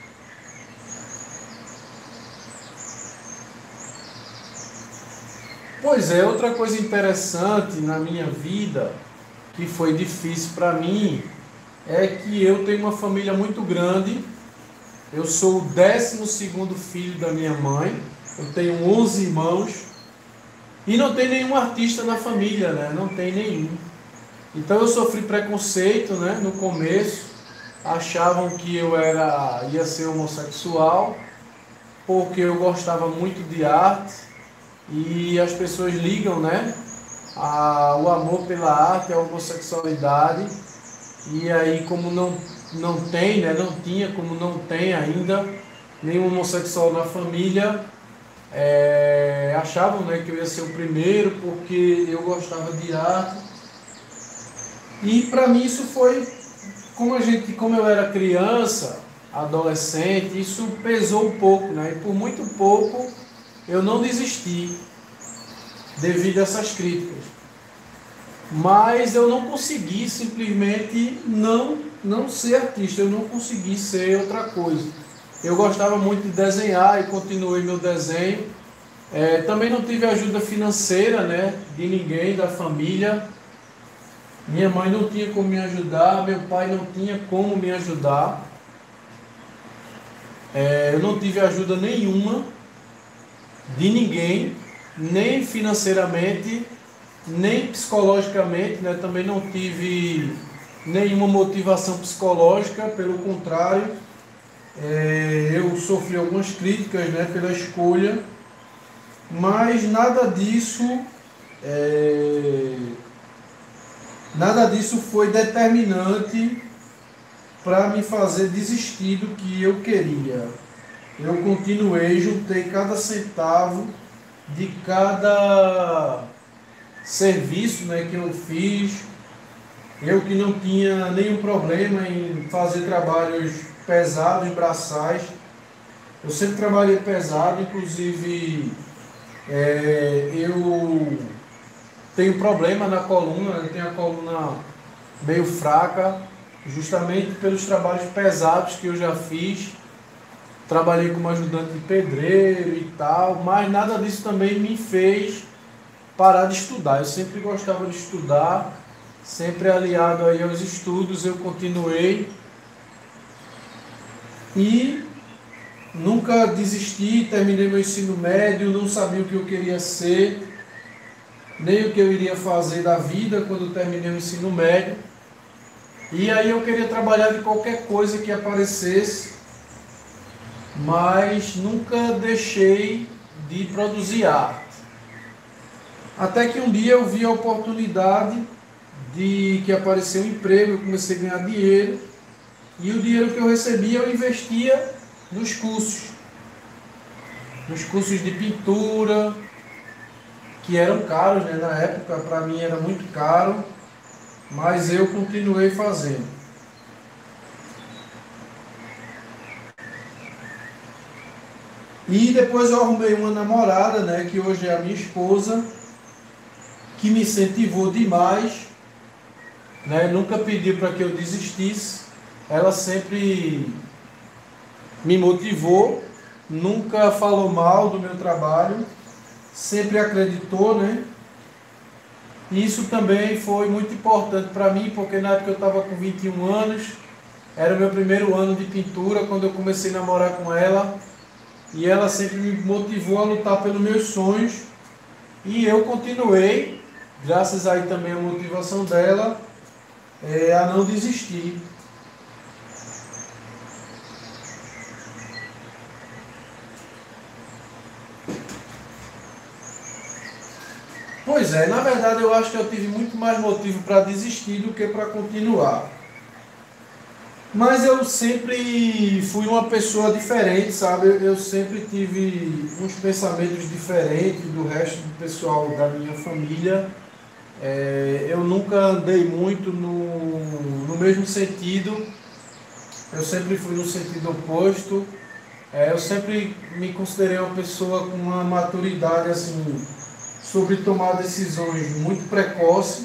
Pois é, outra coisa interessante na minha vida, que foi difícil para mim, é que eu tenho uma família muito grande. Eu sou o décimo segundo filho da minha mãe, eu tenho onze irmãos, e não tem nenhum artista na família, né? Não tem nenhum. Então eu sofri preconceito, né? No começo, achavam que eu era, ia ser homossexual, porque eu gostava muito de arte, e as pessoas ligam, né, a, o amor pela arte, a homossexualidade, e aí como não, não tem, né, não tinha, como não tem ainda nenhum homossexual na família, é, achavam, né, que eu ia ser o primeiro porque eu gostava de arte. E para mim isso foi, como a gente, como eu era criança, adolescente, isso pesou um pouco, né, e por muito pouco eu não desisti devido a essas críticas. Mas eu não consegui simplesmente não, não ser artista, eu não consegui ser outra coisa. Eu gostava muito de desenhar e continuei meu desenho. É, também não tive ajuda financeira, né, de ninguém, da família. Minha mãe não tinha como me ajudar, meu pai não tinha como me ajudar. É, eu não tive ajuda nenhuma de ninguém, nem financeiramente, nem psicologicamente, né? Também não tive nenhuma motivação psicológica, pelo contrário, é, eu sofri algumas críticas, né, pela escolha, mas nada disso, é, nada disso foi determinante para me fazer desistir do que eu queria. Eu continuei, juntei cada centavo de cada serviço, né, que eu fiz. Eu que não tinha nenhum problema em fazer trabalhos pesados, braçais. Eu sempre trabalhei pesado, inclusive é, eu tenho problema na coluna, eu tenho a coluna meio fraca, justamente pelos trabalhos pesados que eu já fiz. Trabalhei como ajudante de pedreiro e tal, mas nada disso também me fez parar de estudar. Eu sempre gostava de estudar, sempre aliado aí aos estudos, eu continuei e nunca desisti. Terminei meu ensino médio, não sabia o que eu queria ser, nem o que eu iria fazer da vida quando terminei o ensino médio. E aí eu queria trabalhar de qualquer coisa que aparecesse, mas nunca deixei de produzir arte. Até que um dia eu vi a oportunidade de que apareceu um emprego, eu comecei a ganhar dinheiro, e o dinheiro que eu recebia eu investia nos cursos, nos cursos de pintura, que eram caros, né? Na época para mim era muito caro, mas eu continuei fazendo. E depois eu arrumei uma namorada, né, que hoje é a minha esposa, que me incentivou demais, né? Nunca pediu para que eu desistisse. Ela sempre me motivou, nunca falou mal do meu trabalho, sempre acreditou, né? E isso também foi muito importante para mim, porque na época eu estava com vinte e um anos, era o meu primeiro ano de pintura, quando eu comecei a namorar com ela, e ela sempre me motivou a lutar pelos meus sonhos, e eu continuei, graças aí também à motivação dela, é, a não desistir. Pois é, na verdade eu acho que eu tive muito mais motivo para desistir do que para continuar. Mas eu sempre fui uma pessoa diferente, sabe? Eu sempre tive uns pensamentos diferentes do resto do pessoal da minha família. É, eu nunca andei muito no, no mesmo sentido, eu sempre fui no sentido oposto. É, eu sempre me considerei uma pessoa com uma maturidade assim, sobre tomar decisões muito precoce.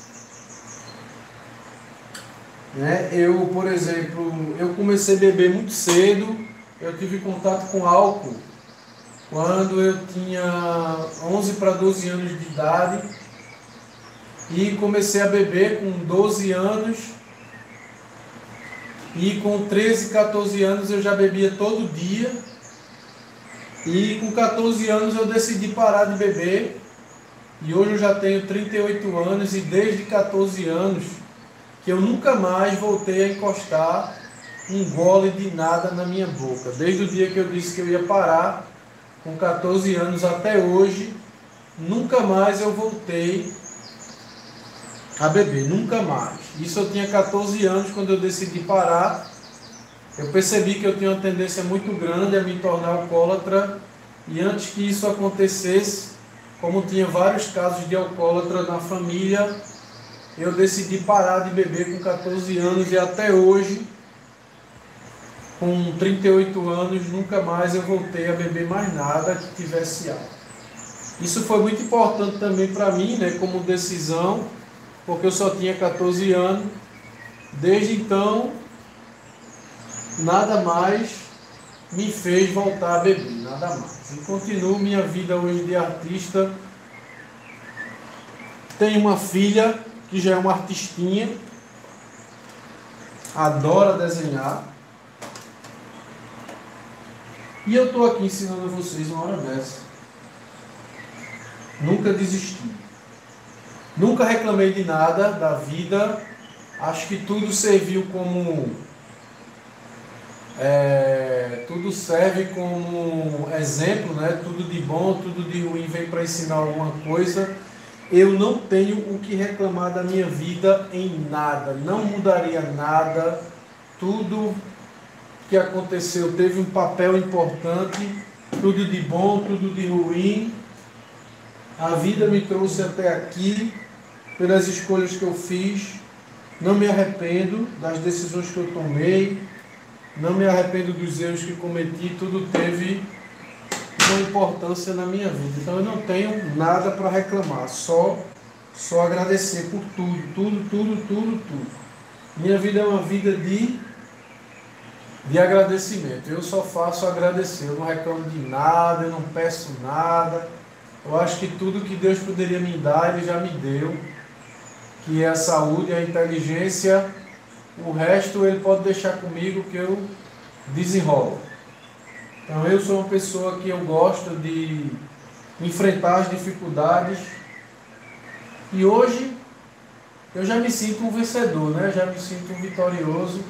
Né? Eu, por exemplo, eu comecei a beber muito cedo, eu tive contato com álcool quando eu tinha onze para doze anos de idade e comecei a beber com doze anos e com treze, quatorze anos eu já bebia todo dia e com quatorze anos eu decidi parar de beber e hoje eu já tenho trinta e oito anos e desde quatorze anos que eu nunca mais voltei a encostar um gole de nada na minha boca. Desde o dia que eu disse que eu ia parar, com quatorze anos até hoje, nunca mais eu voltei a beber, nunca mais. Isso eu tinha quatorze anos quando eu decidi parar. Eu percebi que eu tinha uma tendência muito grande a me tornar alcoólatra e antes que isso acontecesse, como tinha vários casos de alcoólatra na família, eu decidi parar de beber com quatorze anos e até hoje, com trinta e oito anos, nunca mais eu voltei a beber mais nada que tivesse álcool. Isso foi muito importante também para mim, né, como decisão, porque eu só tinha quatorze anos. Desde então, nada mais me fez voltar a beber, nada mais. E continuo minha vida hoje de artista. Tenho uma filha que já é uma artistinha, adora desenhar. E eu estou aqui ensinando a vocês uma hora dessa. Nunca desisti. Nunca reclamei de nada da vida. Acho que tudo serviu como... É, tudo serve como exemplo, né? Tudo de bom, tudo de ruim vem para ensinar alguma coisa. Eu não tenho o que reclamar da minha vida em nada, não mudaria nada, tudo que aconteceu teve um papel importante, tudo de bom, tudo de ruim. A vida me trouxe até aqui, pelas escolhas que eu fiz, não me arrependo das decisões que eu tomei, não me arrependo dos erros que cometi, tudo teve uma importância na minha vida. Então eu não tenho nada para reclamar, só, só agradecer por tudo, tudo, tudo, tudo, tudo. Minha vida é uma vida de, de agradecimento. Eu só faço agradecer, eu não reclamo de nada, eu não peço nada. Eu acho que tudo que Deus poderia me dar, Ele já me deu, que é a saúde, a inteligência, o resto Ele pode deixar comigo que eu desenrolo. Então eu sou uma pessoa que eu gosto de enfrentar as dificuldades e hoje eu já me sinto um vencedor, né? Já me sinto um vitorioso.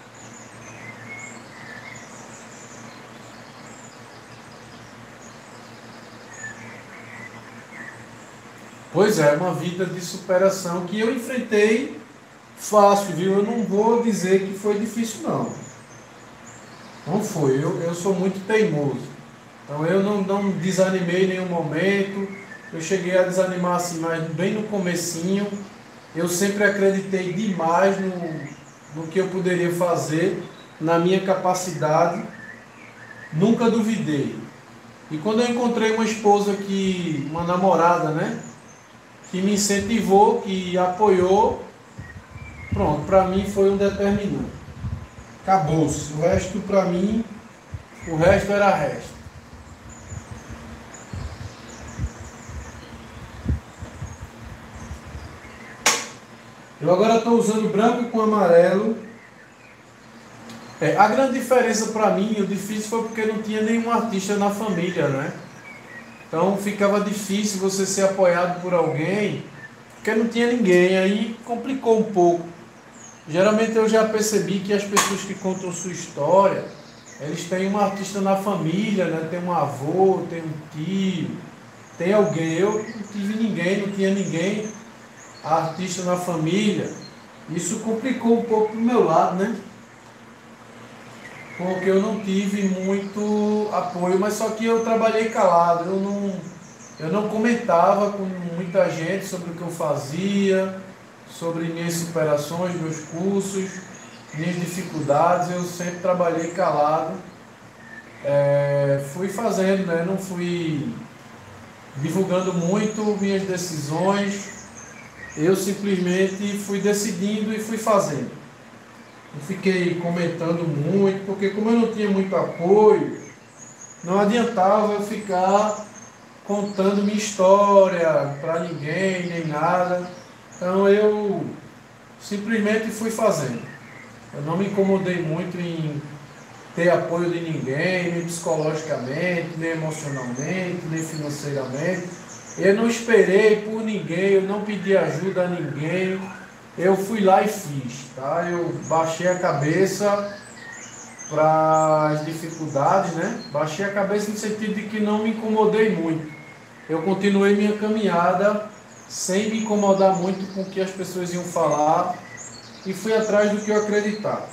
Pois é, uma vida de superação que eu enfrentei fácil, viu? Eu não vou dizer que foi difícil, não. Não foi, eu, eu sou muito teimoso. Então eu não, não desanimei em nenhum momento. Eu cheguei a desanimar assim, mas bem no comecinho. Eu sempre acreditei demais no, no que eu poderia fazer, na minha capacidade. Nunca duvidei. E quando eu encontrei uma esposa que, uma namorada, né? que me incentivou, que apoiou. Pronto, para mim foi um determinante. Acabou-se. O resto, para mim, o resto era resto. Eu agora estou usando branco com amarelo. É, a grande diferença para mim, o difícil foi porque não tinha nenhum artista na família, né? Então ficava difícil você ser apoiado por alguém, porque não tinha ninguém, aí complicou um pouco. Geralmente eu já percebi que as pessoas que contam sua história, eles têm um artista na família, né? Tem um avô, tem um tio, tem alguém. Eu não tive ninguém, não tinha ninguém artista na família. Isso complicou um pouco do meu lado, né? Porque eu não tive muito apoio, mas só que eu trabalhei calado, eu não, eu não comentava com muita gente sobre o que eu fazia, sobre minhas superações, meus cursos, minhas dificuldades. Eu sempre trabalhei calado, é, fui fazendo, né? Não fui divulgando muito minhas decisões, eu simplesmente fui decidindo e fui fazendo. Não fiquei comentando muito, porque como eu não tinha muito apoio, não adiantava eu ficar contando minha história para ninguém, nem nada. Então eu simplesmente fui fazendo. Eu não me incomodei muito em ter apoio de ninguém, nem psicologicamente, nem emocionalmente, nem financeiramente. Eu não esperei por ninguém, eu não pedi ajuda a ninguém. Eu fui lá e fiz, tá? Eu baixei a cabeça para as dificuldades, né? Baixei a cabeça no sentido de que não me incomodei muito. Eu continuei minha caminhada sem me incomodar muito com o que as pessoas iam falar e fui atrás do que eu acreditava.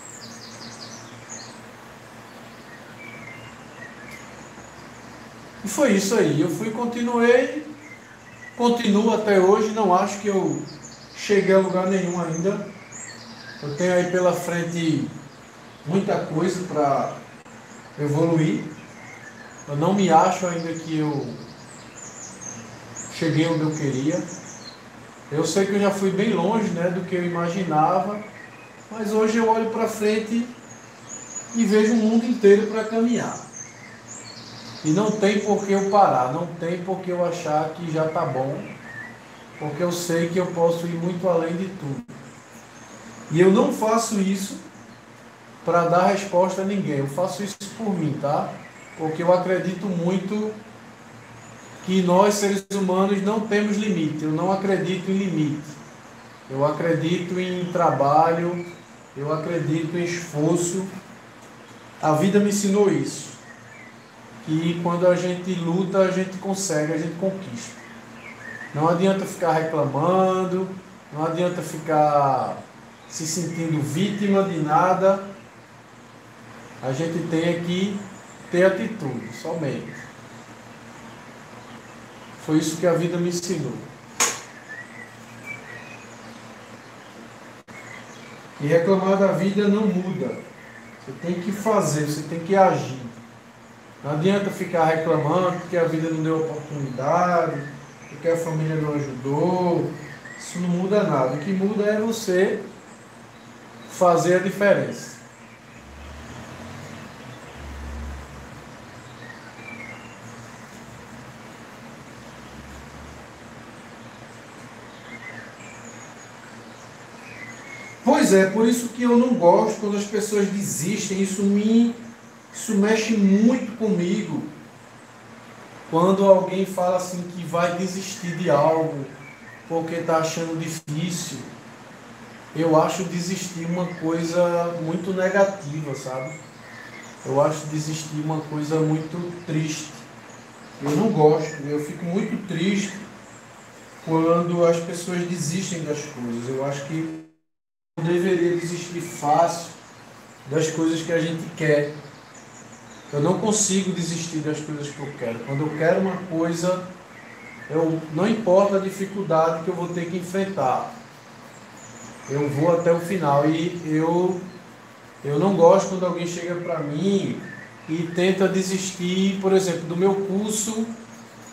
E foi isso aí. Eu fui, continuei, continuo até hoje. Não acho que eu cheguei a lugar nenhum ainda. Eu tenho aí pela frente muita coisa para evoluir. Eu não me acho ainda que eu cheguei onde eu queria. Eu sei que eu já fui bem longe, né, do que eu imaginava, mas hoje eu olho para frente e vejo o mundo inteiro para caminhar. E não tem por que eu parar, não tem por que eu achar que já está bom, porque eu sei que eu posso ir muito além de tudo. E eu não faço isso para dar resposta a ninguém, eu faço isso por mim, tá? Porque eu acredito muito que nós, seres humanos, não temos limite. Eu não acredito em limite. Eu acredito em trabalho, eu acredito em esforço. A vida me ensinou isso. Que quando a gente luta, a gente consegue, a gente conquista. Não adianta ficar reclamando, não adianta ficar se sentindo vítima de nada. A gente tem que ter atitude, somente. Foi isso que a vida me ensinou. E reclamar da vida não muda. Você tem que fazer, você tem que agir. Não adianta ficar reclamando porque a vida não deu oportunidade, porque a família não ajudou. Isso não muda nada. O que muda é você fazer a diferença. Pois é, por isso que eu não gosto quando as pessoas desistem. Isso me, isso mexe muito comigo. Quando alguém fala assim que vai desistir de algo porque está achando difícil, eu acho desistir uma coisa muito negativa, sabe? Eu acho desistir uma coisa muito triste. Eu não gosto, eu fico muito triste quando as pessoas desistem das coisas. Eu acho que não deveria desistir fácil das coisas que a gente quer. Eu não consigo desistir das coisas que eu quero. Quando eu quero uma coisa, eu, não importa a dificuldade que eu vou ter que enfrentar, eu vou até o final. E eu, eu não gosto quando alguém chega para mim e tenta desistir, por exemplo, do meu curso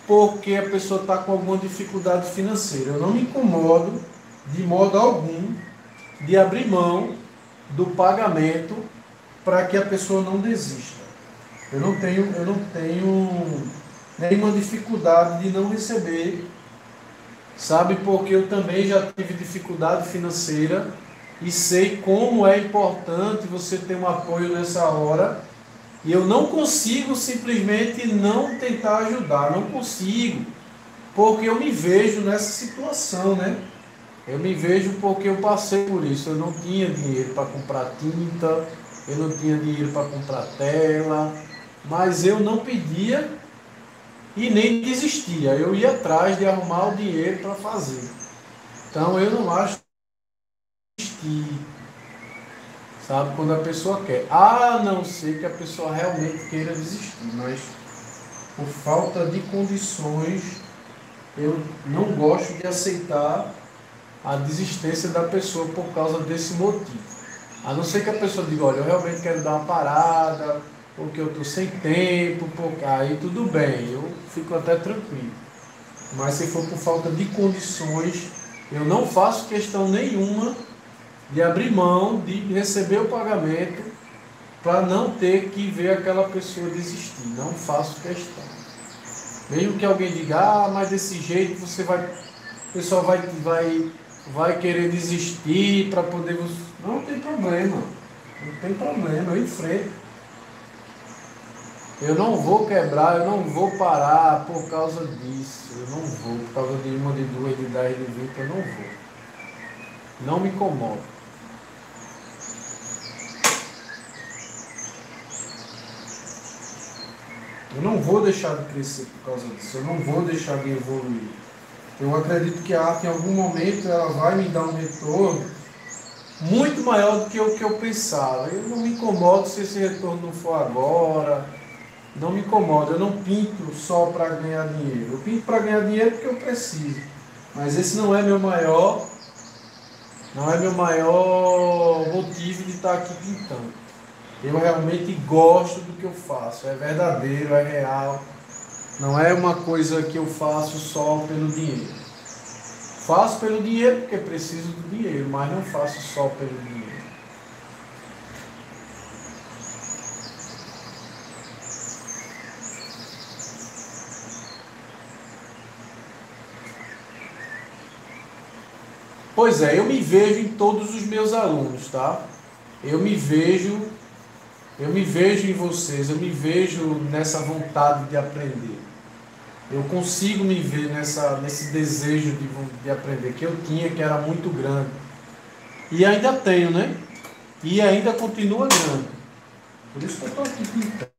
porque a pessoa está com alguma dificuldade financeira. Eu não me incomodo de modo algum de abrir mão do pagamento para que a pessoa não desista. Eu não tenho, eu não tenho nenhuma dificuldade de não receber, sabe? Porque eu também já tive dificuldade financeira e sei como é importante você ter um apoio nessa hora. E eu não consigo simplesmente não tentar ajudar, não consigo, porque eu me vejo nessa situação, né? Eu me vejo porque eu passei por isso. Eu não tinha dinheiro para comprar tinta, eu não tinha dinheiro para comprar tela, mas eu não pedia e nem desistia. Eu ia atrás de arrumar o dinheiro para fazer. Então eu não acho que, sabe, quando a pessoa quer, a não ser que a pessoa realmente queira desistir, mas por falta de condições eu não gosto de aceitar a desistência da pessoa por causa desse motivo. A não ser que a pessoa diga, olha, eu realmente quero dar uma parada, porque eu estou sem tempo, porque aí tudo bem, eu fico até tranquilo. Mas se for por falta de condições, eu não faço questão nenhuma de abrir mão de receber o pagamento para não ter que ver aquela pessoa desistir. Não faço questão. Mesmo que alguém diga, ah, mas desse jeito você vai, o pessoal vai, vai, vai querer desistir para poder... Não tem problema, não tem problema, eu enfrento. Eu não vou quebrar, eu não vou parar por causa disso, eu não vou, por causa de uma, de duas, de dez, de vinte, eu não vou. Não me incomodo. Eu não vou deixar de crescer por causa disso, eu não vou deixar de evoluir. Eu acredito que a arte, em algum momento, ela vai me dar um retorno muito maior do que o que eu pensava. Eu não me incomodo se esse retorno não for agora, não me incomodo. Eu não pinto só para ganhar dinheiro. Eu pinto para ganhar dinheiro porque eu preciso. Mas esse não é meu maior, não é meu maior motivo de estar aqui pintando. Eu realmente gosto do que eu faço, é verdadeiro, é real. Não é uma coisa que eu faço só pelo dinheiro. Faço pelo dinheiro porque preciso do dinheiro, mas não faço só pelo dinheiro. Pois é, eu me vejo em todos os meus alunos, tá? Eu me vejo, eu me vejo em vocês, eu me vejo nessa vontade de aprender. Eu consigo me ver nessa, nesse desejo de, de aprender que eu tinha, que era muito grande. E ainda tenho, né? E ainda continua grande. Por isso que eu estou aqui pintando.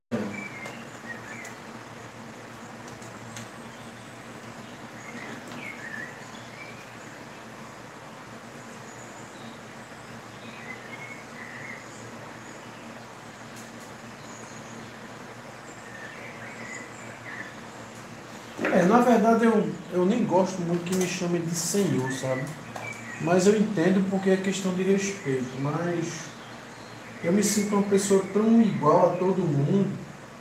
É, na verdade eu, eu nem gosto muito que me chamem de senhor, sabe? Mas eu entendo porque é questão de respeito. Mas eu me sinto uma pessoa tão igual a todo mundo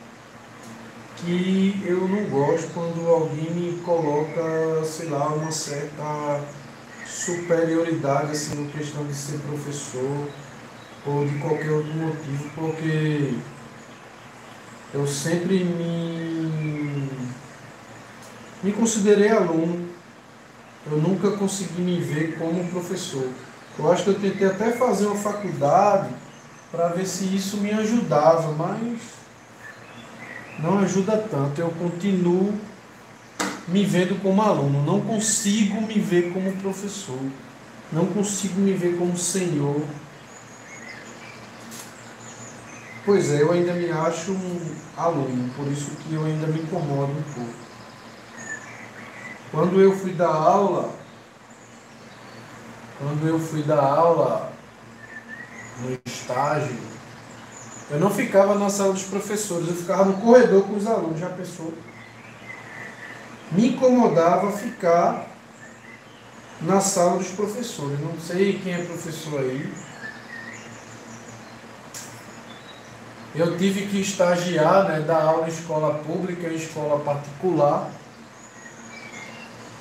que eu não gosto quando alguém me coloca, sei lá, uma certa superioridade assim, na questão de ser professor ou de qualquer outro motivo, porque eu sempre me, me considerei aluno. Eu nunca consegui me ver como professor. Eu acho que eu tentei até fazer uma faculdade para ver se isso me ajudava, mas não ajuda tanto. Eu continuo me vendo como aluno, não consigo me ver como professor, não consigo me ver como senhor. Pois é, eu ainda me acho um aluno, por isso que eu ainda me incomodo um pouco. Quando eu fui dar aula, quando eu fui dar aula no estágio, eu não ficava na sala dos professores, eu ficava no corredor com os alunos, já pensou? Me incomodava ficar na sala dos professores. Não sei quem é professor aí. Eu tive que estagiar, né, dar aula em escola pública e escola particular.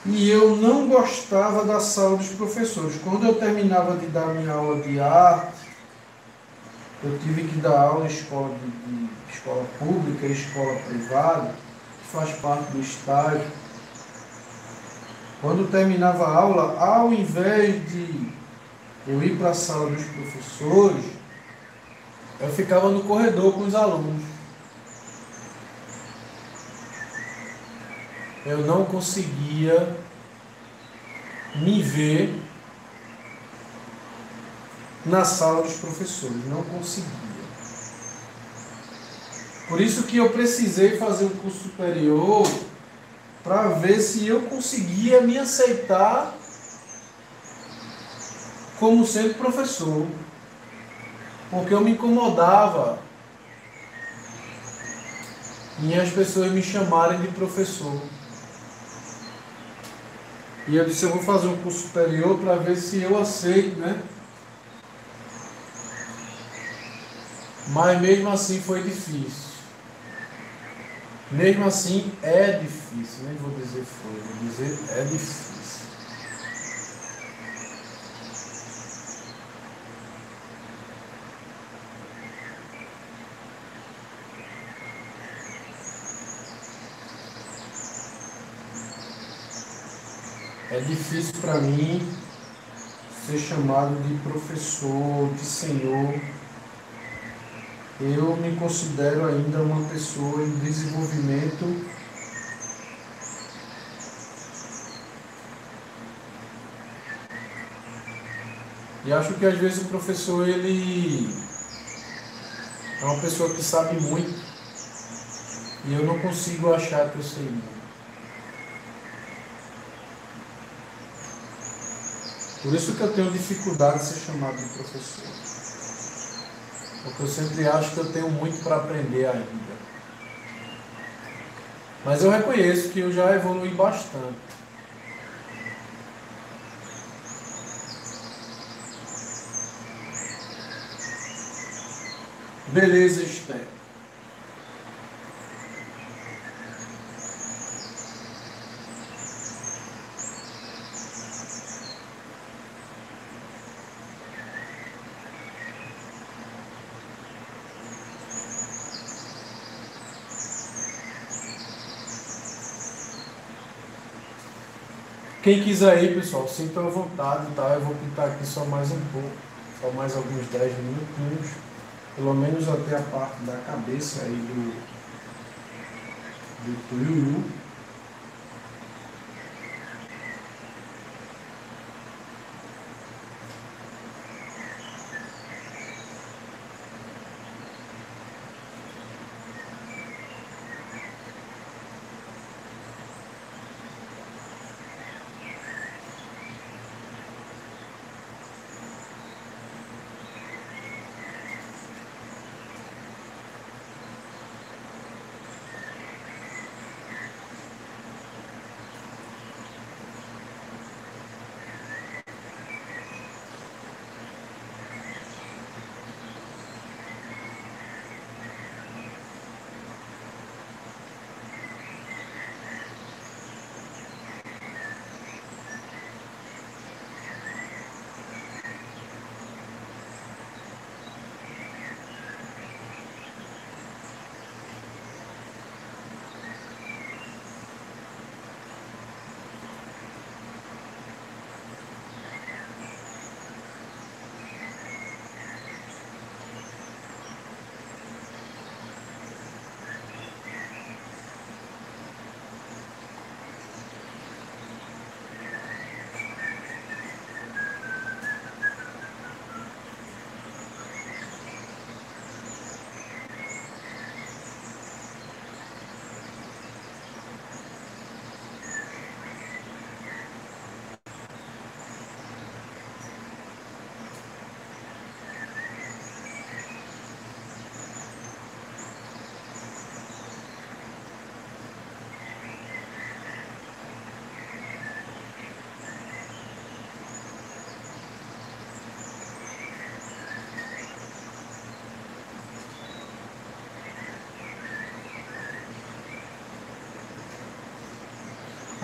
E eu não gostava da sala dos professores. Quando eu terminava de dar minha aula de arte, eu tive que dar aula em escola, de, de escola pública e escola privada, que faz parte do estágio. Quando terminava a aula, ao invés de eu ir para a sala dos professores, eu ficava no corredor com os alunos. Eu não conseguia me ver na sala dos professores, não conseguia. Por isso que eu precisei fazer um curso superior para ver se eu conseguia me aceitar como sendo professor, porque eu me incomodava em as pessoas me chamarem de professor. E eu disse, eu vou fazer um curso superior para ver se eu aceito, né? Mas mesmo assim foi difícil. Mesmo assim é difícil, nem vou dizer foi, vou dizer é difícil. É difícil para mim ser chamado de professor, de senhor. Eu me considero ainda uma pessoa em desenvolvimento e acho que às vezes o professor ele é uma pessoa que sabe muito e eu não consigo achar que eu sei muito. Por isso que eu tenho dificuldade de ser chamado de professor. Porque eu sempre acho que eu tenho muito para aprender ainda. Mas eu reconheço que eu já evolui bastante. Beleza, Esther. Quem quiser ir, pessoal, sintam à vontade, tá? Eu vou pintar aqui só mais um pouco, só mais alguns dez minutinhos, pelo menos até a parte da cabeça aí do, do tuiuiu.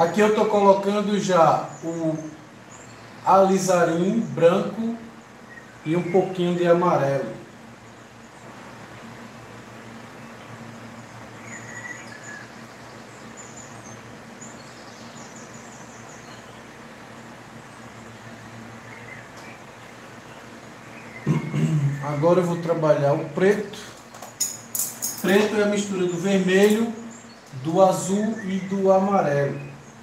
Aqui eu estou colocando já o alizarim branco e um pouquinho de amarelo. Agora eu vou trabalhar o preto. Preto é a mistura do vermelho, do azul e do amarelo.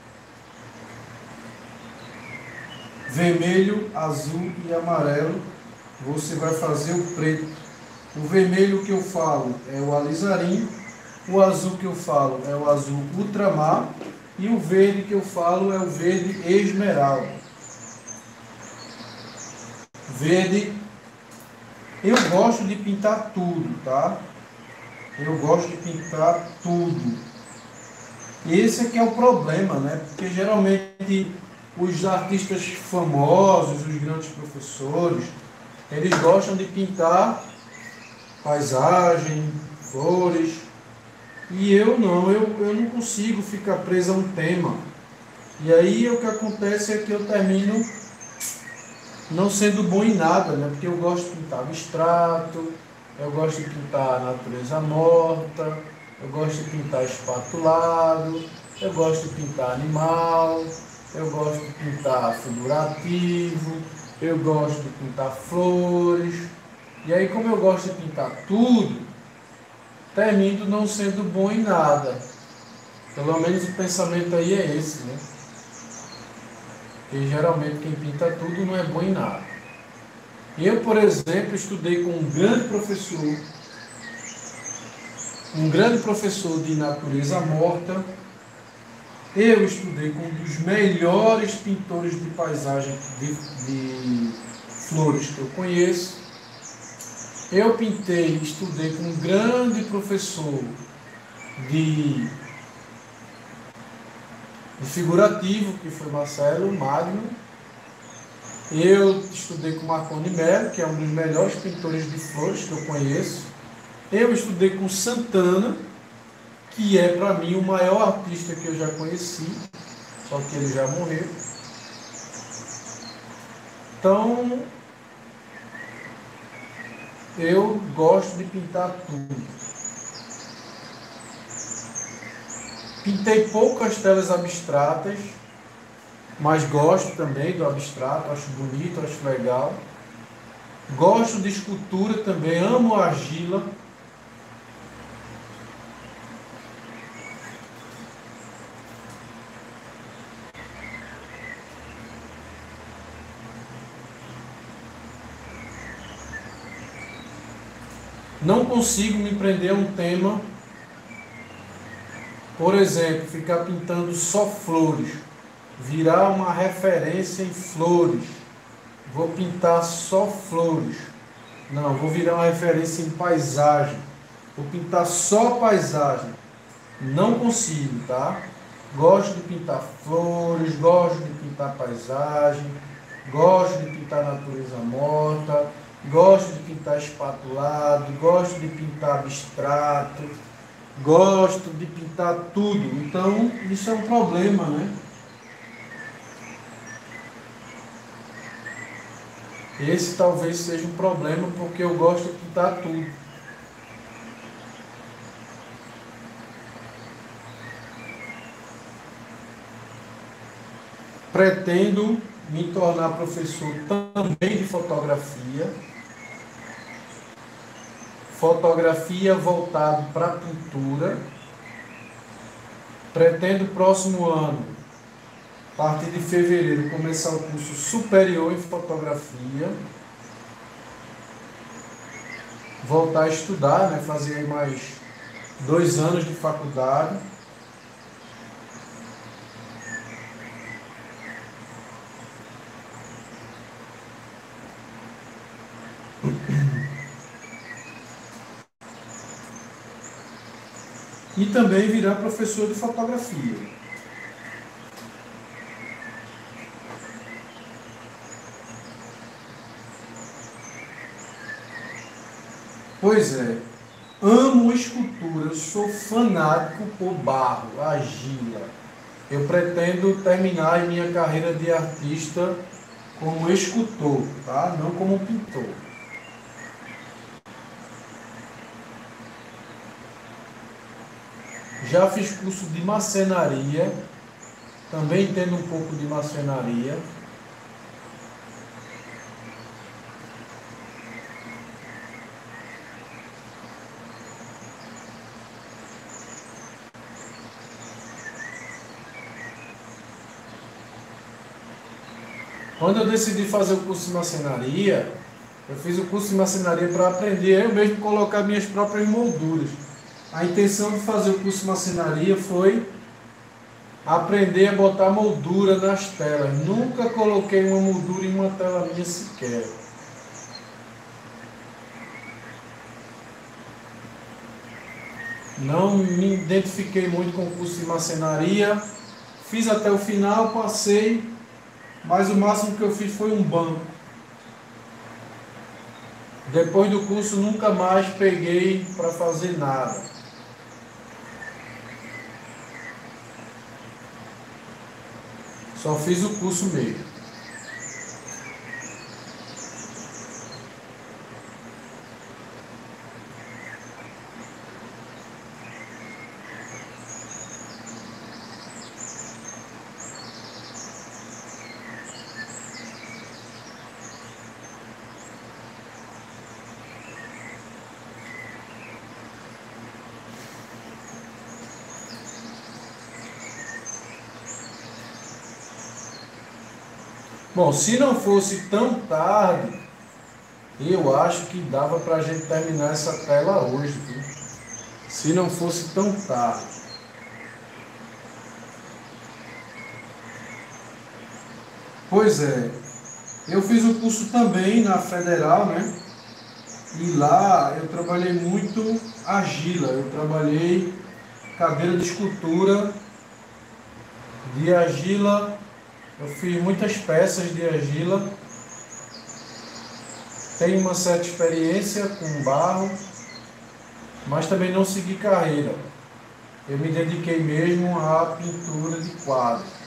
Vermelho, azul e amarelo. Você vai fazer o preto. O vermelho que eu falo é o alizarim. O azul que eu falo é o azul ultramar. E o verde que eu falo é o verde esmeralda. Verde. Eu gosto de pintar tudo, tá? Eu gosto de pintar tudo. Esse aqui é o problema, né? Porque geralmente os artistas famosos, os grandes professores, eles gostam de pintar paisagem, flores. E eu não, eu, eu não consigo ficar preso a um tema. E aí o que acontece é que eu termino não sendo bom em nada, né? Porque eu gosto de pintar abstrato, eu gosto de pintar a natureza morta, eu gosto de pintar espatulado, eu gosto de pintar animal, eu gosto de pintar figurativo, eu gosto de pintar flores. E aí, como eu gosto de pintar tudo, termino não sendo bom em nada. Pelo menos o pensamento aí é esse, né? Porque geralmente quem pinta tudo não é bom em nada. Eu, por exemplo, estudei com um grande professor, um grande professor de natureza morta. Eu estudei com um dos melhores pintores de paisagem de, de flores que eu conheço. Eu pintei, estudei com um grande professor de, de figurativo, que foi Marcelo Magno. Eu estudei com Marconi Mello, que é um dos melhores pintores de flores que eu conheço. Eu estudei com Santana, que é para mim o maior artista que eu já conheci, só que ele já morreu. Então, eu gosto de pintar tudo. Pintei poucas telas abstratas, mas gosto também do abstrato, acho bonito, acho legal. Gosto de escultura também, amo argila. Não consigo me prender a um tema, por exemplo, ficar pintando só flores, virar uma referência em flores, vou pintar só flores, não, vou virar uma referência em paisagem, vou pintar só paisagem, não consigo, tá? Gosto de pintar flores, gosto de pintar paisagem, gosto de pintar natureza morta, gosto de pintar espatulado, gosto de pintar abstrato, gosto de pintar tudo. Então, isso é um problema, né? Esse talvez seja um problema, porque eu gosto de pintar tudo. Pretendo me tornar professor também de fotografia. Fotografia voltado para a pintura. Pretendo próximo ano, a partir de fevereiro, começar o curso superior em fotografia. Voltar a estudar, né? Fazer aí mais dois anos de faculdade. E também virar professor de fotografia. Pois é, amo escultura, eu sou fanático por barro, argila. Eu pretendo terminar a minha carreira de artista como escultor, tá? Não como pintor. Já fiz curso de marcenaria, também entendo um pouco de marcenaria. Quando eu decidi fazer o curso de marcenaria, eu fiz o curso de marcenaria para aprender eu mesmo colocar minhas próprias molduras. A intenção de fazer o curso de marcenaria foi aprender a botar moldura nas telas. Nunca coloquei uma moldura em uma tela minha sequer. Não me identifiquei muito com o curso de marcenaria. Fiz até o final, passei, mas o máximo que eu fiz foi um banco. Depois do curso nunca mais peguei para fazer nada. Só fiz o curso mesmo. Bom, se não fosse tão tarde, eu acho que dava para a gente terminar essa tela hoje, viu? Se não fosse tão tarde. Pois é, eu fiz o curso também na Federal, né? E lá eu trabalhei muito argila, eu trabalhei cadeira de escultura de argila. Eu fiz muitas peças de argila, tenho uma certa experiência com barro, mas também não segui carreira. Eu me dediquei mesmo à pintura de quadros.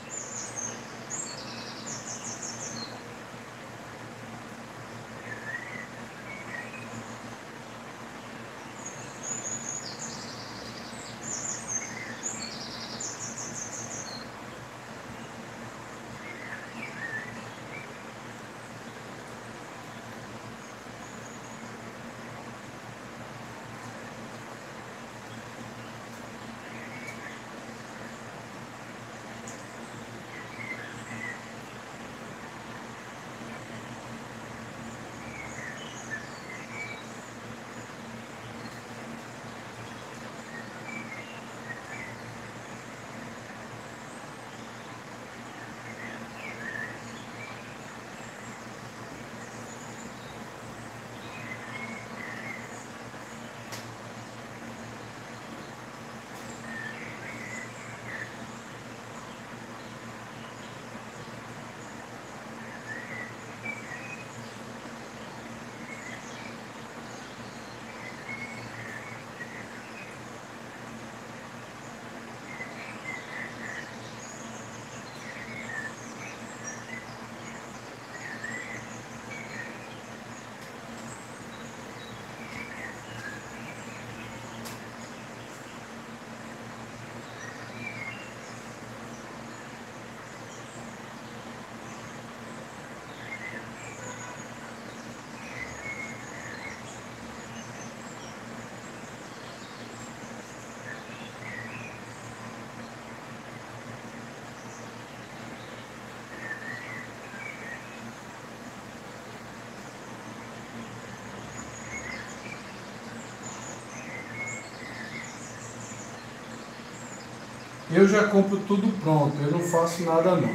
Eu já compro tudo pronto, eu não faço nada não.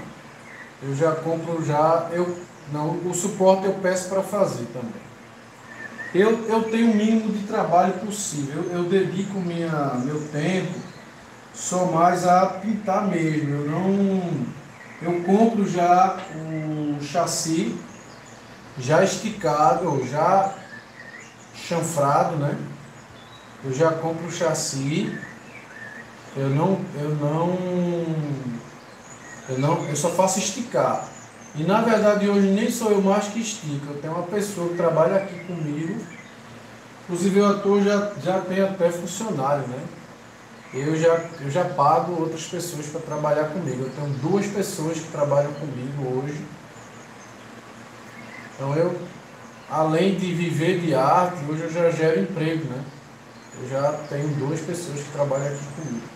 Eu já compro já, eu não, o suporte eu peço para fazer também. Eu, eu tenho o mínimo de trabalho possível, eu, eu dedico minha, meu tempo só mais a pintar mesmo. Eu não, eu compro já o chassi já esticado, já chanfrado, né? Eu já compro o chassi Eu não, eu não, eu não, eu só faço esticar. E na verdade hoje nem sou eu mais que estico. Eu tenho uma pessoa que trabalha aqui comigo. Inclusive o ator já, já tem até funcionário, né? Eu já, eu já pago outras pessoas para trabalhar comigo. Eu tenho duas pessoas que trabalham comigo hoje. Então eu, além de viver de arte, hoje eu já gero emprego, né? Eu já tenho duas pessoas que trabalham aqui comigo.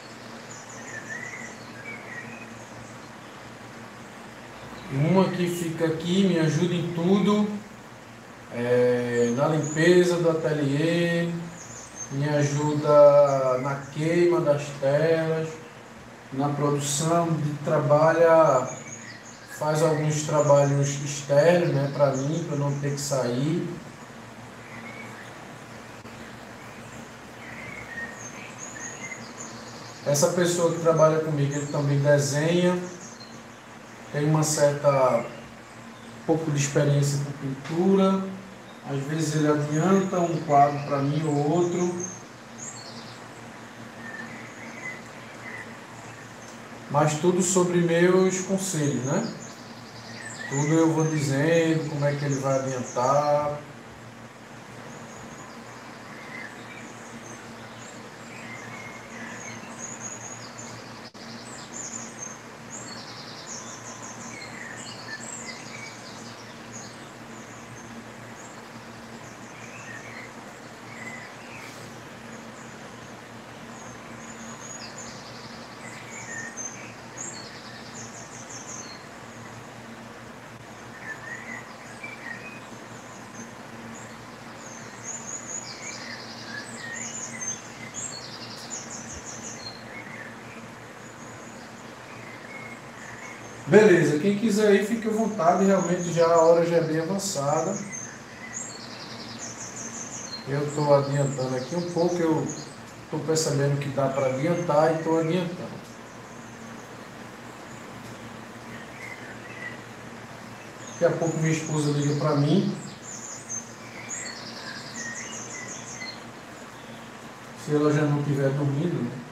Uma que fica aqui, me ajuda em tudo, é, na limpeza do ateliê, me ajuda na queima das telas, na produção, de trabalha, faz alguns trabalhos externos, né, para mim, para não ter que sair. Essa pessoa que trabalha comigo, ele também desenha, tem uma certa pouco de experiência com pintura, às vezes ele adianta um quadro para mim ou outro, mas tudo sobre meus conselhos, né? Tudo eu vou dizendo, como é que ele vai adiantar. Beleza, quem quiser ir, fique à vontade, realmente já a hora já é bem avançada. Eu estou adiantando aqui um pouco, eu estou percebendo que dá para adiantar e estou adiantando. Daqui a pouco minha esposa liga para mim. Se ela já não estiver dormindo, né?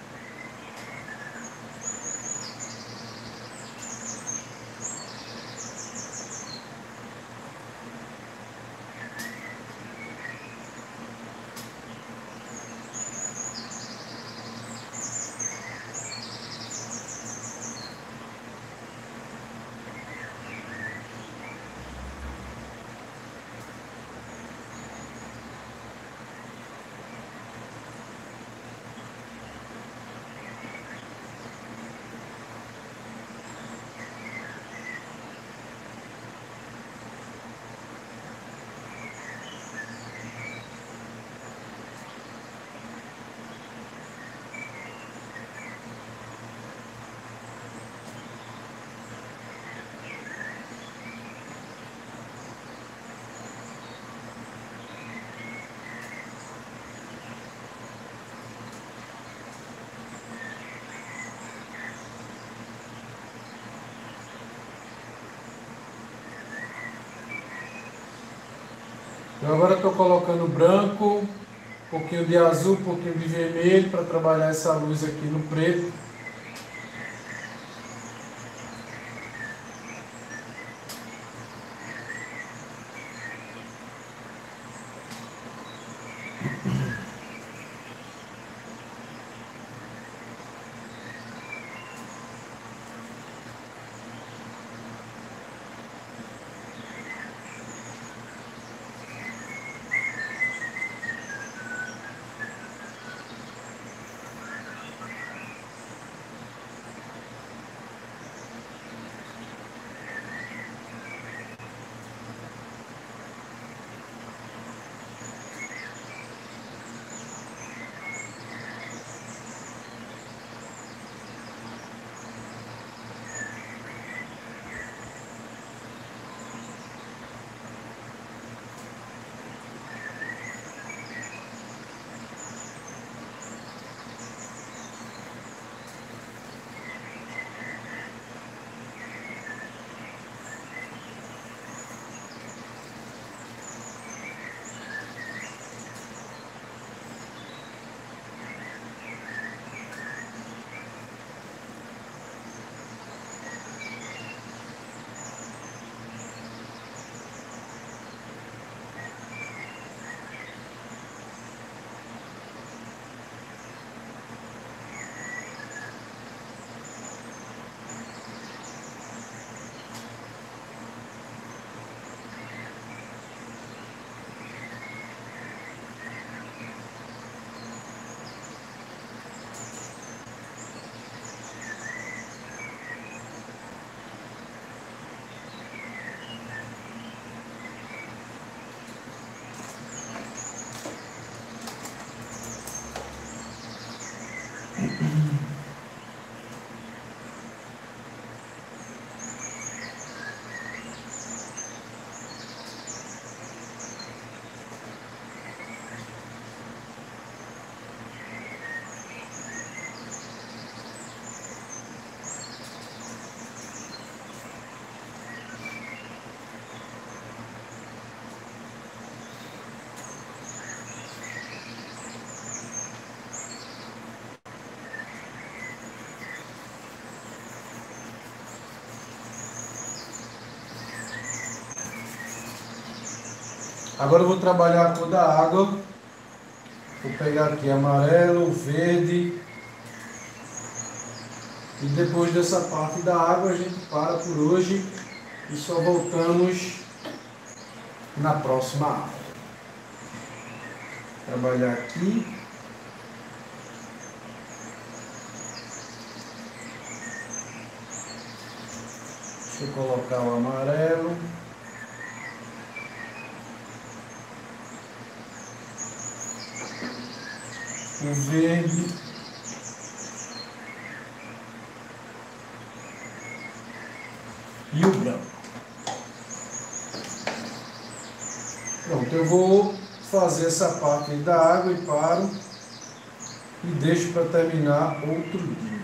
Eu agora estou colocando branco, um pouquinho de azul, um pouquinho de vermelho para trabalhar essa luz aqui no preto. Agora eu vou trabalhar a cor da água. Vou pegar aqui amarelo, verde. E depois dessa parte da água a gente para por hoje e só voltamos na próxima aula. Trabalhar aqui. Deixa eu colocar o amarelo. O verde. E o branco. Pronto, eu vou fazer essa parte da água e paro e deixo para terminar outro dia.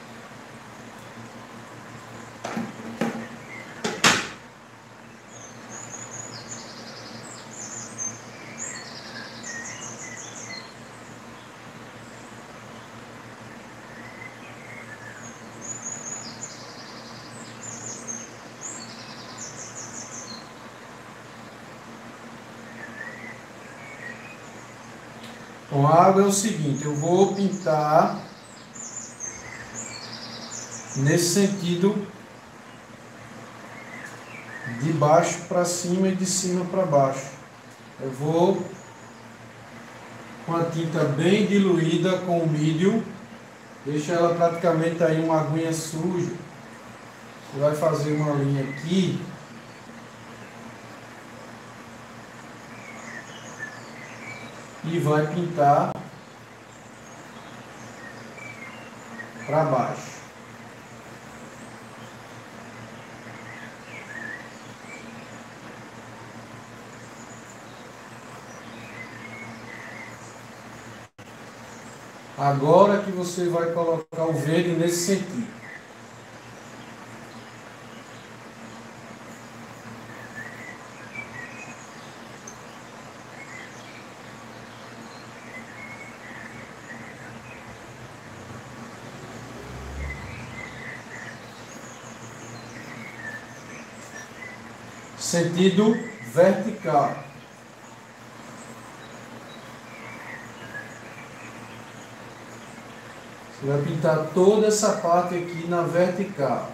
Com a água é o seguinte, eu vou pintar nesse sentido de baixo para cima e de cima para baixo. Eu vou com a tinta bem diluída com o mídio, deixa ela praticamente aí uma aguinha suja. Você vai fazer uma linha aqui. E vai pintar para baixo. Agora que você vai colocar o verde nesse sentido. Sentido vertical. Você vai pintar toda essa parte aqui na vertical.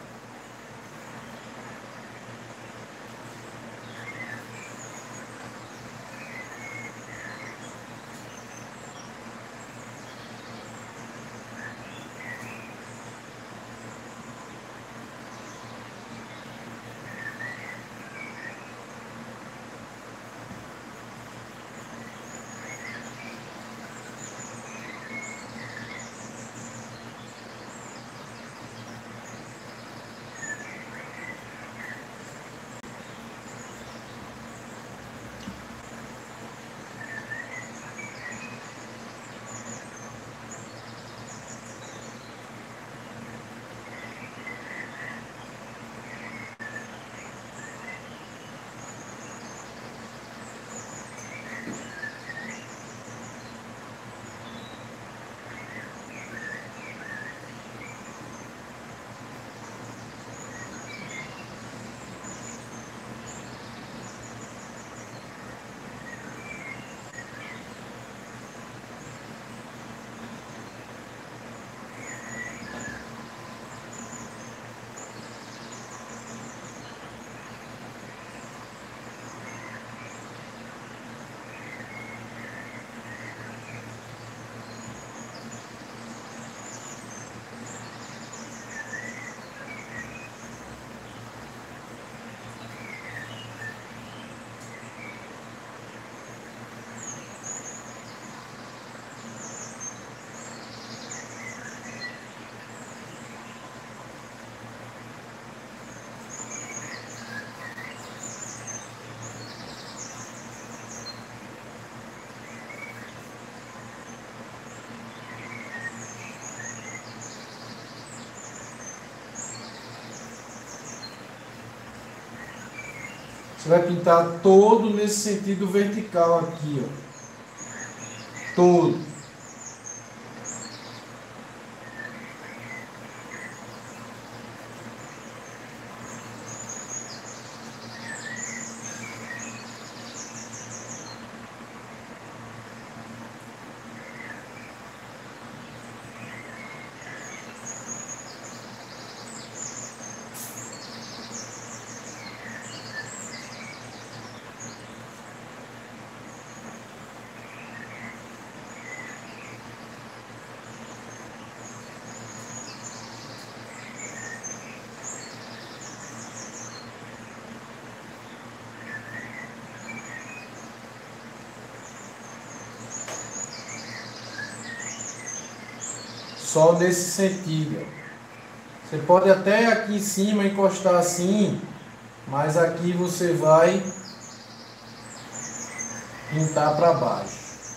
Você vai pintar todo nesse sentido vertical aqui, ó. Todo. só nesse sentido. Você pode até aqui em cima encostar assim, mas aqui você vai pintar para baixo.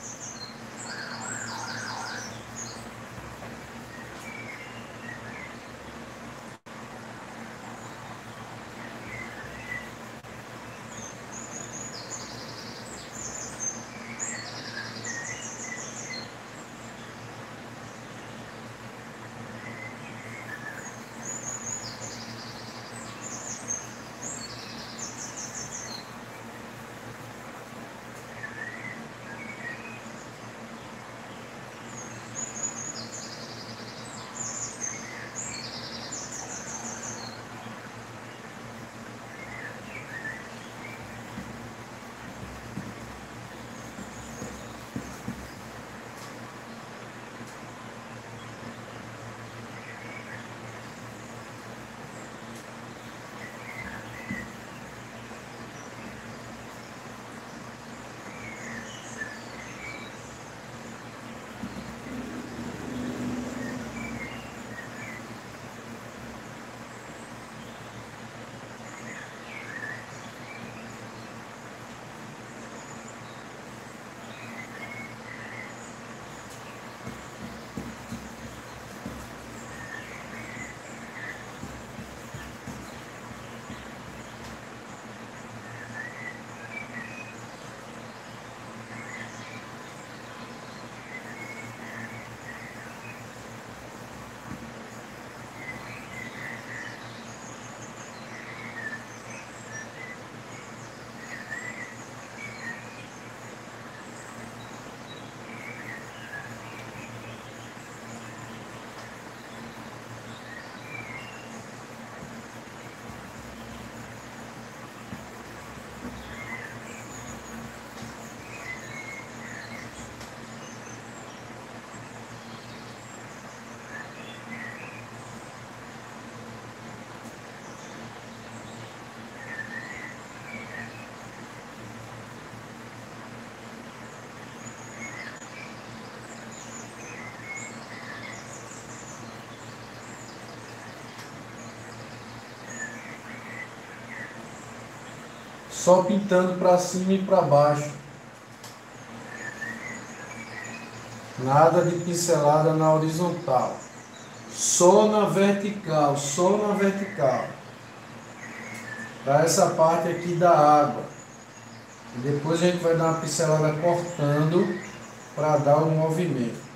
Só pintando para cima e para baixo. Nada de pincelada na horizontal. Só na vertical, só na vertical. Para essa parte aqui da água. E depois a gente vai dar uma pincelada cortando para dar um movimento.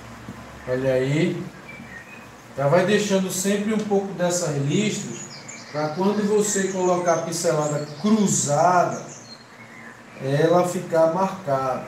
Olha aí. Já vai deixando sempre um pouco dessas listras Para quando você colocar a pincelada cruzada, ela ficar marcada.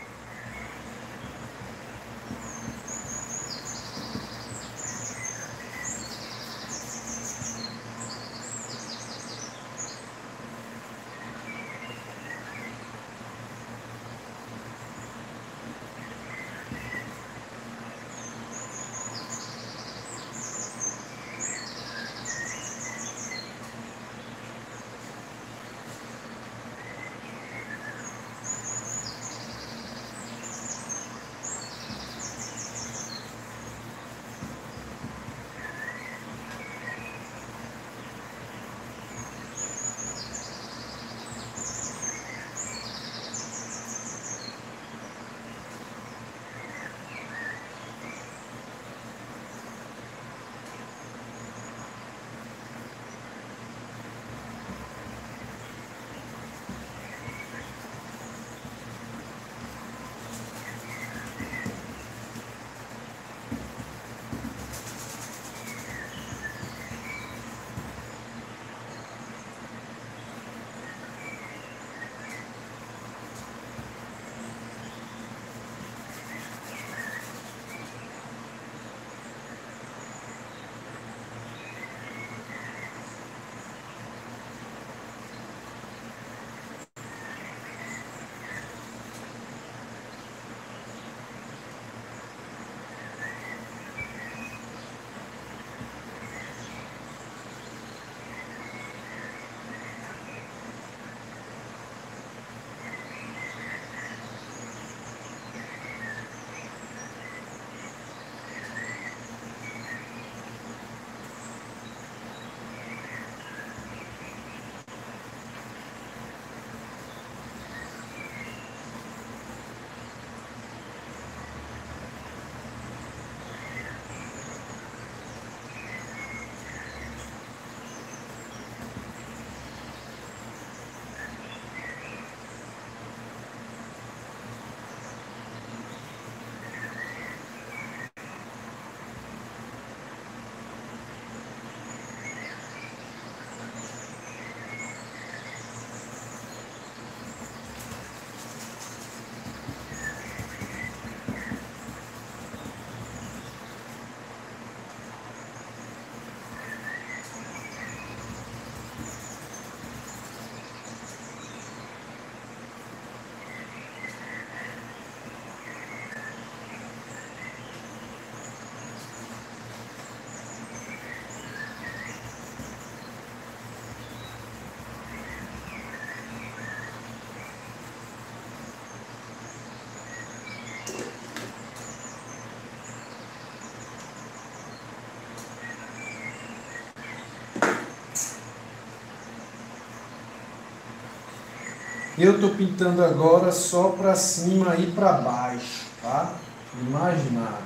Eu estou pintando agora só para cima e para baixo, tá? E mais nada.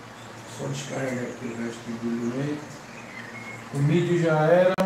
Só descarregar aqui o resto do leite. O milho já era.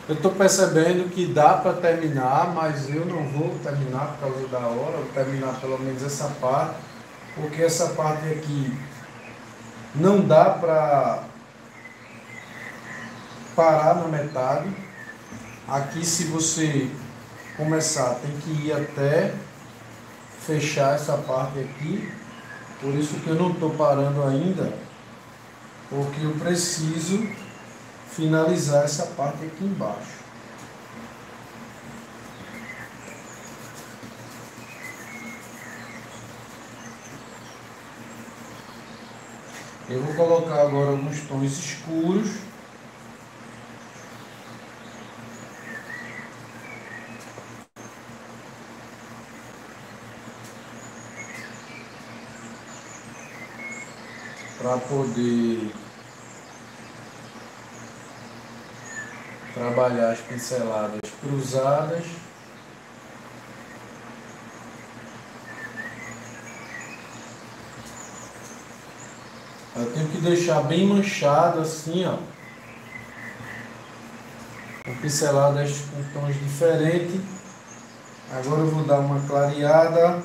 Eu estou percebendo que dá para terminar, mas eu não vou terminar por causa da hora, vou terminar pelo menos essa parte, porque essa parte aqui não dá para parar na metade. Aqui, se você começar, tem que ir até fechar essa parte aqui, por isso que eu não estou parando ainda, porque eu preciso finalizar essa parte aqui embaixo. Eu vou colocar agora alguns tons escuros. Para poder trabalhar as pinceladas cruzadas. Eu tenho que deixar bem manchado assim, ó. Com pinceladas com tons diferentes. Agora eu vou dar uma clareada.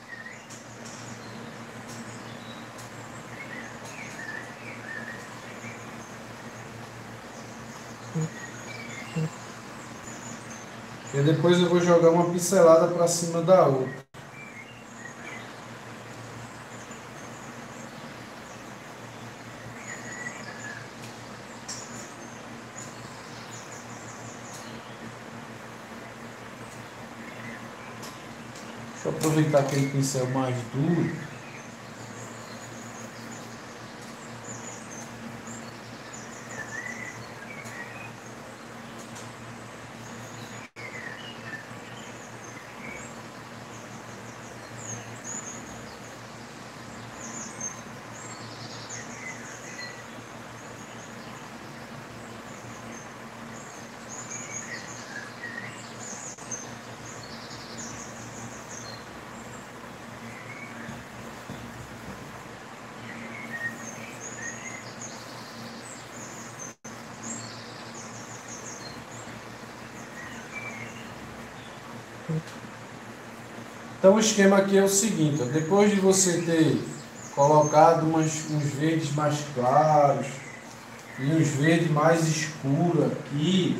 E depois eu vou jogar uma pincelada para cima da outra. Deixa eu aproveitar aquele pincel mais duro. Então o esquema aqui é o seguinte, ó, depois de você ter colocado umas, uns verdes mais claros e uns verdes mais escuros aqui,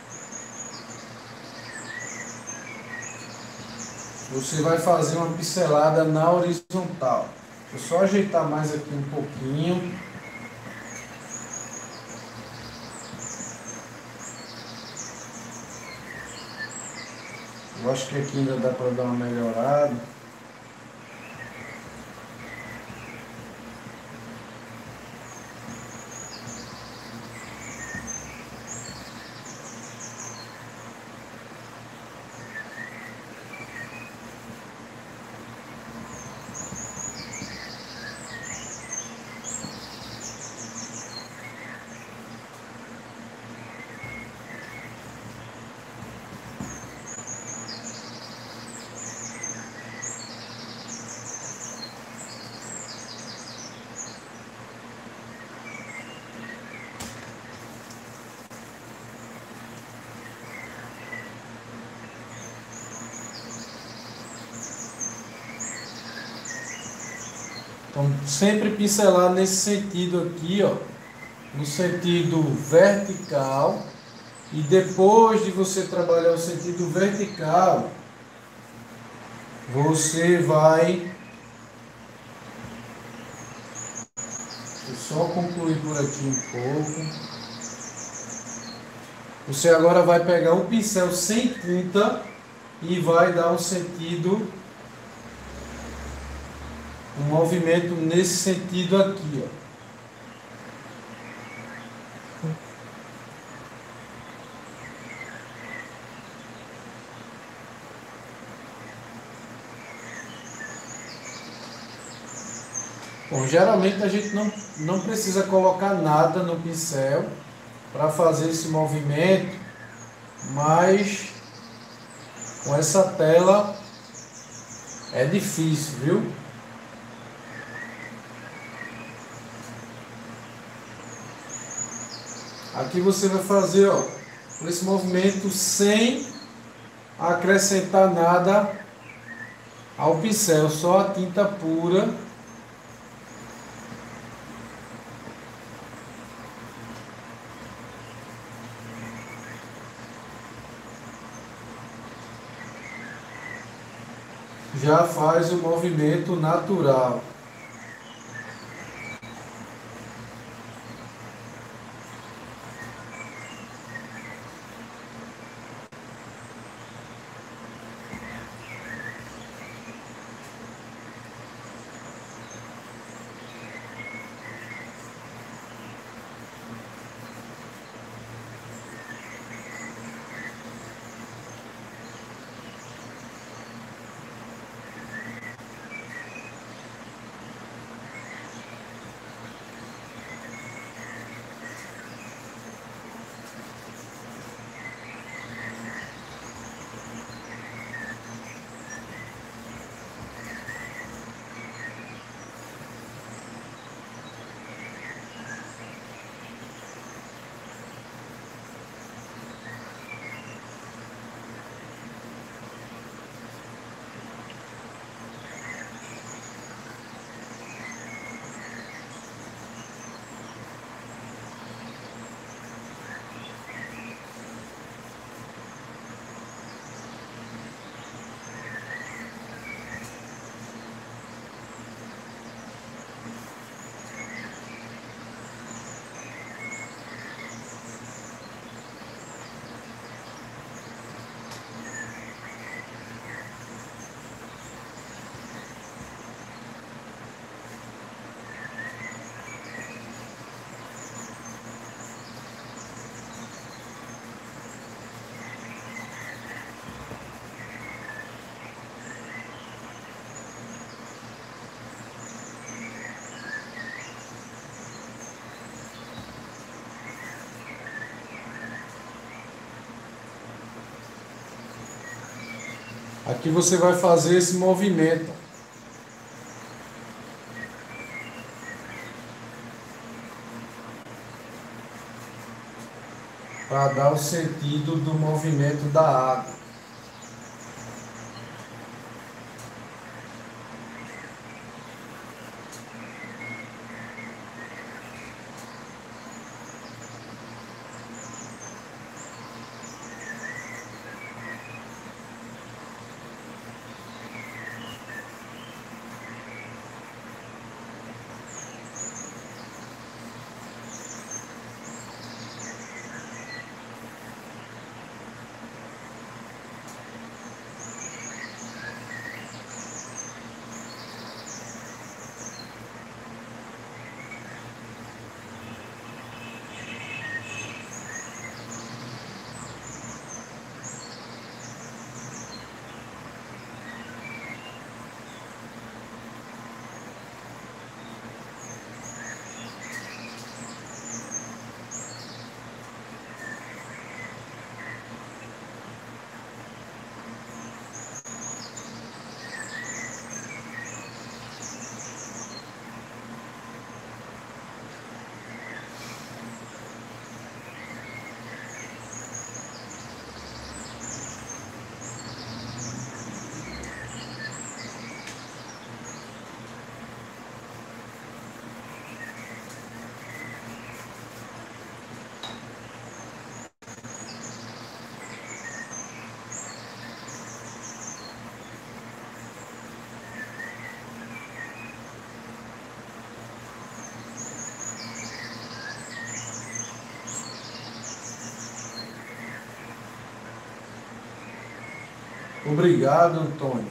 você vai fazer uma pincelada na horizontal. Vou só ajeitar mais aqui um pouquinho. Eu acho que aqui ainda dá para dar uma melhorada. Então, sempre pincelar nesse sentido aqui, ó, no sentido vertical, e depois de você trabalhar o sentido vertical, você vai, deixa eu só concluir por aqui um pouco, você agora vai pegar um pincel sem tinta e vai dar um sentido, um movimento nesse sentido aqui, ó. Bom, geralmente a gente não, não precisa colocar nada no pincel para fazer esse movimento, mas com essa tela é difícil, viu? Aqui você vai fazer, ó, por esse movimento sem acrescentar nada ao pincel, só a tinta pura. Já faz o movimento natural. Aqui você vai fazer esse movimento para dar o sentido do movimento da água. Obrigado, Antônio.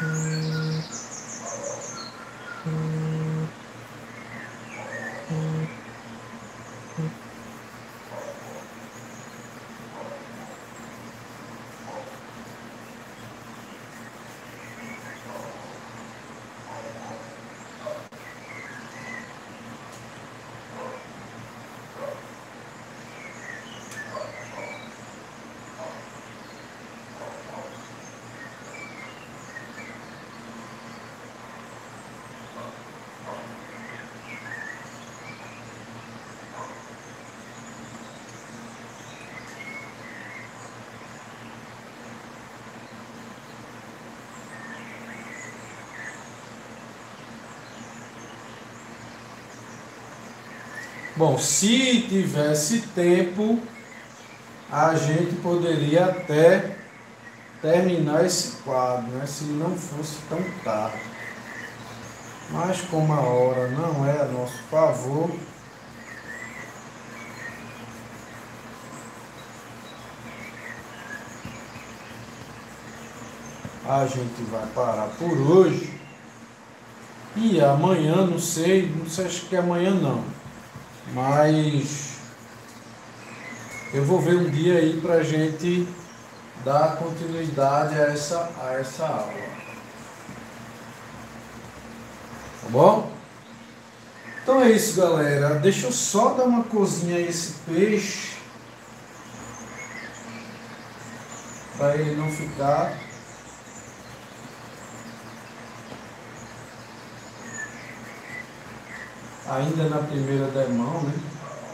Bom, se tivesse tempo, a gente poderia até terminar esse quadro, né? Se não fosse tão tarde. Mas como a hora não é a nosso favor, a gente vai parar por hoje. E amanhã, não sei, não sei, acho que amanhã não. Mas eu vou ver um dia aí pra gente dar continuidade a essa, a essa aula. Tá bom? Então é isso, galera. Deixa eu só dar uma cozinha a esse peixe para ele não ficar ainda na primeira demão, né?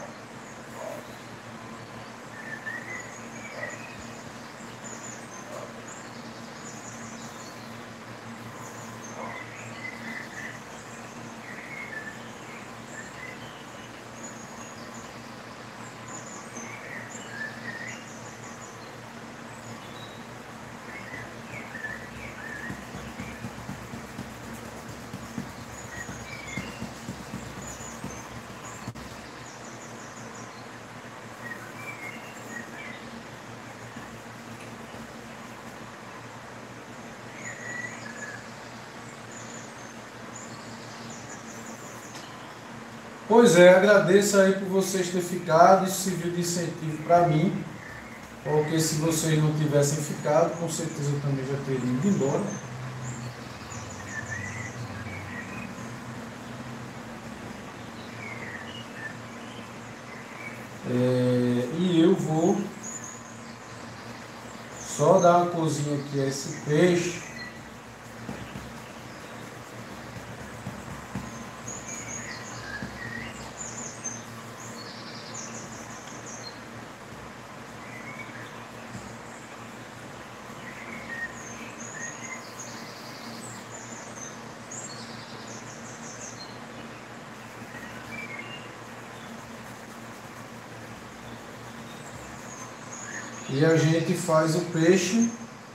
Pois é, agradeço aí por vocês terem ficado, isso serviu de incentivo para mim, porque se vocês não tivessem ficado, com certeza eu também já teria ido embora. É, e eu vou só dar uma cozinha aqui a esse peixe. E a gente faz o peixe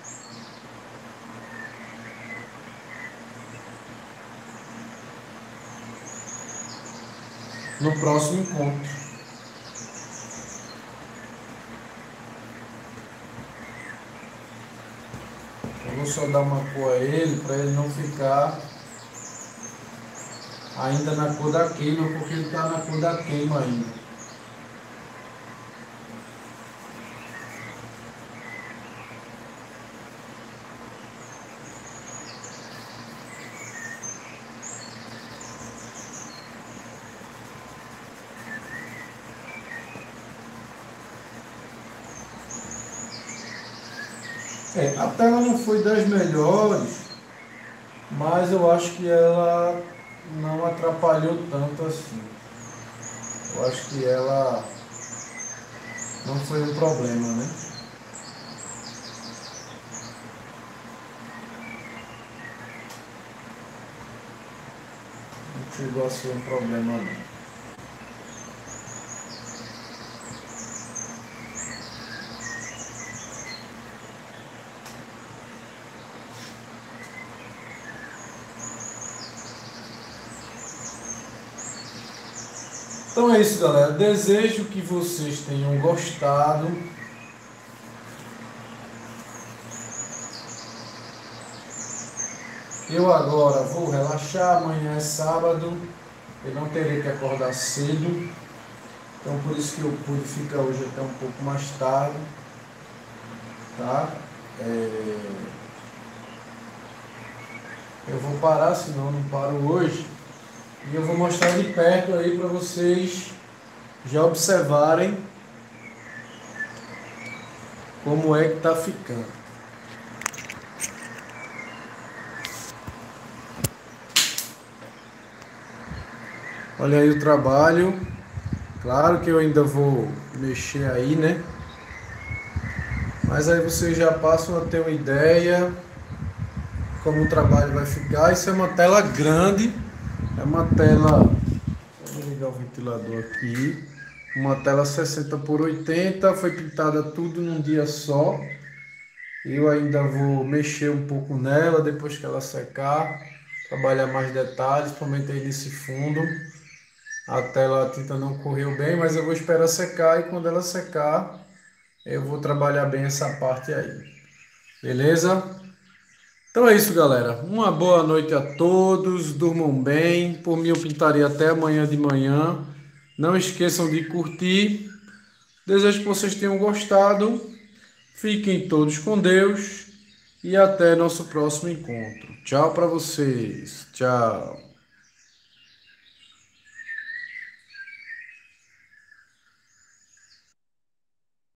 no próximo encontro. Eu vou só dar uma cor a ele, para ele não ficar ainda na cor da queima, porque ele está na cor da queima ainda. É, a tela não foi das melhores, mas eu acho que ela não atrapalhou tanto assim. Eu acho que ela não foi um problema, né? Não chegou a ser um problema não. Então é isso, galera. Desejo que vocês tenham gostado. Eu agora vou relaxar, amanhã é sábado, eu não terei que acordar cedo, então por isso que eu pude ficar hoje até um pouco mais tarde, tá? É... Eu vou parar, senão eu não paro hoje, e eu vou mostrar de perto aí para vocês já observarem como é que tá ficando. Olha aí o trabalho. Claro que eu ainda vou mexer aí, né? Mas aí vocês já passam a ter uma ideia como o trabalho vai ficar. Isso é uma tela grande. É uma tela... Vou ligar o ventilador aqui. Uma tela sessenta por oitenta. Foi pintada tudo num dia só. Eu ainda vou mexer um pouco nela depois que ela secar. Trabalhar mais detalhes, principalmente aí nesse fundo. A tela, a tinta não correu bem, mas eu vou esperar secar e quando ela secar, eu vou trabalhar bem essa parte aí. Beleza? Então é isso, galera. Uma boa noite a todos. Durmam bem. Por mim, eu pintaria até amanhã de manhã. Não esqueçam de curtir. Desejo que vocês tenham gostado. Fiquem todos com Deus. E até nosso próximo encontro. Tchau para vocês. Tchau.